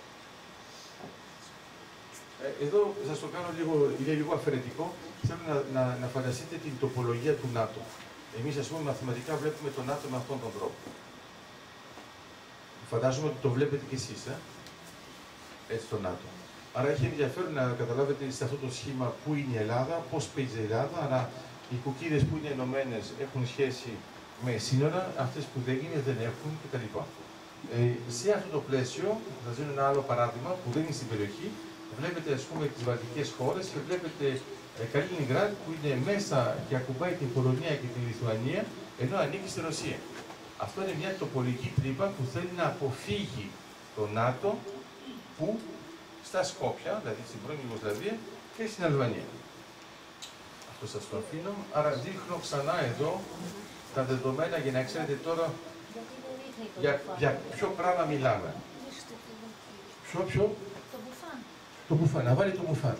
Εδώ σας το κάνω λίγο, είναι λίγο αφαιρετικό. Θέλω να, να, να φανταστείτε την τοπολογία του ΝΑΤΟ. Εμείς, ας πούμε, μαθηματικά βλέπουμε τον ΝΑΤΟ με αυτόν τον τρόπο. Φαντάζομαι ότι το βλέπετε κι εσείς, ε? Έτσι το ΝΑΤΟ. Άρα έχει ενδιαφέρον να καταλάβετε σε αυτό το σχήμα πού είναι η Ελλάδα, πώς παίζει η Ελλάδα, αλλά οι κουκκίδες που είναι ενωμένες έχουν σχέση με σύνορα, αυτές που δεν είναι δεν έχουν κτλ. Ε, σε αυτό το πλαίσιο, θα σας δίνω ένα άλλο παράδειγμα που δεν είναι στην περιοχή. Βλέπετε, ας πούμε, τις βαλτικές χώρες και βλέπετε ε, Καλίνιγκραντ που είναι μέσα και ακουμπάει την Πολωνία και την Λιθουανία, ενώ ανήκει στη Ρωσία. Αυτό είναι μια τοπολική τρύπα που θέλει να αποφύγει το ΝΑΤΟ που στα Σκόπια, δηλαδή στην πρώην Ιουγκοσλαβία και στην Αλβανία. Αυτό σας το αφήνω. Άρα δείχνω ξανά εδώ τα δεδομένα για να ξέρετε τώρα για, για ποιο πράγμα μιλάμε. Ποιο, ποιο? Το μπουφάν. Το μπουφάν, να βάλει το μπουφάν.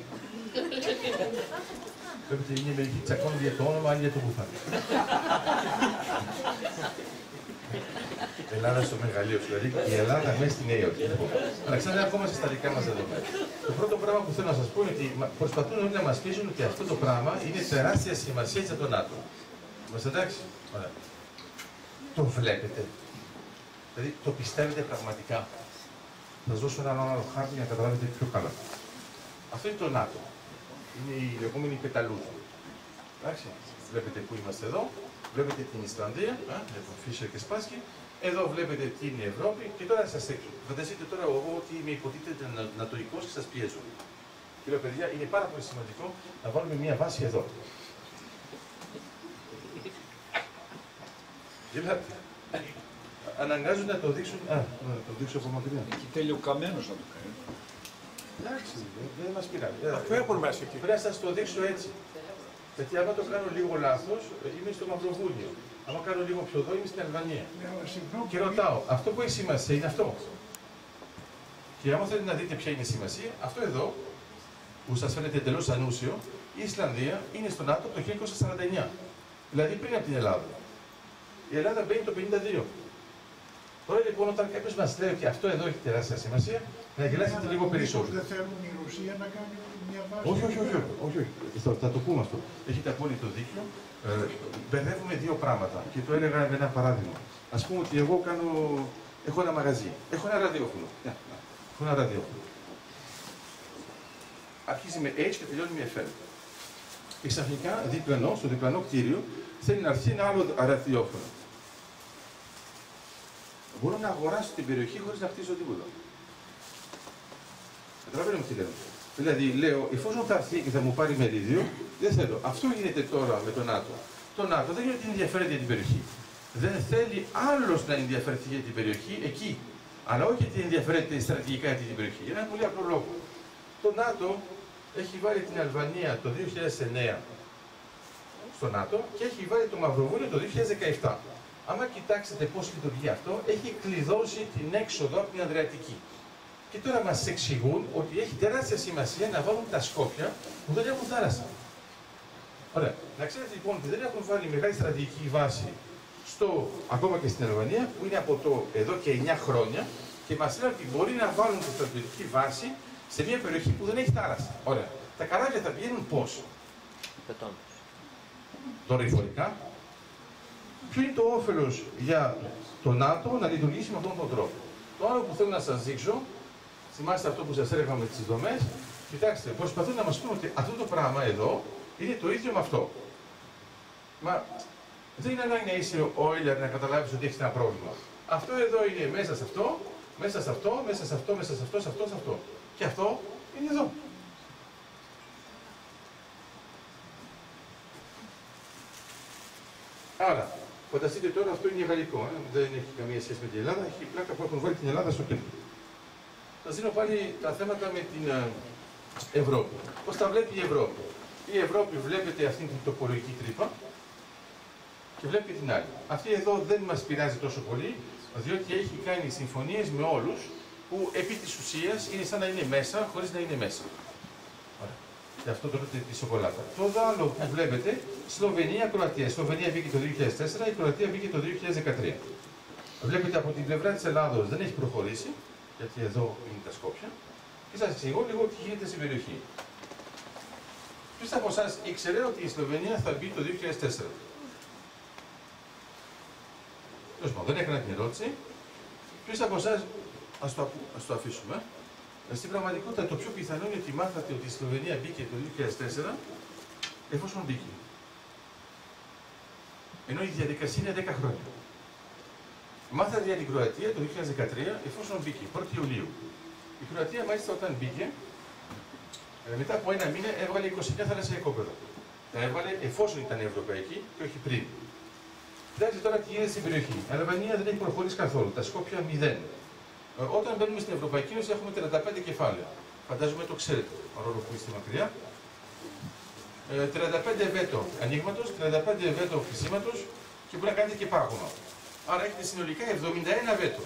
Βλέπετε, είναι μερικοί τσακώνουν για το όνομα, άλλοι για το μπουφάν. Ελλάδα στο μεγαλείο σου, δηλαδή η Ελλάδα μέσα στην Νέα Υόρκη. Αλλά ξανά ακόμα στα δικά μας δεδομένα. Το πρώτο πράγμα που θέλω να σας πω είναι ότι προσπαθούν όλοι να μας πείσουν ότι αυτό το πράγμα είναι τεράστια σημασία για τον ΝΑΤΟ. Είμαστε εντάξει? Ωραία. Το βλέπετε. Δηλαδή το πιστεύετε πραγματικά. Θα σας δώσω έναν άλλο χάρτη για να καταλάβετε πιο καλά. Αυτό είναι το ΝΑΤΟ. Είναι η λεγόμενη πεταλούδα. Εντάξει. Βλέπετε που είμαστε εδώ. Βλέπετε την Ισλανδία, με τον Φίσερ και Σπάσκι. Εδώ βλέπετε την Ευρώπη και τώρα σας έξω. Φανταστείτε τώρα εγώ ότι είμαι υποτίθεται νατοϊκός και σας πιέζω. Κύριε παιδιά, είναι πάρα πολύ σημαντικό να βάλουμε μια βάση εδώ. Γελάτε. Αναγκάζουν να το δείξουν. Α, να το δείξω από μακριά. Εκεί τέλει ο καμένος να το κάνει. Εντάξει, δεν μας πειράζει. Αυτό έχουν μέσα εκεί. Πρέπει να σας το δείξω έτσι. Γιατί άμα το κάνω λίγο λάθος, είμαι στο Μαυροβούνιο. Άμα κάνω λίγο πιο εδώ, είμαι στην Αλβανία. Και ρωτάω, αυτό που έχει σημασία είναι αυτό. Και άμα θέλετε να δείτε ποια είναι η σημασία, αυτό εδώ, που σας φαίνεται εντελώς ανούσιο, η Ισλανδία είναι στο ΝΑΤΟ το χίλια εννιακόσια σαράντα εννέα. Δηλαδή πριν από την Ελλάδα. Η Ελλάδα μπαίνει το χίλια εννιακόσια πενήντα δύο. Τώρα λοιπόν, όταν κάποιο μας λέει ότι αυτό εδώ έχει τεράστια σημασία, να γελάσετε λίγο περισσότερο. Δεν θέλουν η Ρωσία να κάνει μια βάση. Όχι, όχι, όχι. όχι, όχι. Θα, θα το πούμε αυτό. Έχετε απόλυτο δίκιο. Ε, μπερδεύουμε δύο πράγματα. Και το έλεγα με ένα παράδειγμα. Α πούμε ότι εγώ κάνω. Έχω ένα μαγαζί. Έχω ένα ραδιόφωνο. Έχω ένα ραδιόφωνο. Αρχίζει με H και τελειώνει με εφ εμ. Και ξαφνικά διπλανό, στο διπλανό κτίριο θέλει να έρθει ένα άλλο ραδιόφωνο. Μπορώ να αγοράσω την περιοχή χωρίς να χτίσω τίποτα. Καταλαβαίνετε τι λέω. Δηλαδή, λέω, εφόσον θα έρθει και θα μου πάρει μερίδιο, δεν θέλω. Αυτό γίνεται τώρα με τον ΝΑΤΟ. Το ΝΑΤΟ δεν είναι ότι ενδιαφέρεται για την περιοχή. Δεν θέλει άλλος να ενδιαφερθεί για την περιοχή εκεί. Αλλά όχι ότι ενδιαφέρεται στρατηγικά για την περιοχή. Για έναν πολύ απλό λόγο. Το ΝΑΤΟ έχει βάλει την Αλβανία το δύο χιλιάδες εννέα στο ΝΑΤΟ και έχει βάλει το Μαυροβούνιο το δύο χιλιάδες δεκαεπτά. Άμα κοιτάξετε πώς λειτουργεί αυτό, έχει κλειδώσει την έξοδο από την Αδριατική. Και τώρα μας εξηγούν ότι έχει τεράστια σημασία να βάλουν τα Σκόπια που δεν έχουν θάλασσα. Ωραία. Να ξέρετε λοιπόν ότι δεν έχουν βάλει μεγάλη στρατηγική βάση στο, ακόμα και στην Αλβανία, που είναι από το εδώ και εννιά χρόνια, και μας λένε ότι μπορεί να βάλουν τη στρατηγική βάση σε μια περιοχή που δεν έχει θάλασσα. Ωραία. Τα καράβια θα πηγαίνουν πώς? Δορυφορικά. Ποιο είναι το όφελος για το ΝΑΤΟ να λειτουργήσει με αυτόν τον τρόπο? Το άλλο που θέλω να σας δείξω, θυμάστε αυτό που σας έλεγα με τις δομές, κοιτάξτε, προσπαθούν να μας πούν ότι αυτό το πράγμα εδώ είναι το ίδιο με αυτό. Μα δεν είναι ανάγκη να είσαι oiler να καταλάβεις ότι έχεις ένα πρόβλημα. Αυτό εδώ είναι μέσα σε αυτό, μέσα σε αυτό, μέσα σε αυτό, μέσα σε αυτό, σε αυτό, σε αυτό. Και αυτό είναι εδώ. Άρα, φανταστείτε τώρα, αυτό είναι γαλλικό, ε? Δεν έχει καμία σχέση με την Ελλάδα, έχει πλάκα που έχουν βάλει την Ελλάδα στο κέντρο. Θα δίνω πάλι τα θέματα με την Ευρώπη. Πώς τα βλέπει η Ευρώπη? Η Ευρώπη βλέπετε αυτήν την τοπολογική τρύπα και βλέπει την άλλη. Αυτή εδώ δεν μας πειράζει τόσο πολύ, διότι έχει κάνει συμφωνίες με όλους που επί της ουσίας είναι σαν να είναι μέσα, χωρίς να είναι μέσα. Ωραία. Και αυτό το λέτε τη σοκολάτα. Το άλλο που βλέπετε, Σλοβενία, Κροατία. Η Σλοβενία μπήκε το δύο χιλιάδες τέσσερα, η Κροατία μπήκε το δύο χιλιάδες δεκατρία. Βλέπετε από την πλευρά της Ελλάδος δεν έχει προχωρήσει, γιατί εδώ είναι τα Σκόπια. Και σας εξηγώ λίγο τι γίνεται στην περιοχή. Ποιος από εσάς ήξερε ότι η Σλοβενία θα μπει το δύο χιλιάδες τέσσερα? Δεν έκανα την ερώτηση. Ποιος από εσάς, ας το, ας το αφήσουμε. Στην πραγματικότητα το πιο πιθανό είναι ότι μάθατε ότι η Σλοβενία μπήκε το δύο χιλιάδες τέσσερα εφόσον μπήκε. Ενώ η διαδικασία είναι δέκα χρόνια. Μάθατε για την Κροατία το δύο χιλιάδες δεκατρία εφόσον μπήκε, πρώτη Ιουλίου. Η Κροατία μάλιστα όταν μπήκε, μετά από ένα μήνα έβγαλε είκοσι εννέα θαλασσία οικόπεδα. Τα έβγαλε εφόσον ήταν ευρωπαϊκή και όχι πριν. Κοιτάξτε τώρα τι γίνεται στην περιοχή. Η Αλβανία δεν έχει προχωρήσει καθόλου. Τα Σκόπια μηδέν. Όταν μπαίνουμε στην Ευρωπαϊκή Ένωση έχουμε τριάντα πέντε κεφάλαια. Φαντάζομαι το ξέρετε, παρόλο που είστε μακριά. Ε, τριάντα πέντε βέτο ανοίγματος, τριάντα πέντε βέτο κλεισίματος και μπορεί να κάνετε και πάγωμα. Άρα έχετε συνολικά εβδομήντα ένα βέτο.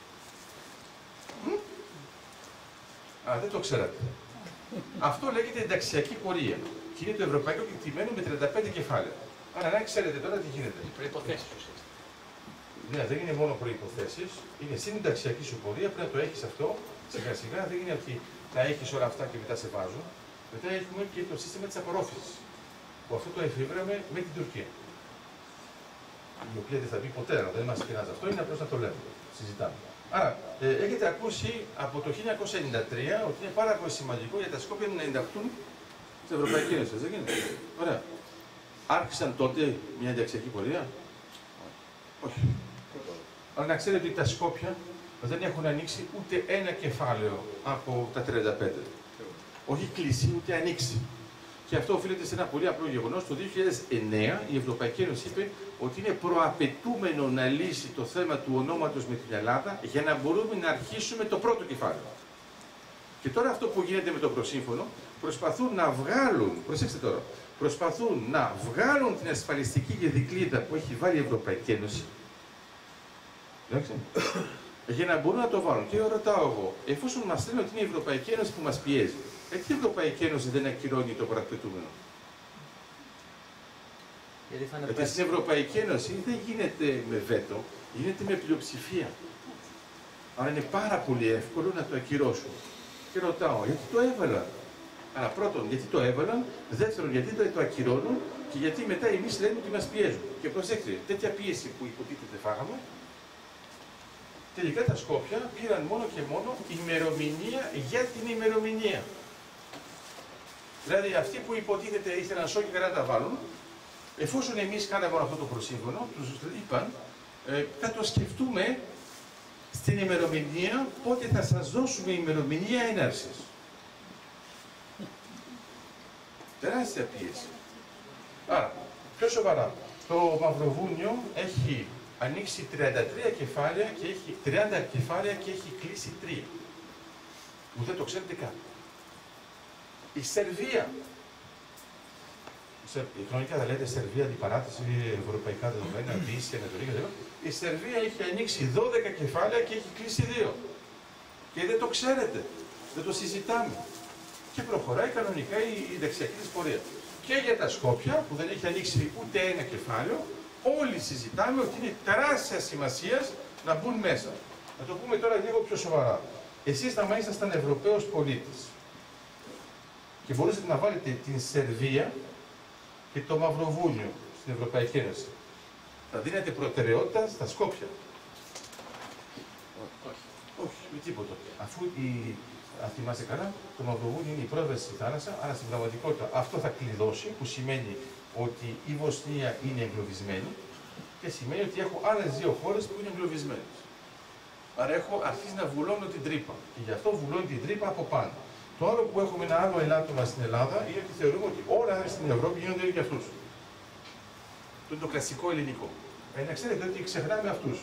Α, δεν το ξέρατε. Αυτό λέγεται ενταξιακή πορεία. Και είναι το ευρωπαϊκό κεκτημένο με τριάντα πέντε κεφάλαια. Άρα να ξέρετε τώρα τι γίνεται. Οι προϋποθέσεις ουσιαστικά. Ναι, δεν είναι μόνο προϋποθέσεις, είναι συνταξιακή σου πορεία, πρέπει να το έχεις αυτό σιγά σιγά. Δεν είναι ότι θα έχεις όλα αυτά και μετά σε βάζουν. Μετά έχουμε και το σύστημα της απορρόφησης, που αυτό το εφήβραμε με την Τουρκία. Η οποία δεν θα μπει ποτέ, δεν μας πειράζει αυτό, είναι απλώς να το λέμε. Συζητάμε. Άρα, ε, έχετε ακούσει από το χίλια εννιακόσια ενενήντα τρία ότι είναι πάρα πολύ σημαντικό για τα Σκόπια να ενταχθούν στην Ευρωπαϊκή Ένωση. Δεν γίνεται? Ωραία. Άρχισαν τότε μια ενταξιακή πορεία? Όχι. Αλλά να ξέρετε ότι τα Σκόπια δεν έχουν ανοίξει ούτε ένα κεφάλαιο από τα τριάντα πέντε. Όχι κλείσει, ούτε ανοίξει. Και αυτό οφείλεται σε ένα πολύ απλό γεγονός. Το δύο χιλιάδες εννέα η Ευρωπαϊκή Ένωση είπε ότι είναι προαπαιτούμενο να λύσει το θέμα του ονόματος με την Ελλάδα για να μπορούμε να αρχίσουμε το πρώτο κεφάλαιο. Και τώρα αυτό που γίνεται με το προσύμφωνο, προσπαθούν να βγάλουν, προσέξτε τώρα, προσπαθούν να βγάλουν την ασφαλιστική δικλίδα που έχει βάλει η Ευρωπαϊκή Ένωση, εντάξει, για να μπορούν να το βάλουν. Και ρωτάω εγώ, εφόσον μας λένε ότι είναι η Ευρωπαϊκή Ένωση που μας πιέζει, γιατί η Ευρωπαϊκή Ένωση δεν ακυρώνει το προαπαιτούμενο? Γιατί, Γιατί στην Ευρωπαϊκή Ένωση δεν γίνεται με βέτο, γίνεται με πλειοψηφία. Άρα είναι πάρα πολύ εύκολο να το ακυρώσουν. Και ρωτάω, γιατί το έβαλαν? Άρα πρώτον, γιατί το έβαλαν, δεύτερον, γιατί το, το ακυρώνουν και γιατί μετά εμείς λέμε ότι μας πιέζουν. Και προσέξτε, τέτοια πίεση που υποτίθεται φάγαμε, τελικά τα Σκόπια πήραν μόνο και μόνο ημερομηνία για την ημερομηνία. Δηλαδή αυτοί που υποτίθεται ήθελαν σόκι καλά να τα βάλουν, εφόσον εμείς κάναμε αυτό το προσύμφωνο, τους είπαν, ε, θα το σκεφτούμε στην ημερομηνία πότε θα σας δώσουμε ημερομηνία έναρξης. Τεράστια πίεση. Άρα, πιο σοβαρά, το Μαυροβούνιο έχει ανοίξει τριάντα τρία κεφάλαια και έχει τριάντα κεφάλαια και έχει κλείσει τρία. Που δεν το ξέρετε καν. Η Σερβία. Η χρονικά θα λέτε Σερβία, αντιπαράθεση, ευρωπαϊκά δεδομένα, Δύση, Ανατολή κτλ. Η Σερβία έχει ανοίξει δώδεκα κεφάλαια και έχει κλείσει δύο. Και δεν το ξέρετε. Δεν το συζητάμε. Και προχωράει κανονικά η, η δεξιακή της πορεία. Και για τα Σκόπια, που δεν έχει ανοίξει ούτε ένα κεφάλαιο, όλοι συζητάμε ότι είναι τεράστια σημασία να μπουν μέσα. Να το πούμε τώρα λίγο πιο σοβαρά. Εσείς θα ήσασταν Ευρωπαίος πολίτης και μπορούσατε να βάλετε την Σερβία και το Μαυροβούνιο στην Ευρωπαϊκή Ένωση. Θα δίνετε προτεραιότητα στα Σκόπια. Όχι. Όχι, με τίποτα. Αφού η, αν θυμάστε καλά, το Μαυροβούνιο είναι η πρόσβαση στη θάλασσα, αλλά στην πραγματικότητα αυτό θα κλειδώσει, που σημαίνει ότι η Βοσνία είναι εγκλωβισμένη και σημαίνει ότι έχω άλλες δύο χώρες που είναι εγκλωβισμένες. Άρα έχω αρχίσει να βουλώνω την τρύπα. Και γι' αυτό βουλώνω την τρύπα από πάνω. Το άλλο που έχουμε ένα άλλο ελάττωμα στην Ελλάδα είναι ότι θεωρούμε ότι όλα στην Ευρώπη γίνονται για αυτούς. Το είναι το κλασικό ελληνικό. Ε, να ξέρετε ότι ξεχνάμε αυτούς.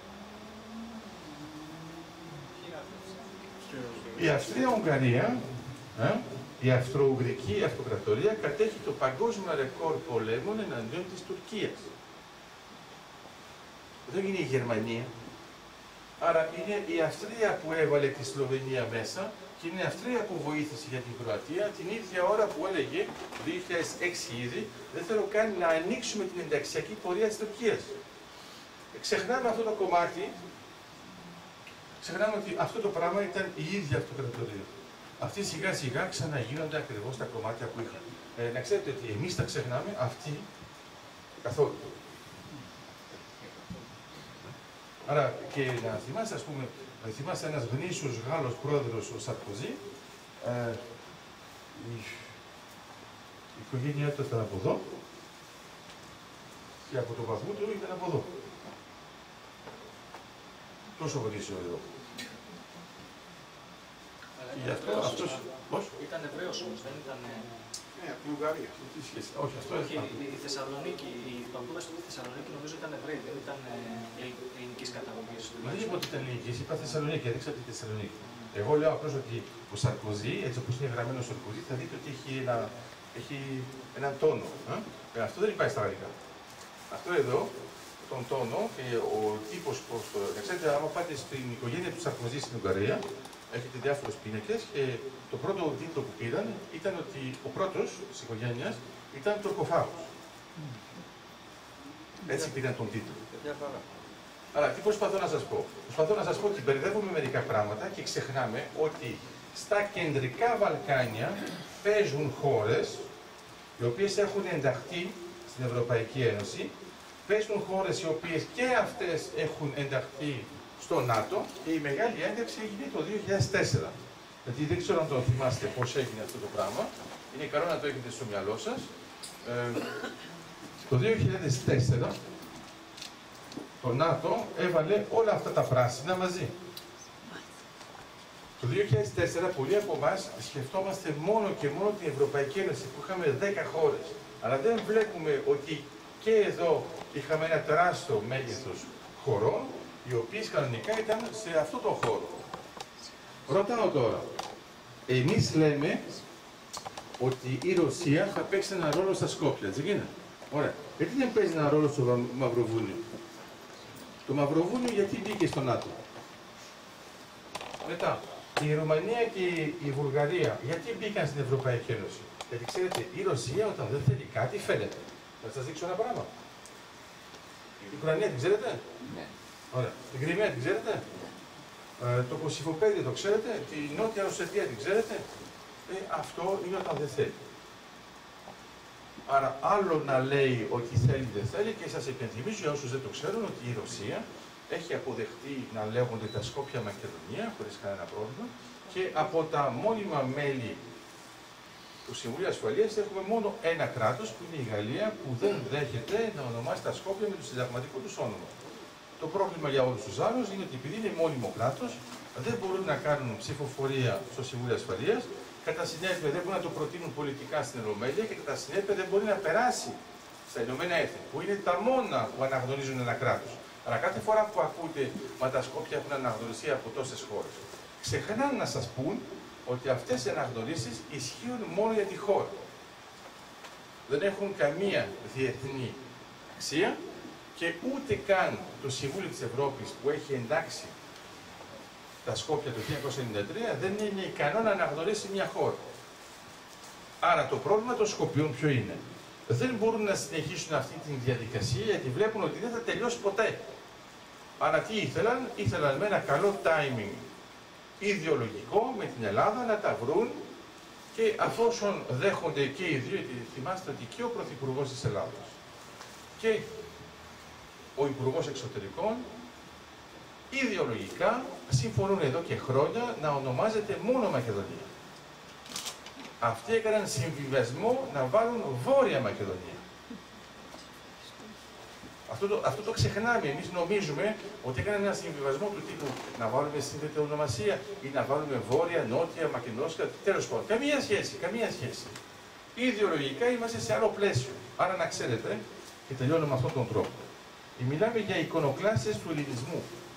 Η Αυστρία-Ουγγαρία, ε, η Αυστρο-Ουγγρική Αυτοκρατορία κατέχει το παγκόσμιο ρεκόρ πολέμων εναντίον της Τουρκίας. Δεν είναι η Γερμανία. Άρα είναι η Αυστρία που έβαλε τη Σλοβενία μέσα και είναι η Αυστρία που βοήθησε για την Κροατία την ίδια ώρα που έλεγε το δύο χιλιάδες έξι ήδη δεν θέλω καν να ανοίξουμε την ενταξιακή πορεία της Τουρκίας. Ε, ξεχνάμε αυτό το κομμάτι, ξεχνάμε ότι αυτό το πράγμα ήταν η ίδια αυτοκρατορία. Αυτοί σιγά σιγά ξαναγίνονται ακριβώς τα κομμάτια που είχαν. Ε, να ξέρετε ότι εμείς τα ξεχνάμε, αυτοί καθόλου. Άρα και να θυμάστε, ας πούμε, θυμάστε ένας γνήσιος Γάλλος πρόεδρος, ο Σαρκοζή, ε, η, η οικογένειά του ήταν από εδώ και από τον παππού του ήταν από εδώ. Τόσο γνήσιο εδώ. Αλλά Και ήταν γι' αυτό Εβραίος, αυτός, αλλά- πώς? Ήταν Εβραίος όμως, δεν ήταν... Ναι, από την Ουγγαρία. Τι σχέση, όχι αυτό Όχι, είναι. η Θεσσαλονίκη, οι παππούδες του Θεσσαλονίκη νομίζω ήταν Εβραίοι, δεν ήταν ε, ελληνικής καταγωγής. Μα δεν είπα ότι ήταν ελληνική, είπα Θεσσαλονίκη, έδειξα τη Θεσσαλονίκη. Εγώ λέω απλώς ότι ο Σαρκοζή, έτσι όπως είναι γραμμένο ο Σαρκοζή, θα δείτε ότι έχει, ένα, έχει έναν τόνο. Ε? Ε, αυτό δεν υπάρχει στα γαλλικά. Αυτό εδώ, τον τόνο και ο τύπος, πώς το. Να ξέρετε, άμα πάτε στην οικογένεια του Σαρκοζή στην Ουγγαρία, έχετε διάφορους πίνακες και το πρώτο τίτλο που πήραν ήταν ότι ο πρώτος της οικογένειας ήταν τουρκοφάγος. Έτσι πήραν τον τίτλο. Άρα, τι προσπαθώ να σας πω. Προσπαθώ να σας πω ότι μπερδεύουμε μερικά πράγματα και ξεχνάμε ότι στα κεντρικά Βαλκάνια παίζουν χώρες οι οποίες έχουν ενταχθεί στην Ευρωπαϊκή Ένωση, παίζουν χώρες οι οποίες και αυτές έχουν ενταχθεί στο ΝΑΤΟ και η μεγάλη ένταξη έγινε το δύο χιλιάδες τέσσερα. Γιατί δεν ξέρω αν το θυμάστε πώς έγινε αυτό το πράγμα. Είναι καλό να το έχετε στο μυαλό σας. Ε, το δύο χιλιάδες τέσσερα το ΝΑΤΟ έβαλε όλα αυτά τα πράσινα μαζί. Το δύο χιλιάδες τέσσερα πολλοί από εμάς σκεφτόμαστε μόνο και μόνο την Ευρωπαϊκή Ένωση που είχαμε δέκα χώρες. Αλλά δεν βλέπουμε ότι και εδώ είχαμε ένα τεράστιο μέγεθος χωρών οι οποίες κανονικά ήταν σε αυτό το χώρο. Ρωτάω τώρα, εμείς λέμε ότι η Ρωσία θα παίξει ένα ρόλο στα Σκόπια, έτσι γίνεται. Ωραία. Γιατί δεν παίζει ένα ρόλο στο Μαυροβούνιο. Το Μαυροβούνιο γιατί μπήκε στο ΝΑΤΟ. Μετά, η Ρουμανία και η Βουλγαρία γιατί μπήκαν στην Ευρωπαϊκή Ένωση. Γιατί ξέρετε, η Ρωσία όταν δεν θέλει κάτι φαίνεται. Θα σας δείξω ένα πράγμα. Η Ουκρανία την ξέρετε. Ναι. Ωραία. Την Κρυμαία την ξέρετε. Ε, το Κωσυφοπέδιο το ξέρετε. Τη Νότια Οσετία την ξέρετε. Ε, αυτό είναι όταν δεν θέλει. Άρα άλλο να λέει ότι θέλει δεν θέλει και σας υπενθυμίζω για όσους δεν το ξέρουν ότι η Ρωσία έχει αποδεχτεί να λέγονται τα Σκόπια Μακεδονία χωρίς κανένα πρόβλημα και από τα μόνιμα μέλη του Συμβουλίου Ασφαλείας έχουμε μόνο ένα κράτος που είναι η Γαλλία που δεν δέχεται να ονομάσει τα Σκόπια με το συνταγματικό του όνομα. Το πρόβλημα για όλους τους άλλους είναι ότι επειδή είναι μόνιμο κράτος δεν μπορούν να κάνουν ψηφοφορία στο Συμβούλιο Ασφαλείας. Κατά συνέπεια δεν μπορούν να το προτείνουν πολιτικά στην Ολομέλεια και κατά συνέπεια δεν μπορεί να περάσει στα Ηνωμένα Έθνη, που είναι τα μόνα που αναγνωρίζουν ένα κράτος. Αλλά κάθε φορά που ακούτε, μα τα Σκόπια έχουν αναγνωριστεί από τόσες χώρες, ξεχνάνε να σας πούν ότι αυτές οι αναγνωρίσεις ισχύουν μόνο για τη χώρα. Δεν έχουν καμία διεθνή αξία και ούτε καν το Συμβούλιο της Ευρώπης που έχει εντάξει τα Σκόπια το χίλια εννιακόσια ενενήντα τρία δεν είναι ικανό να αναγνωρίσει μια χώρα. Άρα το πρόβλημα των Σκοπιών ποιο είναι? Δεν μπορούν να συνεχίσουν αυτή τη διαδικασία γιατί βλέπουν ότι δεν θα τελειώσει ποτέ. Άρα τι ήθελαν? Ήθελαν με ένα καλό timing ιδεολογικό με την Ελλάδα να τα βρουν και αφόσον δέχονται και οι δύο, γιατί θυμάστε ότι και ο Πρωθυπουργός της Ελλάδος και ο Υπουργός Εξωτερικών ιδεολογικά συμφωνούν εδώ και χρόνια να ονομάζεται μόνο Μακεδονία. Αυτοί έκαναν συμβιβασμό να βάλουν Βόρεια Μακεδονία. Αυτό το, αυτό το ξεχνάμε. Εμείς νομίζουμε ότι έκαναν ένα συμβιβασμό του τύπου να βάλουμε σύνθετη ονομασία ή να βάλουμε Βόρεια, Νότια, Μακεδονόσκα, τέλος πάντων. Καμία σχέση, καμία σχέση. Ιδεολογικά είμαστε σε άλλο πλαίσιο. Άρα να ξέρετε, και τελειώνω με αυτόν τον τρόπο. Μιλάμε για εικονοκλάστες του ελληνισμού.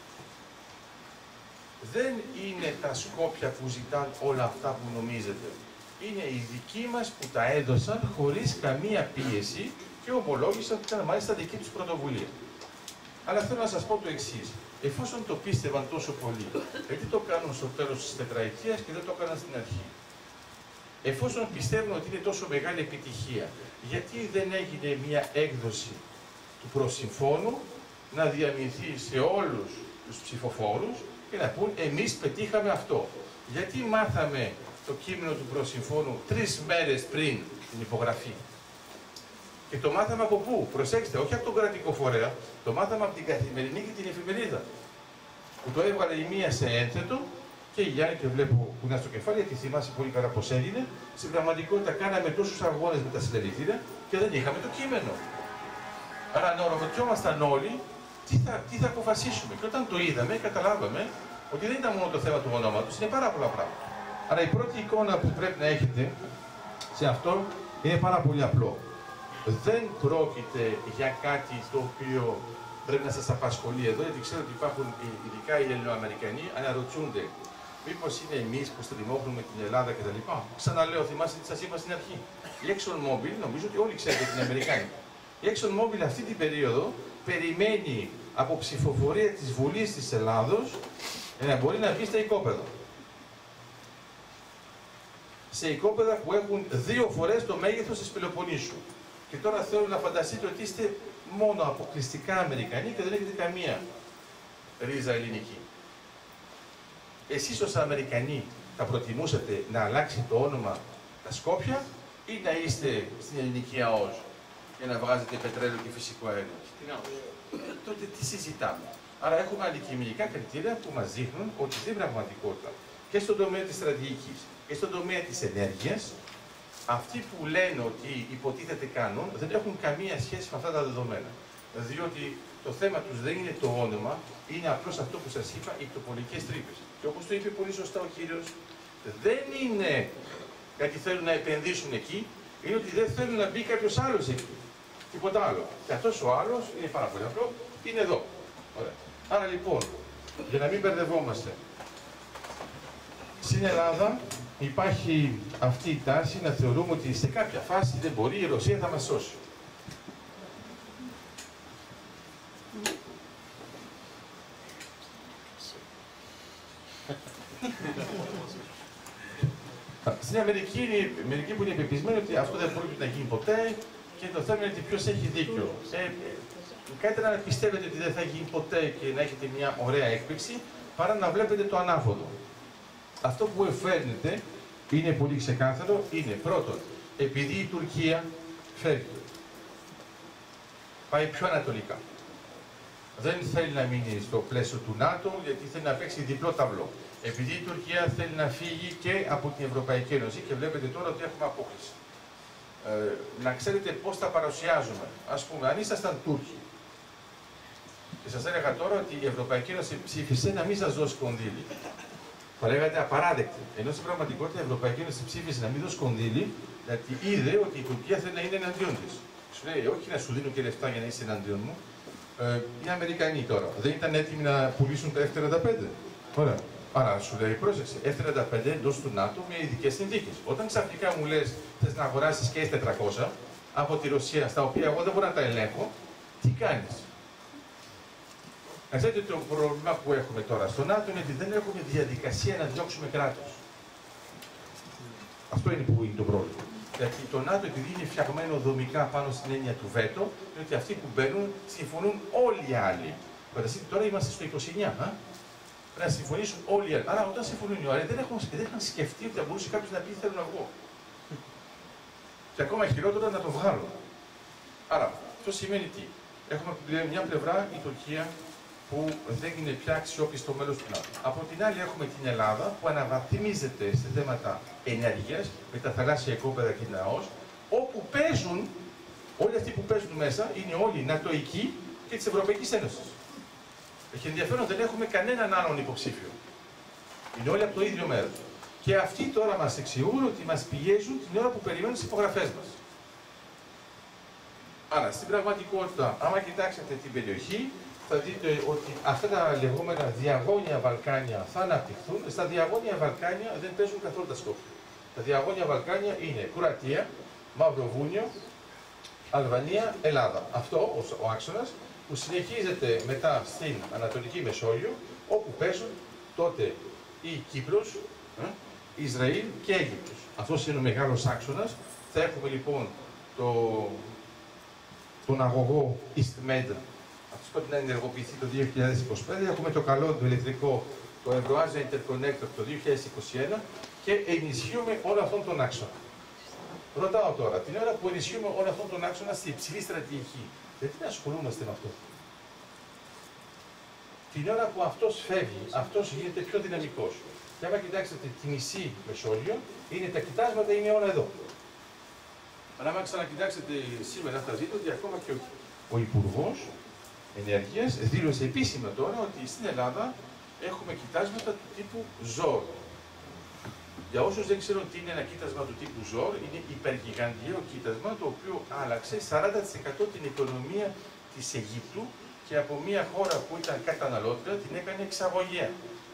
Δεν είναι τα Σκόπια που ζητάν όλα αυτά που νομίζετε. Είναι οι δικοί μας που τα έδωσαν χωρίς καμία πίεση και ομολόγησαν ότι ήταν μάλιστα δική τους πρωτοβουλία. Αλλά θέλω να σας πω το εξής. Εφόσον το πίστευαν τόσο πολύ, γιατί το κάνουν στο τέλος της τετραετίας και δεν το έκαναν στην αρχή? Εφόσον πιστεύουν ότι είναι τόσο μεγάλη επιτυχία, γιατί δεν έγινε μια έκδοση του προσυμφώνου να διαμηνθεί σε όλους τους ψηφοφόρους και να πούν εμείς πετύχαμε αυτό? Γιατί μάθαμε το κείμενο του προσυμφώνου τρεις μέρες πριν την υπογραφή? Και το μάθαμε από πού? Προσέξτε, όχι από τον κρατικό φορέα, το μάθαμε από την Καθημερινή και την Εφημερίδα. Που το έβγαλε η μία σε ένθετο και η Γιάννη, και βλέπω που είναι στο κεφάλι, γιατί θυμάσαι πολύ καλά πώς έγινε. Στην πραγματικότητα κάναμε τόσους αγώνες με τα συλλαλητήρια και δεν είχαμε το κείμενο. Άρα αναρωτιόμασταν όλοι τι θα, τι θα αποφασίσουμε. Και όταν το είδαμε, καταλάβαμε ότι δεν ήταν μόνο το θέμα του ονόματος, είναι πάρα πολλά πράγματα. Άρα η πρώτη εικόνα που πρέπει να έχετε σε αυτό είναι πάρα πολύ απλό. Δεν πρόκειται για κάτι το οποίο πρέπει να σας απασχολεί εδώ, γιατί ξέρω ότι υπάρχουν, ειδικά οι Ελληνοαμερικανοί, αναρωτιούνται μήπως είναι εμείς που στριμώχνουμε την Ελλάδα κτλ. Ξαναλέω, θυμάστε τι σας είπα στην αρχή. Η ExxonMobil, νομίζω ότι όλοι ξέρετε την Αμερικάνη. Η ExxonMobil αυτή την περίοδο περιμένει από ψηφοφορία της Βουλής της Ελλάδος για να μπορεί να μπει στα οικόπεδα. Σε οικόπεδα που έχουν δύο φορές το μέγεθος της Πελοποννήσου. Και τώρα θέλω να φανταστείτε ότι είστε μόνο αποκλειστικά Αμερικανοί και δεν έχετε καμία ρίζα ελληνική. Εσείς ως Αμερικανοί θα προτιμούσατε να αλλάξει το όνομα τα Σκόπια ή να είστε στην ελληνική ΑΟΣ για να βγάζετε πετρέλαιο και φυσικό αέριο? Ε, τότε τι συζητάμε? Άρα έχουμε αντικειμενικά κριτήρια που μας δείχνουν ότι στην πραγματικότητα και στον τομέα της στρατηγικής και στον τομέα της ενέργειας, αυτοί που λένε ότι υποτίθεται κάνουν δεν έχουν καμία σχέση με αυτά τα δεδομένα. Διότι το θέμα τους δεν είναι το όνομα, είναι απλώς αυτό που σας είπα, οι τοπολικές τρύπες. Και όπως το είπε πολύ σωστά ο κύριος, δεν είναι γιατί θέλουν να επενδύσουν εκεί, είναι ότι δεν θέλουν να μπει κάποιος άλλος εκεί. Τίποτα άλλο. Και αυτός ο άλλος είναι πάρα πολύ απλό, είναι εδώ. Ωραία. Άρα λοιπόν, για να μην μπερδευόμαστε, στην Ελλάδα υπάρχει αυτή η τάση να θεωρούμε ότι σε κάποια φάση δεν μπορεί, η Ρωσία θα μας σώσει. Στην Αμερική είναι μερικοί που είναι πεπισμένοι ότι αυτό δεν μπορεί να γίνει ποτέ και το θέμα είναι ότι ποιος έχει δίκιο. Ε, καλύτερα να πιστεύετε ότι δεν θα γίνει ποτέ και να έχετε μια ωραία έκπληξη παρά να βλέπετε το ανάποδο. Αυτό που φέρνετε είναι πολύ ξεκάθαρο, είναι πρώτον, επειδή η Τουρκία φεύγει, πάει πιο ανατολικά. Δεν θέλει να μείνει στο πλαίσιο του ΝΑΤΟ, γιατί θέλει να παίξει διπλό ταυλό. Επειδή η Τουρκία θέλει να φύγει και από την Ευρωπαϊκή Ένωση και βλέπετε τώρα ότι έχουμε απόκληση. Ε, να ξέρετε πώς τα παρουσιάζουμε. Ας πούμε, αν ήσασταν Τούρκοι και σας έλεγα τώρα ότι η Ευρωπαϊκή Ένωση ψήφισε να μην σας δώσει κονδύλι, θα λέγατε απαράδεκτη. Ενώ στην πραγματικότητα η Ευρωπαϊκή Ένωση ψήφισε να μην δώσει κονδύλι, γιατί είδε ότι η Τουρκία θέλει να είναι εναντίον της. Σου λέει, όχι να σου δίνω και λεφτά για να είσαι εναντίον μου. Ε, οι Αμερικανοί τώρα δεν ήταν έτοιμοι να πουλήσουν τα εφ τριάντα πέντε. Ωραία. Άρα σου λέει, πρόσεξε, εφ τριάντα πέντε εντός του ΝΑΤΟ με ειδικές συνθήκες. Όταν ξαφνικά μου λες θες να αγοράσεις και ες τετρακόσια από τη Ρωσία, στα οποία εγώ δεν μπορώ να τα ελέγχω, τι κάνεις? Να ξέρετε το πρόβλημα που έχουμε τώρα στο ΝΑΤΟ είναι ότι δεν έχουμε διαδικασία να διώξουμε κράτος. Αυτό είναι που είναι το πρόβλημα. Γιατί το ΝΑΤΟ, επειδή είναι φτιαγμένο δομικά πάνω στην έννοια του βέτο, είναι ότι αυτοί που μπαίνουν συμφωνούν όλοι οι άλλοι. Φανταστείτε, τώρα είμαστε στο είκοσι εννιά. Α? Πρέπει να συμφωνήσουν όλοι οι άλλοι. Άρα, όταν συμφωνούν οι άλλοι, δεν έχουν, δεν έχουν σκεφτεί ότι θα μπορούσε κάποιο να πει θέλω να βγω. Και ακόμα χειρότερο να το βγάλω. Άρα, αυτό σημαίνει τι? Έχουμε μια πλευρά η Τουρκία που δεν είναι πια αξιόπιστο μέλος του ΝΑΤΟ. Από την άλλη, έχουμε την Ελλάδα που αναβαθμίζεται σε θέματα ενέργειας με τα θαλάσσια οικόπεδα και την ΑΟΣ, όπου παίζουν, όλοι αυτοί που παίζουν μέσα είναι όλοι νατοικοί και της Ευρωπαϊκής Ένωσης. Έχει ενδιαφέρον, δεν έχουμε κανέναν άλλον υποψήφιο. Είναι όλοι από το ίδιο μέρος. Και αυτοί τώρα μας εξηγούν ότι μας πιέζουν την ώρα που περιμένουν τις υπογραφές μας. Άρα, στην πραγματικότητα, άμα κοιτάξετε την περιοχή, θα δείτε ότι αυτά τα λεγόμενα διαγώνια Βαλκάνια θα αναπτυχθούν. Στα διαγώνια Βαλκάνια δεν παίζουν καθόλου τα Σκόπια. Τα διαγώνια Βαλκάνια είναι Κροατία, Μαυροβούνιο, Αλβανία, Ελλάδα. Αυτό ο άξονας που συνεχίζεται μετά στην Ανατολική Μεσόγειο, όπου παίζουν τότε η Κύπρος, ε, Ισραήλ και Αίγυπτος. Αυτός είναι ο μεγάλος άξονας. Θα έχουμε λοιπόν το, τον αγωγό EastMed. Αυτό πρέπει να ενεργοποιηθεί το δύο χιλιάδες είκοσι πέντε. Έχουμε το καλό του ηλεκτρικό, το Euro-Asia Interconnector το δύο χιλιάδες είκοσι ένα και ενισχύουμε όλο αυτόν τον άξονα. Ρωτάω τώρα, την ώρα που ενισχύουμε όλο αυτόν τον άξονα στη υψηλή στρατηγική, γιατί να ασχολούμαστε με αυτό? Την ώρα που αυτός φεύγει, αυτός γίνεται πιο δυναμικός. Και άμα κοιτάξετε τη μισή Μεσόγειο, είναι τα κοιτάσματα είναι όλα εδώ. Αλλά άμα ξανακοιτάξετε σήμερα θα δείτε ότι ακόμα και ο, ο Υπουργός Ενέργειας δήλωσε επίσημα τώρα ότι στην Ελλάδα έχουμε κοιτάσματα του τύπου ζόρ. Για όσους δεν ξέρουν τι είναι ένα κοίτασμα του τύπου ζόρ, είναι υπεργιγαντιαίο κοίτασμα το οποίο άλλαξε σαράντα τοις εκατό την οικονομία της Αιγύπτου και από μια χώρα που ήταν καταναλώτρια την έκανε εξαγωγέα.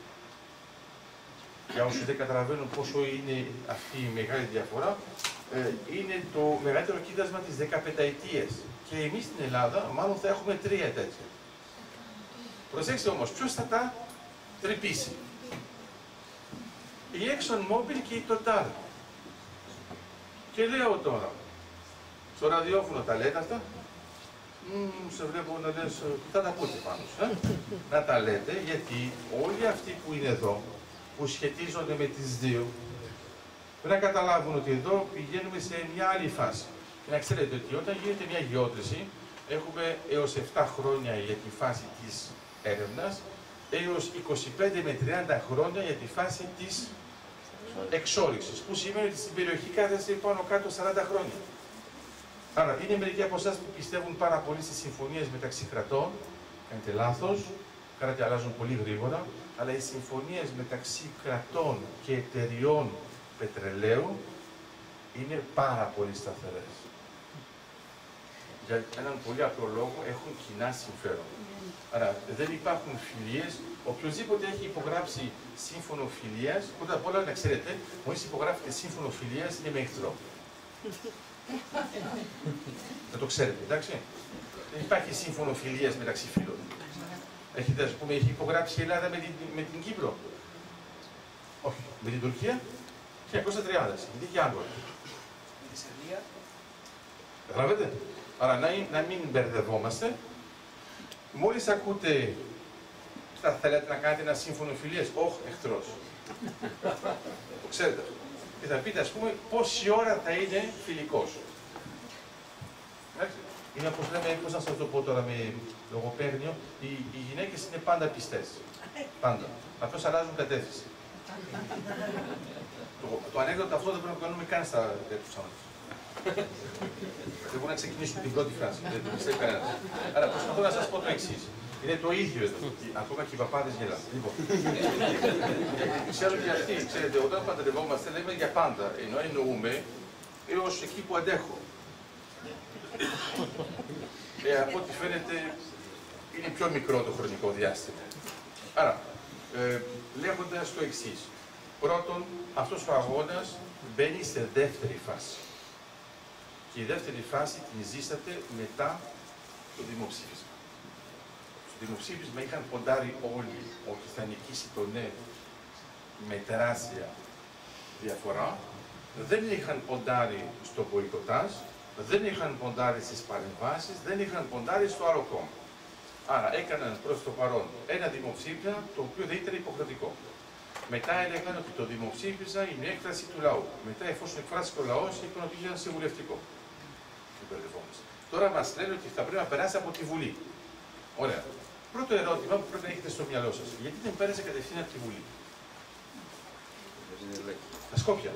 Για όσους δεν καταλαβαίνουν πόσο είναι αυτή η μεγάλη διαφορά, ε, είναι το μεγαλύτερο κοίτασμα της δεκαπενταετίας. Και εμείς στην Ελλάδα μάλλον θα έχουμε τρία τέτοια. Προσέξτε όμως, ποιος θα τα τρυπήσει? Η ExxonMobil και η Total. Και λέω τώρα, στο ραδιόφωνο τα λέτε αυτά? Μmm, σε βλέπω να λες, θα τα πούτε πάνω σου, ε? Να τα λέτε, γιατί όλοι αυτοί που είναι εδώ, που σχετίζονται με τις δύο, πρέπει να καταλάβουν ότι εδώ πηγαίνουμε σε μια άλλη φάση. Και να ξέρετε ότι όταν γίνεται μια γεώτρηση, έχουμε έως επτά χρόνια για τη φάση της έρευνας, έως είκοσι πέντε με τριάντα χρόνια για τη φάση της εξόρυξης, που σημαίνει ότι στην περιοχή κάθεσε πάνω κάτω σαράντα χρόνια. Άρα, είναι μερικοί από εσάς που πιστεύουν πάρα πολύ στις συμφωνίες μεταξύ κρατών, κάνετε λάθος, κράτη αλλάζουν πολύ γρήγορα, αλλά οι συμφωνίες μεταξύ κρατών και εταιριών πετρελαίου είναι πάρα πολύ σταθερές. Για έναν πολύ απλό λόγο έχουν κοινά συμφέροντα. Άρα δεν υπάρχουν φιλίες. Οποιοςδήποτε έχει υπογράψει σύμφωνο φιλίας, πρώτα απ' όλα να ξέρετε, μόλις υπογράφετε σύμφωνο φιλίας είναι με εχθρό. Να το ξέρετε, εντάξει. Δεν υπάρχει σύμφωνο φιλίας μεταξύ φίλων. Έχετε, ας πούμε, έχει υπογράψει η Ελλάδα με την, με την Κύπρο. Όχι, με την Τουρκία. χίλια εννιακόσια τριάντα, είναι και άλλο. Η Σερβία. Καταλαβαίνετε. Άρα να, να μην μπερδευόμαστε. Μόλις ακούτε, θα θέλετε να κάνετε ένα σύμφωνο φιλίας, όχ, εχθρός. Το ξέρετε αυτό. Και θα πείτε, ας πούμε, πόση ώρα θα είναι φιλικός. Εντάξει. Είναι όπως λέμε, πώς να σας το πω τώρα με λογοπαίγνιο, οι, οι γυναίκες είναι πάντα πιστές. Πάντα. Απλώς αλλάζουν κατεύθυνση. το, το ανέκδοτο αυτό δεν πρέπει να το κάνουμε καν στα τέτοιους άνθρωπους. Δεν μπορούμε να ξεκινήσουμε την πρώτη φράση. Δεν το πιστεύει κανένας. Άρα προσπαθώ να σας πω το εξής. Είναι το ίδιο εδώ. Ακόμα και οι παπάδες γελάνε. Λοιπόν. Ξέρω και αυτοί, ξέρετε, όταν παντρευόμαστε λέμε για πάντα. Ενώ εννοούμε έως εκεί που αντέχω. Ε, από ό,τι φαίνεται είναι πιο μικρό το χρονικό διάστημα. Άρα, ε, λέγοντας το εξής. Πρώτον, αυτός ο αγώνας μπαίνει σε δεύτερη φάση. Και η δεύτερη φάση την ζήσατε μετά το δημοψήφισμα. Στο δημοψήφισμα είχαν ποντάρει όλοι ότι θα νικήσει το ναι με τεράστια διαφορά. Δεν είχαν ποντάρει στο μποϊκοτάζ, δεν είχαν ποντάρει στις παρεμβάσεις, δεν είχαν ποντάρει στο άλλο κόμμα. Άρα έκαναν προς το παρόν ένα δημοψήφισμα το οποίο δεν ήταν υποχρεωτικό. Μετά έλεγαν ότι το δημοψήφισμα είναι έκταση του λαού. Μετά, εφόσον εκφράστηκε ο λαός, είπαν ότι ήταν συμβουλευτικό. Τώρα μας λένε ότι θα πρέπει να περάσει από τη Βουλή. Ωραία. Πρώτο ερώτημα που πρέπει να έχετε στο μυαλό σας. Γιατί δεν πέρασε κατευθείαν από τη Βουλή? Τα Σκόπια.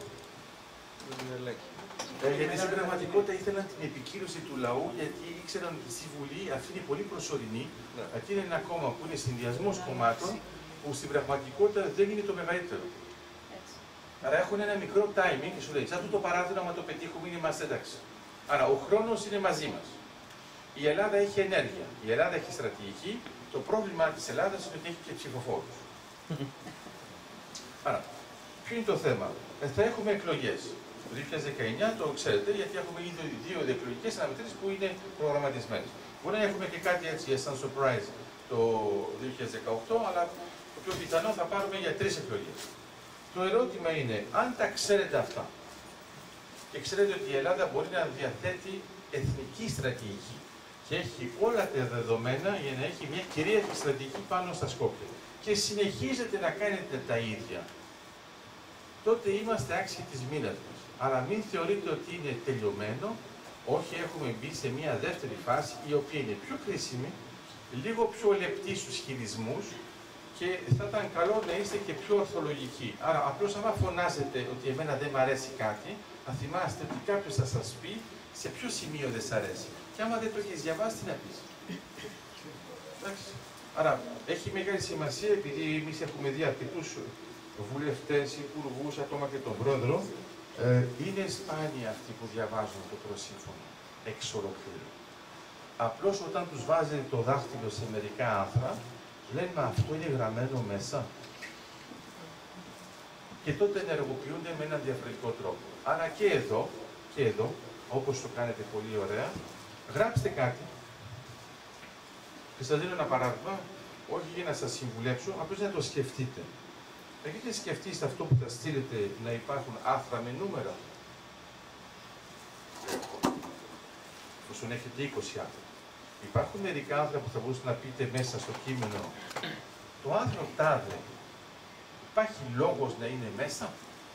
Ε, γιατί στην πραγματικότητα ήθελαν την επικύρωση του λαού, γιατί ήξεραν ότι στη Βουλή αυτή είναι πολύ προσωρινή. Ναι. Αυτή είναι ένα κόμμα που είναι συνδυασμός κομμάτων, που στην πραγματικότητα δεν είναι το μεγαλύτερο. Έτσι. Άρα έχουν ένα μικρό timing και σου λέει: σαν αυτό το παράδειγμα, άμα το πετύχουμε, είμαστε εντάξει. Άρα ο χρόνος είναι μαζί μας. Η Ελλάδα έχει ενέργεια. Η Ελλάδα έχει στρατηγική. Το πρόβλημα της Ελλάδας είναι ότι έχει και ψηφοφόρους. Άρα, ποιο είναι το θέμα? Ε, θα έχουμε εκλογές. Το δύο χιλιάδες δεκαεννιά το ξέρετε, γιατί έχουμε ήδη δύο εκλογικές αναμετρήσεις που είναι προγραμματισμένες. Μπορεί να έχουμε και κάτι έτσι σαν surprise το δύο χιλιάδες δεκαοκτώ, αλλά το πιο πιθανό θα πάρουμε για τρεις εκλογές. Το ερώτημα είναι, αν τα ξέρετε αυτά και ξέρετε ότι η Ελλάδα μπορεί να διαθέτει εθνική στρατηγική και έχει όλα τα δεδομένα για να έχει μια κυρίαρχη στρατηγική πάνω στα Σκόπια και συνεχίζετε να κάνετε τα ίδια, τότε είμαστε άξιοι της μοίρας μας. Αλλά μην θεωρείτε ότι είναι τελειωμένο. Όχι, έχουμε μπει σε μια δεύτερη φάση, η οποία είναι πιο κρίσιμη, λίγο πιο λεπτή στους χειρισμούς και θα ήταν καλό να είστε και πιο ορθολογικοί. Άρα, απλώς άμα φωνάζετε ότι εμένα δεν μ' αρέσει κάτι, θα θυμάστε ότι κάποιος θα σας πει σε ποιο σημείο δεν σ' αρέσει. Και άμα δεν το έχεις διαβάσει, τι να πεις. Εντάξει. Άρα, έχει μεγάλη σημασία, επειδή εμείς έχουμε δει αρκετούς βουλευτές, υπουργούς, ακόμα και τον πρόεδρο, ε, είναι σπάνιοι αυτοί που διαβάζουν το προσύμφωνο εξ ολοκλήρου. Απλώς όταν τους βάζει το δάχτυλο σε μερικά άρθρα, λένε «Μα αυτό είναι γραμμένο μέσα». Και τότε ενεργοποιούνται με έναν διαφορετικό τρόπο. Άρα και εδώ, και εδώ, όπως το κάνετε πολύ ωραία, γράψτε κάτι. Και σας δίνω ένα παράδειγμα, όχι για να σας συμβουλέψω, απλώς να το σκεφτείτε. Έχετε σκεφτεί σε αυτό που θα στείλετε να υπάρχουν άρθρα με νούμερα? Εφόσον έχετε είκοσι άρθρα. Υπάρχουν μερικά άρθρα που θα μπορούσατε να πείτε μέσα στο κείμενο. Το άρθρο τάδε, υπάρχει λόγος να είναι μέσα?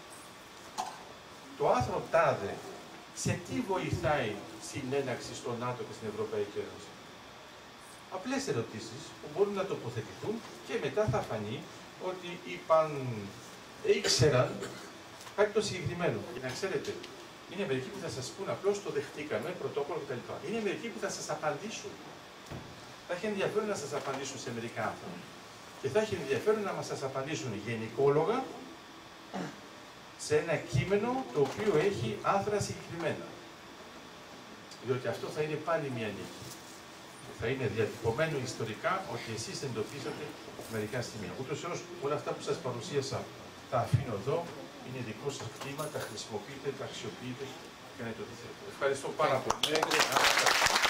Το άρθρο τάδε, σε τι βοηθάει στην ένταξη στο ΝΑΤΟ και στην Ευρωπαϊκή Ένωση? Απλές ερωτήσεις που μπορούν να τοποθετηθούν και μετά θα φανεί ότι είπαν, ήξεραν κάτι το συγκεκριμένο. Και να ξέρετε, είναι μερικοί που θα σας πούν απλώς το δεχτήκαμε, πρωτόκολλο κτλ. Είναι μερικοί που θα σας απαντήσουν. Θα έχει ενδιαφέρον να σας απαντήσουν σε μερικά άνθρωποι. Και θα έχει ενδιαφέρον να μας σας απαντήσουν γενικόλογα σε ένα κείμενο το οποίο έχει άρθρα συγκεκριμένα. Διότι αυτό θα είναι πάλι μια νίκη. Θα είναι διατυπωμένο ιστορικά ότι εσείς εντοπίσατε μερικά σημεία. Ούτως ή άλλως, όλα αυτά που σας παρουσίασα τα αφήνω εδώ, είναι δικό σας κτήμα, τα χρησιμοποιείτε, τα αξιοποιείτε και κάνετε ό,τι θέλετε. Ευχαριστώ πάρα πολύ.